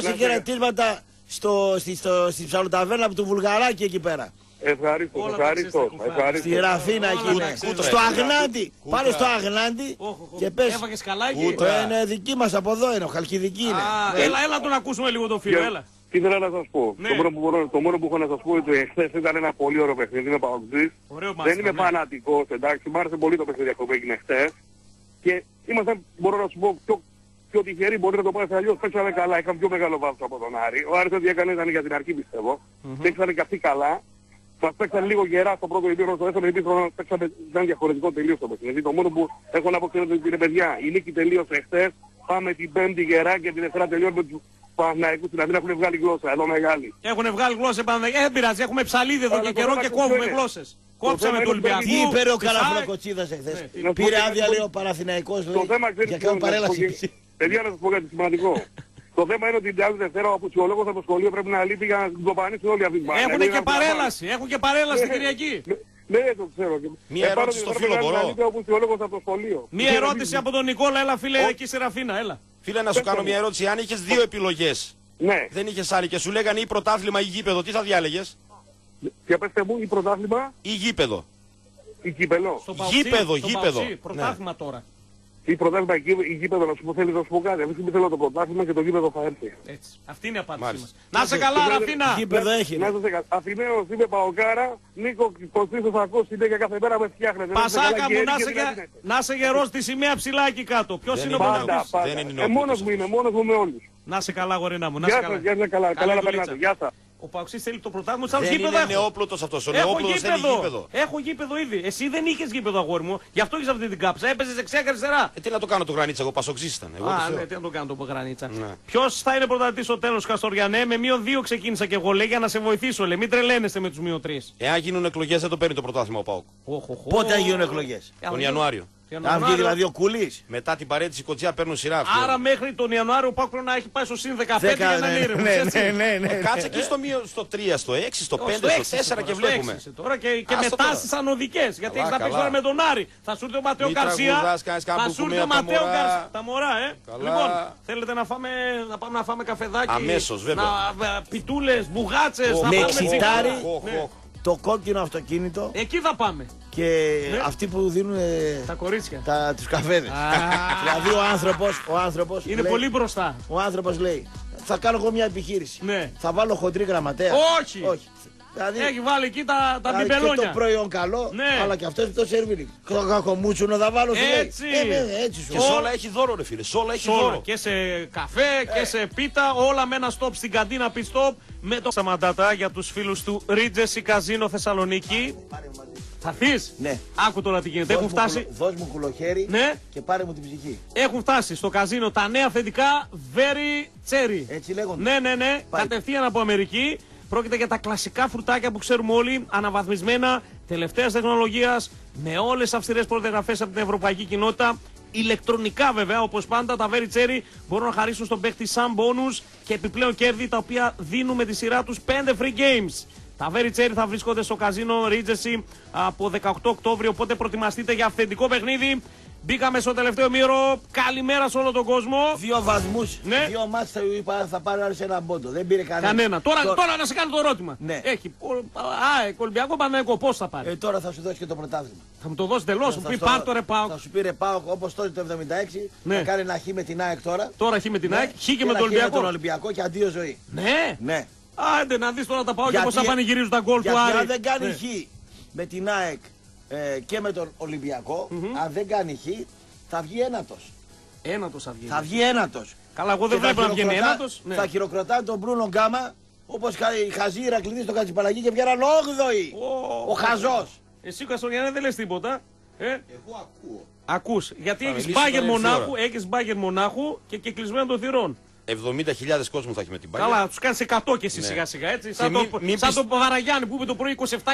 στη ψαλοταβέρνα του Βουλγαράκη εκεί πέρα. Ευχαριστώ. Στη Ραφίνα εκεί είναι. Στο Αγνάντι. Πάρε στο Αγνάντι και πες. Έφαγες καλά εκεί. Είναι δική μας από εδώ, είναι ο Χαλκιδική είναι. Έλα τον ακούσουμε λίγο το φίλο, έλα. Τι ήθελα να σας πω. Το μόνο που έχω να σας πω είναι ότι εχθές ήταν ένα πολύ ωραίο παιχνίδι. Είμαι παοκτζής. Δεν είμαι φανατικός, εντάξει. Μ' άρεσε πολύ το παιχνίδι που έγινε χθες. Και είμαστε, μπορώ να σου πω, πιο τυχεροί, μπορεί να το πάρει αλλιώς. Παίξαμε καλά, είχαμε πιο μεγάλο βάθος από τον Άρη. Ο Άρης ό,τι έκανε ήταν για την αρχή πιστεύω. Παίξανε και αυτοί καλά. Μας παίξαν λίγο γερά στο πρώτο ημίχρονο, στο δεύτερο ημίχρονο παίξαμε ήταν διαφορετικό τελείως το παιχνίδι. Το μόνο που έχω να πω είναι ότι παιδιά, η νίκη τελείωσε χθες. Πάμε την Πέμπτη γερά και την Δευτέρα τελειώνουμε τους Παναθηναϊκούς στην Αθήνα. Έχουν βγάλει γλώσσα, εδώ μεγάλη. Έχουν βγάλει γλώσσα Παναθηναϊκοί. Δεν πειράζει, έχουμε ψαλίδι εδώ και καιρό και κόβουμε γλώσσες. Κόψαμε το Ολυμπιακό. Τι είπε ο Καλαφλοκοτσίδας εχθές. Πήρε άδεια λέει ο Παναθηναϊκός λέει για κάνω παρέλαση. Παιδιά να σας πω κάτι σημαντικό. Το θέμα είναι ότι την άλλη Δευτέρα ο απουσιολόγος από το σχολείο πρέπει να λείπει για να την κοπανίσουν όλοι αυτοί. Έχουν και παρέλαση την Κυριακή. Ναι, το ξέρω. Μία ερώτηση στο φίλο μπορώ. Μία ερώτηση από τον Νικόλα, έλα φίλε εκεί σε Ραφίνα, έλα. Φίλε να σου κάνω μια ερώτηση, αν είχες δύο επιλογές, δεν είχες άλλη και σου λέγανε ή πρωτάθλημα ή γήπεδο, τι θα διάλεγες? Και πέστε μου, ή πρωτάθλημα ή γήπεδο? Ή κύπελο. Γήπεδο. Πρωτάθλημα τώρα. Ή πρωτάθλημα ή γήπεδο, να σου πω, θέλει να σου πω κάτι. Αυτή θέλω το πρωτάθλημα και το γήπεδο θα έρθει. Έτσι. Αυτή είναι η απάντησή μας. Να σε καλά, Ραφίνα! Γήπεδο έχει. Αθηναίος είμαι παοκάρα, Νίκο Κωστής θα ακούσει συνέχεια κάθε μέρα με φτιάχνετε. Πασάκα μου, να σε γερός τη σημαία ψηλά εκεί κάτω. Ποιος είναι ο Παναγιώτης? Μόνος μου είναι, μόνος μου με όλους. Να σε καλά, γορίνα μου. Γεια σας, καλά να περνάτε. Γεια σας. Ο Παοξής θέλει το πρωτάθλημα. Δεν είναι νεόπλωτος αυτός. Ο νεόπλωτος θέλει γήπεδο. Έχω γήπεδο ήδη. Εσύ δεν είχες γήπεδο, αγόρι μου. Γι' αυτό είχες αυτή την κάψα. Έπαιζες δεξιά και αριστερά. Τι να το κάνω το Γρανίτσα, εγώ Πασοξής ήταν. Ναι, τι να το κάνω το Γρανίτσα. Ποιος θα είναι πρωταθλητής στο τέλος, Καστοριανέ? Με -2 ξεκίνησα και εγώ, λέει, για να σε βοηθήσω. Λέει, μην τρελαίνεστε με τους -3. Εάν γίνουν εκλογές δεν το παίρνει το πρωτάθλημα ο ΠΑΟΚ. Πότε γίνουν εκλογές? Τον Ιανουάριο. Αν βγει δηλαδή ο Κουλής. Μετά την παρέτηση Κοτσιά παίρνουν σειρά αυτοί. Άρα μέχρι τον Ιανουάριο ο ΠΑΟΚ να έχει πάει στο συν 15 για να είναι ήρεμος. Κάτσε εκεί στο 3, στο 6, στο 5, στο 4 και βλέπουμε. Τώρα και μετάσεις ανωδικές. Γιατί έχεις να παίξεις τώρα με τον Άρη. Θα σου έρθει ο Ματέο Γκαρσία. Θα σου έρθει ο Ματέο Γκαρσία. Τα μωρά, Λοιπόν, θέλετε να πάμε να φάμε καφεδάκι? Αμέσως, βέβαια. Πιτούλες, μπουγάτσες. Με εξιτάρι. Το κόκκινο αυτοκίνητο. Εκεί θα πάμε. Και αυτοί που δίνουν τα κορίτσια. Τους καφέδες. Δηλαδή ο άνθρωπος είναι λέει, πολύ μπροστά. Ο άνθρωπος λέει, θα κάνω εγώ μια επιχείρηση. Ναι. Θα βάλω χοντρή γραμματέα. Όχι. Δηλαδή, έχει βάλει εκεί τα μπιμπελόνια. Και το προϊόν καλό, αλλά και αυτός το σερβίρι. Το κακομούτσουνο θα βάλω. Έτσι. Έτσι σου. Και σε όλα έχει δώρο, ρε φίλε. Σε όλα έχει δώρο. Και σε καφέ και σε πίτα, όλα με ένα στόπ στην καντίνα pit stop. Με το Σαμαντάτα για τους φίλους του Regency Casino Θεσσαλονίκη. Θα έρθεις? Ναι. Άκου τώρα τι γίνεται. Έχουν φτάσει. Δώσ' μου κουλοχέρι και πάρε μου την ψυχή. Έχουν φτάσει στο καζίνο τα νέα αφεντικά Very Cherry. Έτσι λέγονται. Ναι. Κατευθείαν από Αμερική. Πρόκειται για τα κλασικά φρουτάκια που ξέρουμε όλοι, αναβαθμισμένα, τελευταίας τεχνολογίας, με όλες τις αυστηρές προδιαγραφές από την ευρωπαϊκή κοινότητα. Ηλεκτρονικά βέβαια, όπως πάντα, τα Very Cherry μπορούν να χαρίσουν στον παίκτη σαν bonus και επιπλέον κέρδη, τα οποία δίνουν με τη σειρά τους 5 free games. Τα Very Cherry θα βρίσκονται στο καζίνο Regency από 18 Οκτώβριο, οπότε προετοιμαστείτε για αυθεντικό παιχνίδι. Μπήκαμε στο τελευταίο μήρο. Καλημέρα σε όλο τον κόσμο. 2 βαθμούς. Ναι. 2 μάτς θα πάρει άλλο ένα πόντο. Δεν πήρε κανένα. Τώρα να σε κάνω το ερώτημα. Ναι. Έχει. Ολυμπιακό Παναθηναϊκό, πώς θα πάρει? Τώρα θα σου δώσει και το πρωτάθλημα. Θα μου το δώσει τελώς. Σου πει πάρ' το ρε ΠΑΟΚ. Θα σου πει ρε ΠΑΟΚ όπως τότε το 76. Θα κάνει ένα χ με την ΑΕΚ τώρα. Τώρα χ με την ΑΕΚ. Χ και με τον Ολυμπιακό και αντίο ζωή. Ναι. Άντε να δεις τώρα τα ΠΑΟΚ και πώς θα πανηγυρίζουν τα γκολ του Άρη. Αν δεν κάνει χ με την ΑΕΚ και με τον Ολυμπιακό, αν δεν κάνει χ, θα βγει ένατος. Θα βγει ένατος. Καλά, εγώ δεν βλέπω να βγαίνει ένατος. Θα χειροκροτάει τον Μπρούνο Γκάμα, όπως οι χαζοί Ηρακλήδη στο Κατσιπαλαγί και βγαίναν 8η. Ο χαζός. Εσύ Καστοριανέ δεν λες τίποτα. Εγώ ακούω. Ακούς. Γιατί έχεις Μπάγερ Μονάχου και κλεισμένο των θυρών. 70.000 κόσμο θα έχει με την Bayern. Καλά, τους κάνεις 100 και εσύ σιγά σιγά έτσι. Σαν τον Παπαραγιάννη που είπε το πρωί 27.000.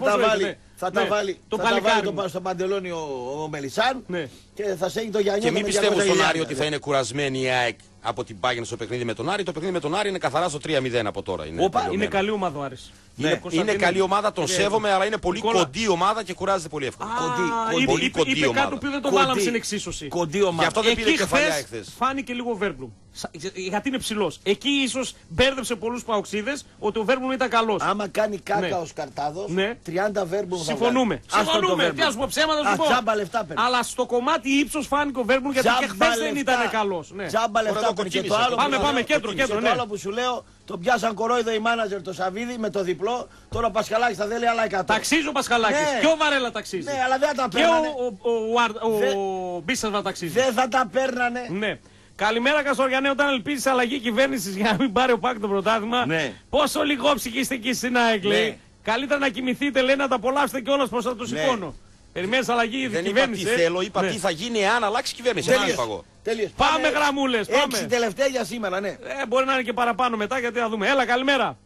Θα τα βάλει στο παντελόνι ο Μελισσάν και θα σε έχει το Γιάννη. Και μην πιστεύω στον Άρη ότι θα είναι κουρασμένη η ΑΕΚ από την Bayern στο παιχνίδι με τον Άρη. Το παιχνίδι με τον Άρη είναι καθαρά στο 3-0 από τώρα. Είναι καλή ομάδα ο Άρης. Είναι καλή ομάδα, τον σέβομαι, αλλά είναι πολύ κοντή ομάδα και κουράζεται πολύ εύκολα. Πολύ κοντή ομάδα. Είπε κάτι που δεν το βάλαμε στην εξίσωση. Κοντή ομάδα. Γι' αυτό δεν πήρε κεφαλιά εχθές. Φάνηκε λίγο ο Βέρμπλουμ. Γιατί είναι ψηλός. Εκεί ίσως μπέρδεψε πολλούς παοξίδες ότι ο Βέρμπλουμ ήταν καλός. Άμα κάνει κάκα ο Σκαρτάδος, 30 Βέρμπλουμ θα συμφωνούμε. Συμφωνούμε. Τι ας πω ψέματα, σου πω. Αλλά στο κομμάτι ύψος φάνηκε ο Βέρμπλουμ γιατί και χθες δεν ήταν καλός. Τζάμπα λεφτά. Πάμε κέντρο. Το άλλο που σου λέω, τον πιάσαν κορόιδο οι μάνατζερ το Σαββίδι με το διπλό. Τώρα ο Πασχαλάκης θα θέλει άλλα 100. Ταξίζει ο Πασχαλάκης. Και ο Βαρέλα ταξίζει. Ναι, αλλά δεν τα παίρνανε. Και ο Μπίσσερ ταξίζει. Δεν θα τα παίρνανε. Ναι. Καλημέρα Καστοριανέ, όταν ελπίζει αλλαγή κυβέρνηση για να μην πάρει ο ΠΑΚ το πρωτάθλημα. Ναι. Πόσο λιγόψυχοι είστε εκεί στην ΑΕΚ, λέει. Καλύτερα να κοιμηθείτε, λέει, να τα απολαύσετε κιόλας πως θα το σηκώνω. Περιμένεις αλλαγή η κυβέρνηση. Δεν είπα τι θέλω, είπα τι θα γίνει εάν αλλάξει η κυβέρνηση. Τέλειες. Πάμε γραμμούλες. 6 τελευταία για σήμερα, ναι. Μπορεί να είναι και παραπάνω μετά γιατί θα δούμε. Έλα, καλημέρα.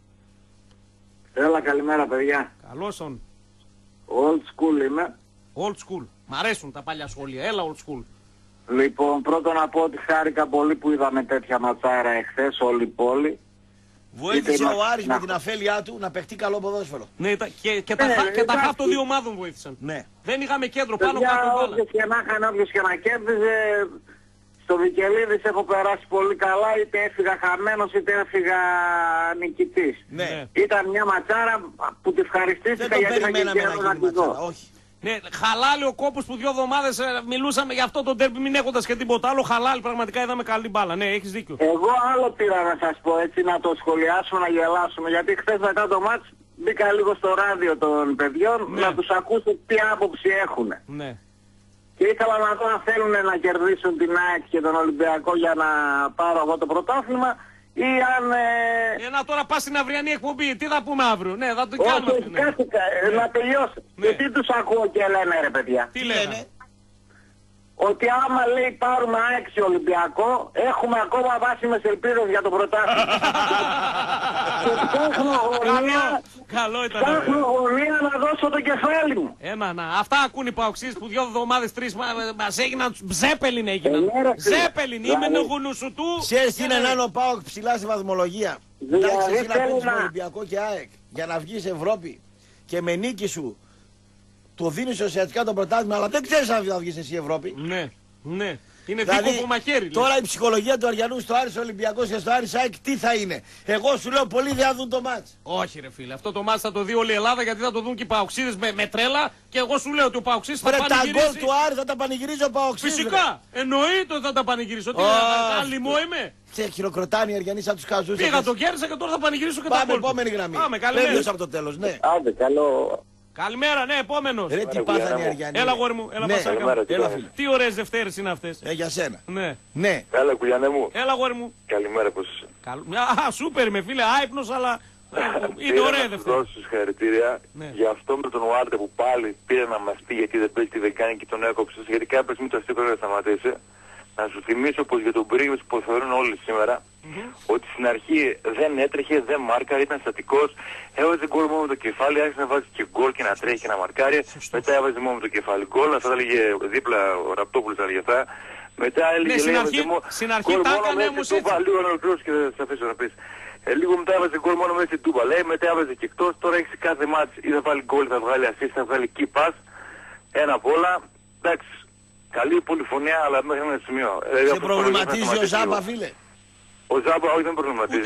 Έλα, καλημέρα, παιδιά. Καλώς τον. Old school είμαι. Old school. Μ' αρέσουν τα παλιά σχόλια. Έλα, old school. Λοιπόν, πρώτον να πω ότι χάρηκα πολύ που είδαμε τέτοια ματσάρα εχθές όλη η πόλη. Βοήθησε ο Άρης με την αφέλειά του να παιχτεί καλό ποδόσφαιρο. Ναι, και τα χαφ των δύο ομάδων βοήθησαν. Ναι. Δεν είχαμε κέντρο πάνω κάτω. Όποιος και να κέρδιζε, στο Βικελίδης έχω περάσει πολύ καλά, είτε έφυγα χαμένος είτε έφυγα νικητής. Ναι. Ήταν μια ματσάρα που τη ευχαριστήθηκα γιατί είχα και καιρό να τη δω. Όχι. Ναι, χαλάλι ο κόπος που 2 εβδομάδες μιλούσαμε για αυτό το ντέρμπι μην έχοντας και τίποτα άλλο. Χαλάλι, πραγματικά είδαμε καλή μπάλα. Ναι, έχεις δίκιο. Εγώ άλλο πήρα να σας πω έτσι, να το σχολιάσουμε, να γελάσουμε. Γιατί χθες μετά το μάτς μπήκα λίγο στο ράδιο των παιδιών να τους ακούσω τι άποψη έχουν. Ναι. Και ήθελα να δω αν θέλουν να κερδίσουν την ΑΕΚ και τον Ολυμπιακό για να πάρω εγώ το πρωτάθλημα. Ή αν... να τώρα πας στην αυριανή εκπομπή, τι θα πούμε αύριο, ναι, θα το κάνουμε. Όχι, να τελειώσω. Ναι. Και τι τους ακούω και λένε ρε παιδιά. Τι λένε. Ότι άμα λέει πάρουμε ΑΕΚ Ολυμπιακό, έχουμε ακόμα βάσιμες ελπίδες για το πρωτάθλημα. Και ψάχνω γωνία να δώσω το κεφάλι μου. Αυτά ακούν οι παοξίες που 2 εβδομάδες 3 μας έγιναν Ζέπελιν έγιναν. Ζέπελιν, είμαι νογουνού σου του. Ξέρεις τι είναι να είναι ο ΠΑΟΚ ψηλά στη βαθμολογία. Εντάξει, εσύ να παίζεις με Ολυμπιακό και ΑΕΚ για να βγεις Ευρώπη και με νίκη σου το δίνεις ουσιαστικά το πρωτάθλημα, αλλά δεν ξέρεις αν θα βγεις εσύ Ευρώπη. Ναι, ναι. Είναι δηλαδή, δίκοπο μαχαίρι. Τώρα η ψυχολογία του Αριανού στο Άρης Ολυμπιακός και στο Άρης ΑΕΚ τι θα είναι. Εγώ σου λέω πολλοί δεν θα δουν το μάτς. Όχι ρε φίλε, αυτό το μάτς θα το δει όλη η Ελλάδα γιατί θα το δουν και οι παοξίδες με τρέλα και εγώ σου λέω ότι ο παοξίδης θα πανηγυρίσει. Τα γκολ του Άρη θα τα πανηγυρίζει ο παοξίδης. Φυσικά, εννοείται ότι θα τα πανηγυρίσω. Τι λιμό είμαι. Χειροκροτάνε οι Αριανοί σαν τους χαζούς. Πήγα το κέρδισα και τώρα θα πανηγυρίσω και τα γκολ. Πάμε επόμενη γραμμή. Πάμε, καλημέρα. Από το τέλος, ναι. Άντε, καλό. Καλημέρα, ναι, επόμενος. Ρε τι πάθανε οι Αριανοί. Έλα γόρι μου, έλα Πασάκα. Τι ωραίες Δευτέρες είναι αυτές. Για σένα. Ναι. Ναι. Έλα Κουλιανέ μου. Έλα γόρι μου. Καλημέρα, πώς είσαι. Σούπερ είμαι φίλε, άϊπνος αλλά είναι ωραία Δευτέρα. Να δώσω συγχαρητήρια για αυτό με τον Ουάρτε που πάλι πήρε να μας πει γιατί δεν παίζει, τι δεν κάνει και τον έκοψε. Γιατί κάποια στιγμή το αστείο πρέπει να σταματήσει. Να σου θυμίσω πως για τον Πρίγιος που θεωρούν όλοι σήμερα ότι στην αρχή δεν έτρεχε, δεν μάρκαρε, ήταν στατικός, έβαζε γκολ μόνο με το κεφάλι, άρχισε να βάζει και γκολ και να τρέχει και να μαρκάρει, μετά έβαζε μόνο με το κεφάλι γκολ, αυτά τα έλεγε δίπλα ο Ραπτόπουλος τα έλεγε αυτά, μετά έλεγε στην αρχή τα έκανε όμως έτσι. Λίγο να ολοκληρώσει και θα σε αφήσω να πεις. Λίγο μετά έβαζε γκολ μόνο μέσα στην Τούμπα, λέει, μετά έβαζε και εκτός, τώρα έχει κάθε μάτς ή θα βάλει γκολ, θα βγάλει assist, θα βγάλει key pass, ένα απ' όλα, εντάξει. Καλή πολυφωνία, αλλά μέχρι ένα σημείο. Σε προβληματίζει ο Ζάμπα, φίλε. Ο Ζάμπα, όχι δεν προβληματίζει.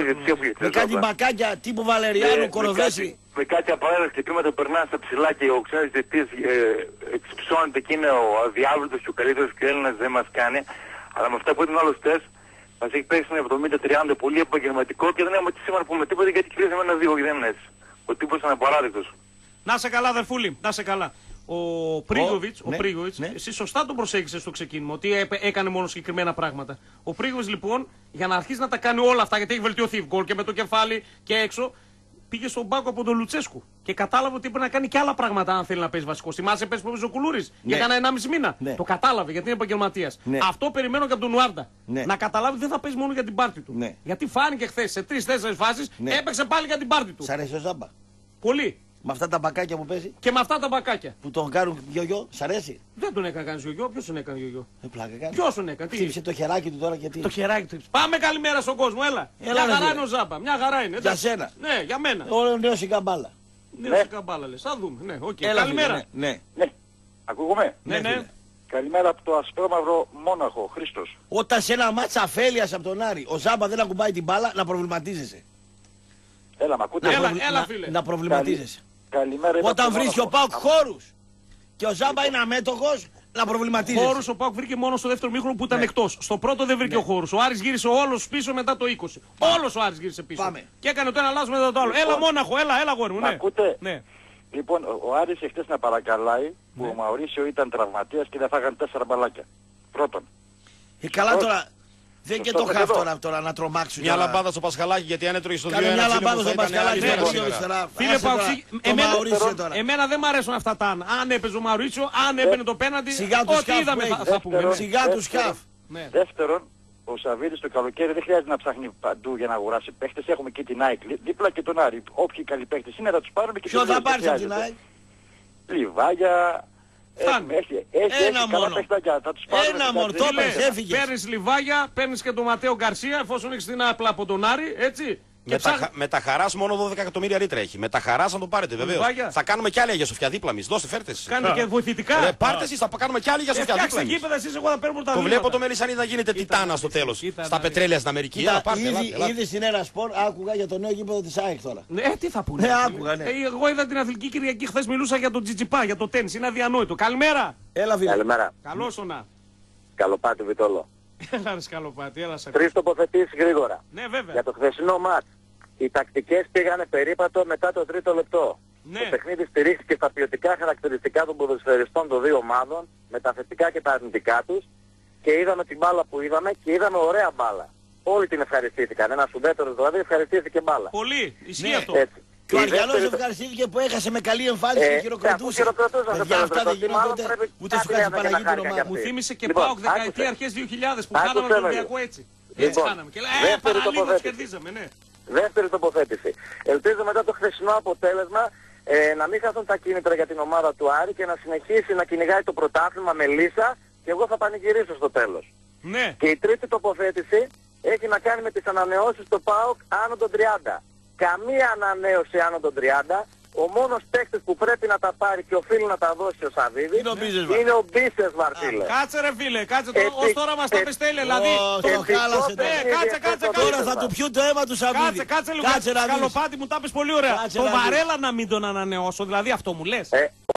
Με κάτι μπακάκια τύπου Βαλεριάνου, Κοροδέση. Με κάτι απαραίτητα χτυπήματα περνά στα ψηλά και ο ξέρεις διετής εξυψώνεται και είναι ο αδιάβλητος και ο καλύτερος και ο Έλληνας δεν μας κάνει. Αλλά με αυτά που ήταν άλλος τεστ, μας έχει παίξει ένα 70-30 πολύ επαγγελματικό και δεν έχουμε τι σήμερα να πούμε τίποτα γιατί κυρίως ένα 2 δεν είναι έτσι. Ο τύπος είναι απαράδεκτος. Να σε καλά, αδερφούλη, να σε καλά. Ο Πρίγοβιτς, εσύ σωστά τον προσέγγισες στο ξεκίνημα, ότι έκανε μόνο συγκεκριμένα πράγματα. Ο Πρίγοβιτς λοιπόν, για να αρχίσει να τα κάνει όλα αυτά, γιατί έχει βελτιωθεί γκολ και με το κεφάλι και έξω, πήγε στον πάγκο από τον Λουτσέσκου και κατάλαβε ότι έπρεπε να κάνει και άλλα πράγματα αν θέλει να παίζει βασικό. Θυμάσαι πες που έπαιζε ο Κουλούρης για κανένα 1,5 μήνα. Το κατάλαβε γιατί είναι επαγγελματίας. Αυτό περιμένω και από τον Ουάρντα. Να καταλάβει ότι δεν θα παίζει μόνο για την πάρτη του. Γιατί φάνηκε χθες σε 3-4 φάσεις έπαιξε πάλι για την πάρτη του. Σ' αρέσει ο Ζάμπα. Πολύ. Με αυτά τα μπακάκια που παίζει. Και με αυτά τα μπακάκια. Που τον κάνουν γιογιό, σ' αρέσει. Δεν τον έκανε κανείς γιογιό, ποιος τον έκανε γιογιό. Πλάκα κάνει. Ποιος τον έκανε. Χτύπησε το χεράκι του τώρα γιατί. Το χεράκι του. Πάμε καλημέρα στον κόσμο, έλα. Μια χαρά είναι ο Ζάμπα, μια χαρά είναι. Για σένα. Ναι, για μένα. Ο νέος η καμπάλα. Νέος η καμπάλα λες, θα δούμε. Ναι, οκ. Καλημέρα. Ναι. Ακούγομαι. Ναι. Καλημέρα από το ασπρόμαυρο Μόναχο, Χρήστος. Όταν σε ένα μάτσα αφέλειας από τον Άρη ο Ζάμπα δεν ακουμπάει την μπάλα, να προβληματίζεσαι. Έλα, μ' ακούτε. Έλα, φίλε. Να προβληματίζεσαι. Καλημέρα. Όταν βρίσκει ο ΠΑΟΚ χώρους και ο Ζάμπα είναι αμέτωχος, να προβληματίζεσαι. Χώρους ο ΠΑΟΚ βρήκε μόνο στο δεύτερο μήχρονο που ήταν εκτός. Στο πρώτο δεν βρήκε ο χώρους. Ο Άρης γύρισε όλος πίσω μετά το 20. Όλος ο Άρης γύρισε πίσω. Πάμε. Και έκανε το ένα λάθος μετά το άλλο. Έλα Μόναχο, έλα γόρι μου. Μ' ακούτε. Ναι. Λοιπόν, ο Άρης εχθές να παρακαλάει που ο Μαουρίσιο ήταν τραυματίας και δεν φάγανε 4 μπαλάκια. Πρώτον. Καλά τώρα. Δεν και το χαφ τώρα να τρομάξουν. Μια λαμπάδα στο Πασχαλάκι, γιατί αν έτρωγε στο 2-1. Μια λαμπάδα στο Πασχαλάκι. Φίλε Παουξή, εμένα δεν μ' αρέσουν αυτά τα αν έπαιζε ο Μαουρίσιο, αν έπαιρνε το πέναντι. Ό,τι είδαμε θα πούμε. Σιγά του χαφ. Δεύτερον, ο Σαββίδης το καλοκαίρι δεν χρειάζεται να ψάχνει παντού για να αγοράσει παίχτες. Έχουμε και την ΑΕΚ δίπλα και τον Άρη. Όποιοι καλοί παίχτες είναι θα τους πάρουμε και ποιο θα πάρεις από την ΑΕΚ? Λιβάγια. Ένα μόνο. Ένα μόνο. Το έφυγε. Παίρνεις Λιβάγια, παίρνεις και τον Ματέο Γκαρσία, εφόσον έχεις την άπλα από τον Άρη, έτσι. Με τα χαράς μόνο 12 εκατομμύρια λίτρα έχει. Με τα χαράς να το πάρετε βεβαίως. Θα κάνουμε κι άλλη Αγία Σοφιά δίπλα εμείς. Δώστε, φέρτε εσείς. Κάνετε και βοηθητικά. Πάρτε εσείς, θα κάνουμε κι άλλη Αγία Σοφιά δίπλα εμείς. Το βλέπω το Μελισσανίδη να γίνεται τιτάνα στο τέλος. Στα πετρέλαια στην Αμερική. Ήδη στην Ένα Σπορ άκουγα για το νέο γήπεδο της ΑΕΚ τώρα. Τι θα πούνε. Εγώ είδα την Αθλητική Κυριακή χθες, μιλούσα για τον Τζιτζιπά, για το τένις. Είναι αδιανόητο. Καλημέρα. Έλα φίλε. Καλημέρα. Καλώς όνα. Καλοπάτι Βιτόλο. Έλα ρε Σκαλοπάτι, έλα σε. 3 τοποθετήσεις γρήγορα. Ναι βέβαια. Για το χθεσινό μάτς. Οι τακτικές πήγανε περίπατο μετά το 3ο λεπτό. Ναι. Το παιχνίδι στηρίχθηκε στα ποιοτικά χαρακτηριστικά των ποδοσφαιριστών των δύο ομάδων, με τα θετικά και τα αρνητικά τους, και είδαμε την μπάλα που είδαμε και είδαμε ωραία μπάλα. Όλοι την ευχαριστήθηκαν. Ένας ουδέτερος δηλαδή ευχαριστήθηκε μπάλα. Πολύ, ισχύει αυτό. Έτσι. Και ο Αργιανός ευχαριστήθηκε που έχασε με καλή εμφάνιση και χειροκροτούσε. Για αυτά δεν γίνονται ούτε σου χάσει Παναγία την ομάδα. Μου θύμισε και ΠΑΟΚ δεκαετία αρχές 2000 που χάναμε τον Ολυμπιακό έτσι. Έτσι χάναμε. Και λέει παραλίγο τους κερδίζαμε, ναι. Δεύτερη τοποθέτηση. Ελπίζω μετά το χθεσινό αποτέλεσμα να μην χαθούν τα κίνητρα για την ομάδα του Άρη και να συνεχίσει να κυνηγάει το πρωτάθλημα με λύσα, και εγώ θα πανηγυρίσω στο τέλος. Ναι. Και η τρίτη τοποθέτηση έχει να κάνει με τις ανανεώσεις του ΠΑΟΚ άνω των 30. Καμία ανανέωση άνω των 30. Ο μόνος παίκτης που πρέπει να τα πάρει και οφείλει να τα δώσει ο Σαββίδης είναι ο Μπίσεσβαρ, φίλε. Κάτσε ρε φίλε, κάτσε ως τώρα μας τα πες τέλεια, δηλαδή. Το χάλασε κάτσε. Τώρα θα του πιούν το αίμα του Σαββίδη. Κάτσε λίγο, Σκαλοπάτι μου τα πες πολύ ωραία. Το Βαρέλα να μην τον ανανεώσω, δηλαδή αυτό μου λες.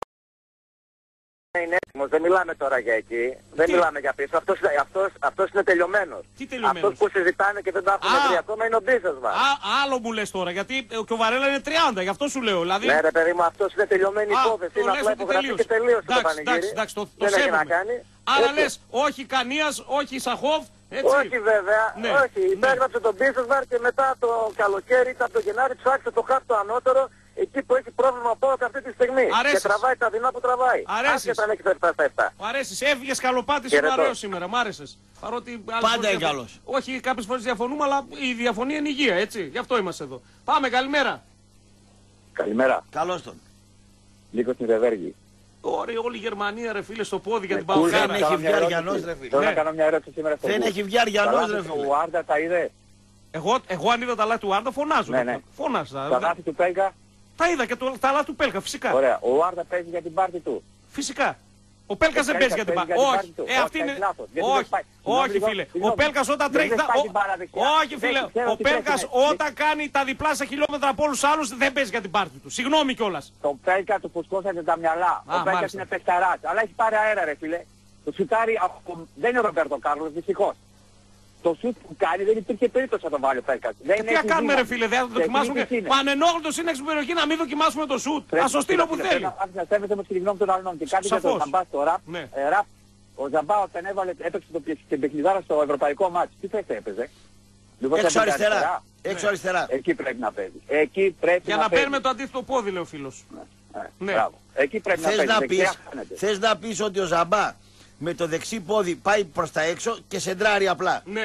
Είναι έτοιμος, δεν μιλάμε τώρα για εκεί, δεν μιλάμε για πίσω, αυτός είναι τελειωμένος. Τι τελειωμένος? Αυτός που συζητάνε και δεν τα έχουν βρει ακόμα είναι ο Μπίσεσβαρ. Άλλο μου λες τώρα, γιατί και ο Βαρέλα είναι 30, γι' αυτό σου λέω. Δηλαδή... Ναι ρε παιδί μου, αυτός είναι τελειωμένη υπόθεση, είναι απλά υπογραφή και τελείωσε το πανηγύρι. Εντάξει, το δεν έχει να κάνει. Άρα λες, όχι Κανίας, όχι Σαχόβ, έτσι. Όχι βέβαια, όχι. Υπέγραψε τον Μπίσεσβαρ και μετά το καλοκαίρι, από το Γενάρη, ψάξε το χάρτο ανώτερο. Εκεί που έχει πρόβλημα ΠΑΟΚ αυτή τη στιγμή. Αρέσεις. Και τραβάει τα δεινά που τραβάει. Αρέσεις. Αν έχει 7 στα 7. Μ' αρέσεις. Έφυγες Σκαλοπάτης, είναι ωραίο σήμερα. Μ' άρεσες. Παρότι πάντα είναι καλός. Όχι, κάποιες φορές διαφωνούμε, αλλά η διαφωνία είναι υγεία, έτσι. Γι' αυτό είμαστε εδώ. Πάμε, καλημέρα. Καλημέρα. Καλώς τον. Νίκος στην Ρεβέργη. Ωραία, όλη η Γερμανία ρε φίλε στο πόδι για την Παοκάρα. Δεν έχει βγει Αργιανός ρε φίλε. Θέλω να κάνω μια ερώτηση σήμερα στο Δεν έχει βγει Αργιανός ρε φίλε. Ο Άρντα τα είδε. Εγώ αν είδα τα λάθη του Άρντα φωνάζω. Ναι. Φωνάζω. Τα λάθη του Πέλκα. Τα είδα και τα λάθη του Πέλκα, φυσικά. Ωραία. Ο Άρντα παίζει για την πάρτη του. Φυσικά. Ο Πέλκας δεν παίζει για την πάρτη. Όχι. Αυτή είναι. Όχι, φίλε. Ο Πέλκας όταν τρέχει. Όχι, φίλε. Ο Πέλκας όταν κάνει τα διπλάσια χιλιόμετρα από όλους τους άλλους δεν παίζει για την πάρτη του. Συγγνώμη κιόλας. Το Πέλκα του φουσκώσατε τα μυαλά. Ο Πέλκας είναι παιχταράς. Αλλά έχει πάρει αέρα, ρε φίλε. Το σουτάρει. Δεν είναι ο Ρομπέρτο Κάρλος, δυστυχώς. Το σουτ που κάνει δεν υπήρχε περίπτωση να το βάλει ο Πέλκας. Τι να κάνουμε ρε φίλε, δεν θα το δοκιμάσουμε. Πανενόχλητος είναι στην περιοχή να μην δοκιμάσουμε το σουτ. Ας το στείλω που θέλει. Να σέβεται με τη γνώμη των άλλων. Και κάτι για το Ζαμπά στο ραπ. Ο Ζαμπά όταν έπαιξε την παιχνιδάρα στο ευρωπαϊκό μάτς, τι θέση έπαιζε? Έξω αριστερά. Έξω αριστερά. Εκεί πρέπει να παίζει. Εκεί πρέπει για να παίρνουμε το αντίθετο πόδι, λέει ο φίλος. Ναι. Εκεί πρέπει να παίζει. Θες να πεις ότι ο Ζαμπά με το δεξί πόδι πάει προς τα έξω και σεντράρει απλά. Ναι.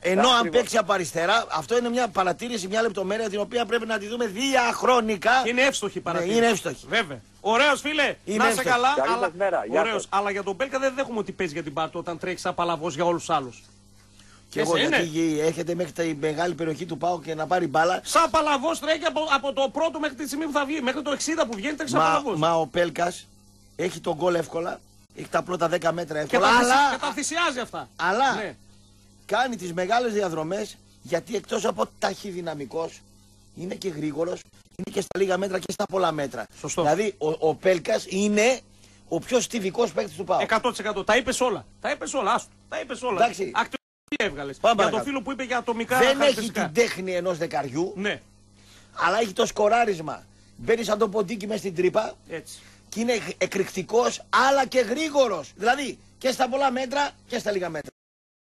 Ενώ αν παίξει από αριστερά, αυτό είναι μια παρατήρηση, μια λεπτομέρεια την οποία πρέπει να τη δούμε διαχρονικά. Είναι εύστοχη παρατήρηση. Ναι, είναι εύστοχη. Βέβαια. Ωραίος φίλε, είναι να είσαι καλά. Ωραίος. Αλλά για τον Πέλκα δεν δέχομαι ότι παίζει για την Πάρτο όταν τρέχει απαλαβός για όλους τους άλλους. Και εγώ γιατί έχετε μέχρι τη μεγάλη περιοχή του ΠΑΟΚ και να πάρει μπάλα. Σαν παλαβός τρέχει από το πρώτο μέχρι τη στιγμή που θα βγει. Μέχρι το 60 που βγαίνει τρέχει σαν παλαβός. Μα ο Πέλκας έχει τον γκολ εύκολα. Έχει τα πρώτα 10 μέτρα εύκολα. Και τα θυσιάζει αυτά. Αλλά ναι. Κάνει τις μεγάλες διαδρομές γιατί εκτός από ταχυδυναμικός είναι και γρήγορος. Είναι και στα λίγα μέτρα και στα πολλά μέτρα. Σωστό. Δηλαδή ο Πέλκας είναι ο πιο στιβικός παίκτης του ΠΑΟΚ. 100%. Τα είπες όλα. Τα είπες όλα. Άστο. Τα είπες όλα. Εντάξει. Έβγαλες. Για το φίλο που είπε για ατομικά δεν έχει την τέχνη ενός δεκαριού, ναι. Αλλά έχει το σκοράρισμα. Μπαίνει σαν το ποντίκι μέσα στην τρύπα. Έτσι. Και είναι εκρηκτικός αλλά και γρήγορος. Δηλαδή και στα πολλά μέτρα και στα λίγα μέτρα.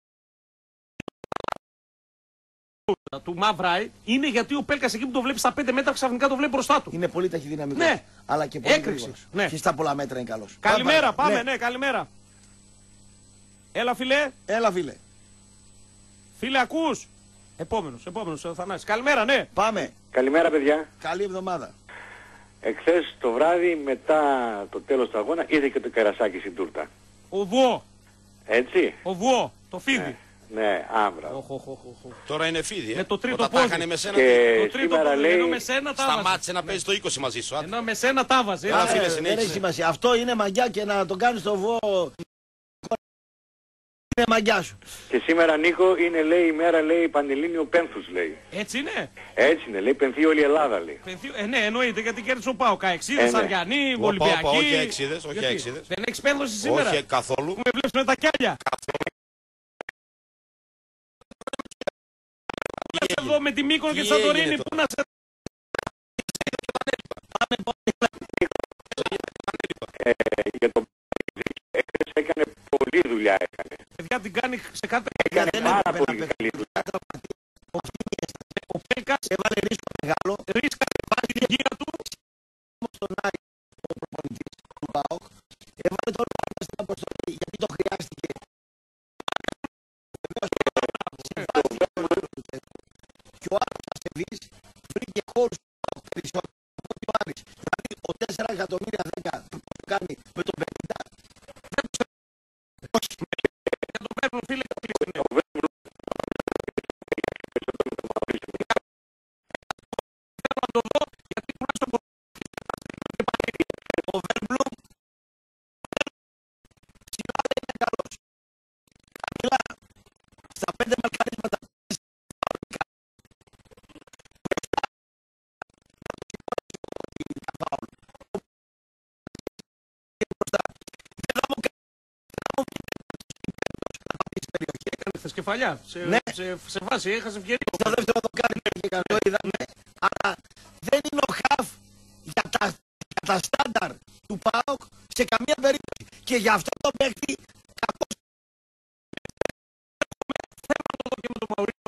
Του Μαύραη είναι γιατί ο Πέλκας εκεί που το βλέπει στα 5 μέτρα ξαφνικά το βλέπει μπροστά του. Είναι πολύ ταχυδυναμικός. Ναι. Αλλά και πολύ γρήγορος. Ναι. Και στα πολλά μέτρα είναι καλός. Καλημέρα, πάμε, ναι, καλημέρα. Έλα φίλε. Έλα φίλε. Φίλε, ακούς. Επόμενος, ο Θανάσης. Καλημέρα, ναι. Πάμε. Καλημέρα, παιδιά. Καλή εβδομάδα. Εχθές το βράδυ, μετά το τέλος του αγώνα, είδε και το Καρασάκι στην τούρτα. Ο Βουό. Έτσι. Ο Βουό, το φίδι. Ναι, άμπρα. Τώρα είναι φίδι, με το τρίτο όταν πόδι. τα είχανε με σένα, το τρίτο πόδι, λέει... ενώ με σένα τα σταμάτησε να παίζει το 20 μαζί σου. Ενώ με σένα τα βάζει. Δεν έχει σημασία. Αυτό είναι μαγιά και να τον κάνεις στο Βουό. Είναι μαγιά σου. Και σήμερα, Νίκο, είναι λέει η μέρα, λέει Πανελλήνιο Πένθους, λέει. Έτσι είναι. Έτσι είναι, λέει, πενθεί όλη η Ελλάδα, λέει. Ναι, εννοείται, γιατί κέρδισε ο ΠΑΟΚ. Αεξίδες, Αριανοί, Ολυμπιακοί. Όχι Αεξίδες, όχι Αεξίδες. Δεν έχεις πένθωση σήμερα. Όχι καθόλου. Που με βλέπεις με τα κιάλια. Εδώ με τη Μύκονο και τη Σαντορίνη που να σε... Για τον έκανε πολλή δουλειά, έκανε. Παιδιά την κάνει σε κάθε... Έκανε πάρα πολύ καλή δουλειά. Ο Πέλκας έβαλε ρίσκο μεγάλο. Ρίσκα πάρει την υγεία του. Όμως τον Άρη, ο προπονητής του ΠΑΟΚ, έβαλε το όνομα στην αποστολή γιατί το χρειάστηκε. Και ο Άρης Αστεβής βρήκε χώρους περισσότερο από ότι ο Άρης. Δηλαδή ο 4 εκατομμύρια 10 που κάνει με τον 50. Για τον Βέρμπλουμ, φίλε, θέλω να το δω γιατί τουλάχιστον ο Βέρμπλουμ ψηλά δεν είναι καλός. Χαμηλά στα 5 μαρκαρίσματα έκανες κεφαλιά. Σε βάση, έχασε ευκαιρία. Στο δεύτερο δοκάρι το είδαμε. Αλλά δεν είναι ο χαφ για τα στάνταρ του ΠΑΟΚ σε καμία περίπτωση. Και για αυτό το παίκτη κακώς. Θέλω να το δω και με τον Μαουρίνιο.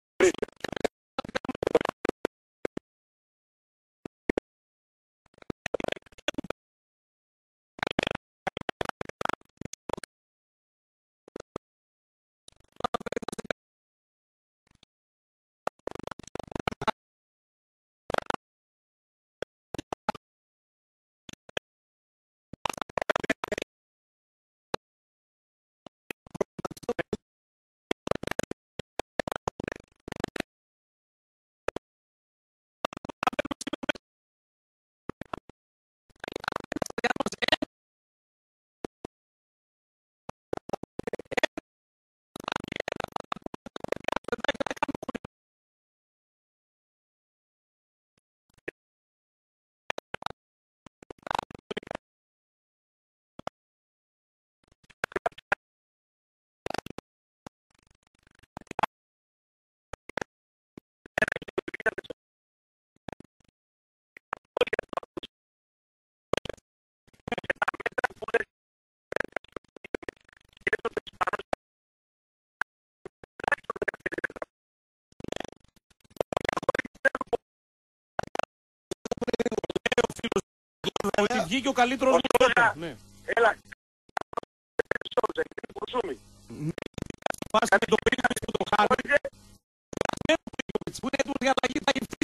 Ότι βγήκε ο καλύτερος μου τότε. Ναι. Έλα. Βάζει το πήγανε που το χάρη. Που είναι έτοιμος για αλλαγή, θα γευτείς.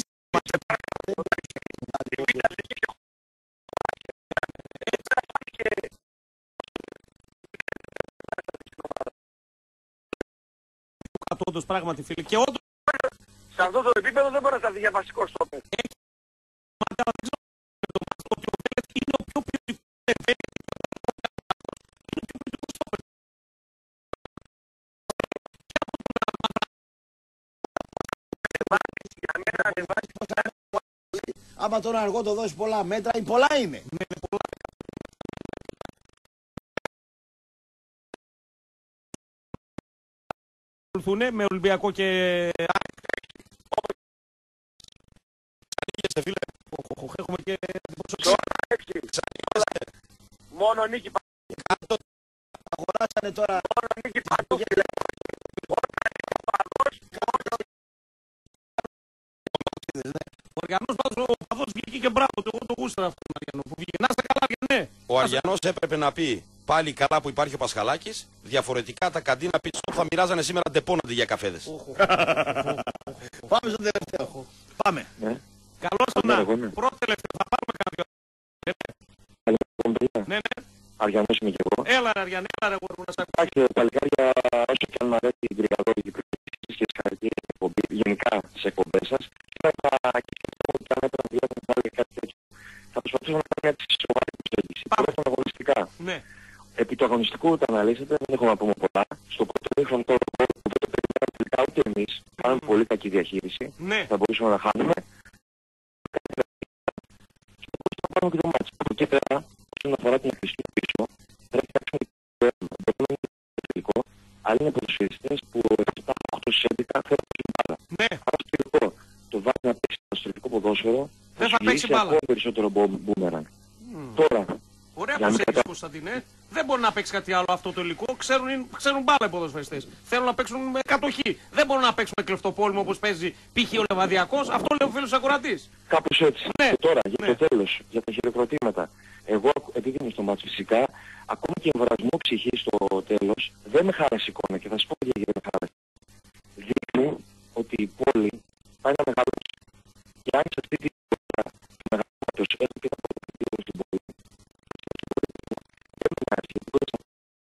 Όντως, πράγματι, φίλε. Και όντως... Σε αυτό το επίπεδο δεν μπορεί να σταθεί για βασικό στόπερ. Άμα τον αργό το δώσει πολλά μέτρα, πολλά είναι. Με Ολυμπιακό και έχουμε και μόνο νίκη αγοράσανε τώρα μόνο νίκη παντού. Ο Αριανός πάντως, ο παδός βγήκε και μπράβο του, εγώ το γούστερα αυτό τον Αριανό που βγήκε. Να είστε καλά και ναι. Ο Αριανός έπρεπε να πει πάλι καλά που υπάρχει ο Πασχαλάκης, διαφορετικά τα καντίνα πίσω θα μοιράζανε σήμερα ντεπών αντί για καφέδες. Πάμε στο τελευταίο. Πάμε. Καλώς τον να. Πρώτο τελευταίο, θα πάρουμε κάποιο. Ναι, ναι. Αριανός είμαι και εγώ. Έλα Αριανέ, έλα ρε γόρου να σ' ακούσει. Και παλικάρια, όσο και αν μ' αρέσει η γκριγαδόρικη προκλήσεις και συγχαρητήρια στην εκπομπή, γενικά σε εκπομπές σας, θα σκεφτώ ότι αν έπρεπε να διάβασαν πάλι κάτι τέτοιο. Θα προσπαθήσω να κάνω μια σοβαρή προσέγγιση. Τουλάχιστον αγωνιστικά. Ναι. Επί του αγωνιστικού το αναλύσετε, δεν έχω να πούμε πολλά. Στο πρωτομήχρονο τώρα που δεν το περιμέναμε τελικά ούτε εμείς, κάναμε πολύ κακή διαχείριση. Ναι. Θα μπορούσαμε να χάνουμε. Και θα μπορούσαμε να πάρουμε και το μάτσο. Από εκεί πέρα, όσον αφορά την εκκλησία πίσω, πρέπει να έχουμε το έρμα. Μπορεί να είναι τελικό, αλλά είναι ποδοσφαιριστές που 7-8 σε 11 θέλουν την μπάλα. Ναι. Αν στο τελικό το βάζει να παίξει στο στρατικό ποδόσφαιρο, δεν θα παίξει μπάλα. Ακόμα περισσότερο μπούμερανγκ. Τώρα. Ωραία προσέγγιση, Κωνσταντίνε. Δεν μπορεί να παίξει κάτι άλλο αυτό το υλικό. Ξέρουν μπάλα οι ποδοσφαιριστές. Θέλουν να παίξουν με κατοχή. Δεν μπορούν να παίξουν με κλεφτοπόλεμο όπως παίζει π.χ. ο Λεβαδιακός. Αυτό λέει ο φίλος ακροατής. Κάπως έτσι. Ναι. Και τώρα για το τέλος, για τα χειροκροτήματα. Εγώ, επειδή είμαι στο μάτς φυσικά, ακόμα και εμβρασμό ψυχή στο τέλος, δεν με χάρασε εικόνα και θα σου πω γιατί δεν με χάρασε. Δείχνει ότι η πόλη πάει να μεγαλώσει. Και αν σε αυτή τη φορά του μεγαλώματος έχει πει από το κριτήριο στην πόλη, δεν με χάρασε.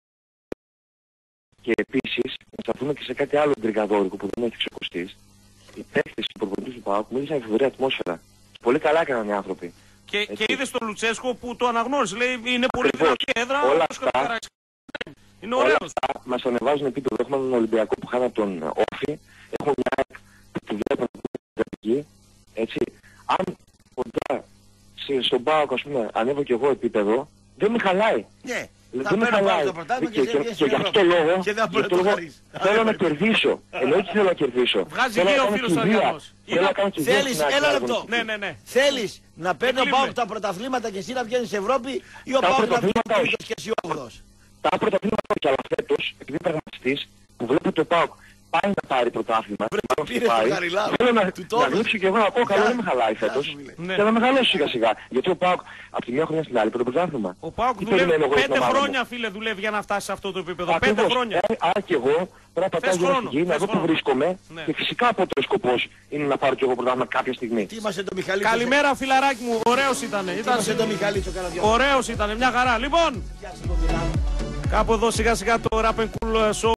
Και επίσης, να σταθούμε και σε κάτι άλλο γκριγαδόρικο που δεν έχει ξεκοστείς, οι παίκτες του προπονητής του ΠΑΟΚ μίλησαν για φοβερή ατμόσφαιρα. Πολύ καλά έκαναν οι άνθρωποι. Και είδες τον Λουτσέσκο που το αναγνώρισε. Λέει είναι πολύ δυνατή έδρα. Όλα αυτά, είναι ωραίος. Μας ανεβάζουν επίπεδο. Έχουμε έναν Ολυμπιακό που χάνει τον Όφη. Έχουμε μια που τη βλέπουμε εκεί. Έτσι. Αν κοντά στον ΠΑΟΚ, ας πούμε, ανέβω και εγώ επίπεδο, δεν με χαλάει. Ναι. Δεν με χαλάει. Και γι' αυτό λόγο θέλω να κερδίσω. Εννοείται θέλω να κερδίσω. Βγάζει γύρω ο φίλος Αριανός. Θέλεις, ένα λεπτό. Θέλεις να παίρνει ο ΠΑΟΚ τα πρωταθλήματα και εσύ να βγαίνεις Ευρώπη ή ο ΠΑΟΚ να βγαίνει τρίτος και εσύ 8ος. Τα πρωταθλήματα όχι, αλλά φέτος, επειδή είμαι πραγματιστής, που βλέπω το ΠΑΟΚ πάει να πάρει πρωτάθλημα. Θέλω να δείξω και εγώ να πω καλό δεν με χαλάει φέτος. Και να μεγαλώσω σιγά σιγά. Γιατί ο ΠΑΟΚ από τη μία χρονιά στην άλλη παίρνει πρωτάθλημα. Ο ΠΑΟΚ δουλεύει 5 χρόνια, φίλε, δουλεύει για να φτάσει σε αυτό το επίπεδο. 5 χρόνια. Άρα και εγώ πρέπει να πατάω για να γίνει, να δω που βρίσκομαι. Και φυσικά από το σκοπός είναι να πάρω και εγώ πρωτάθλημα κάποια στιγμή. Καλημέρα, φιλαράκι μου. Ωραίος ήταν. Ωραίος ήταν, μια χαρά. Λοιπόν, κάπου εδώ σιγά σιγά το Rap and Cool Show.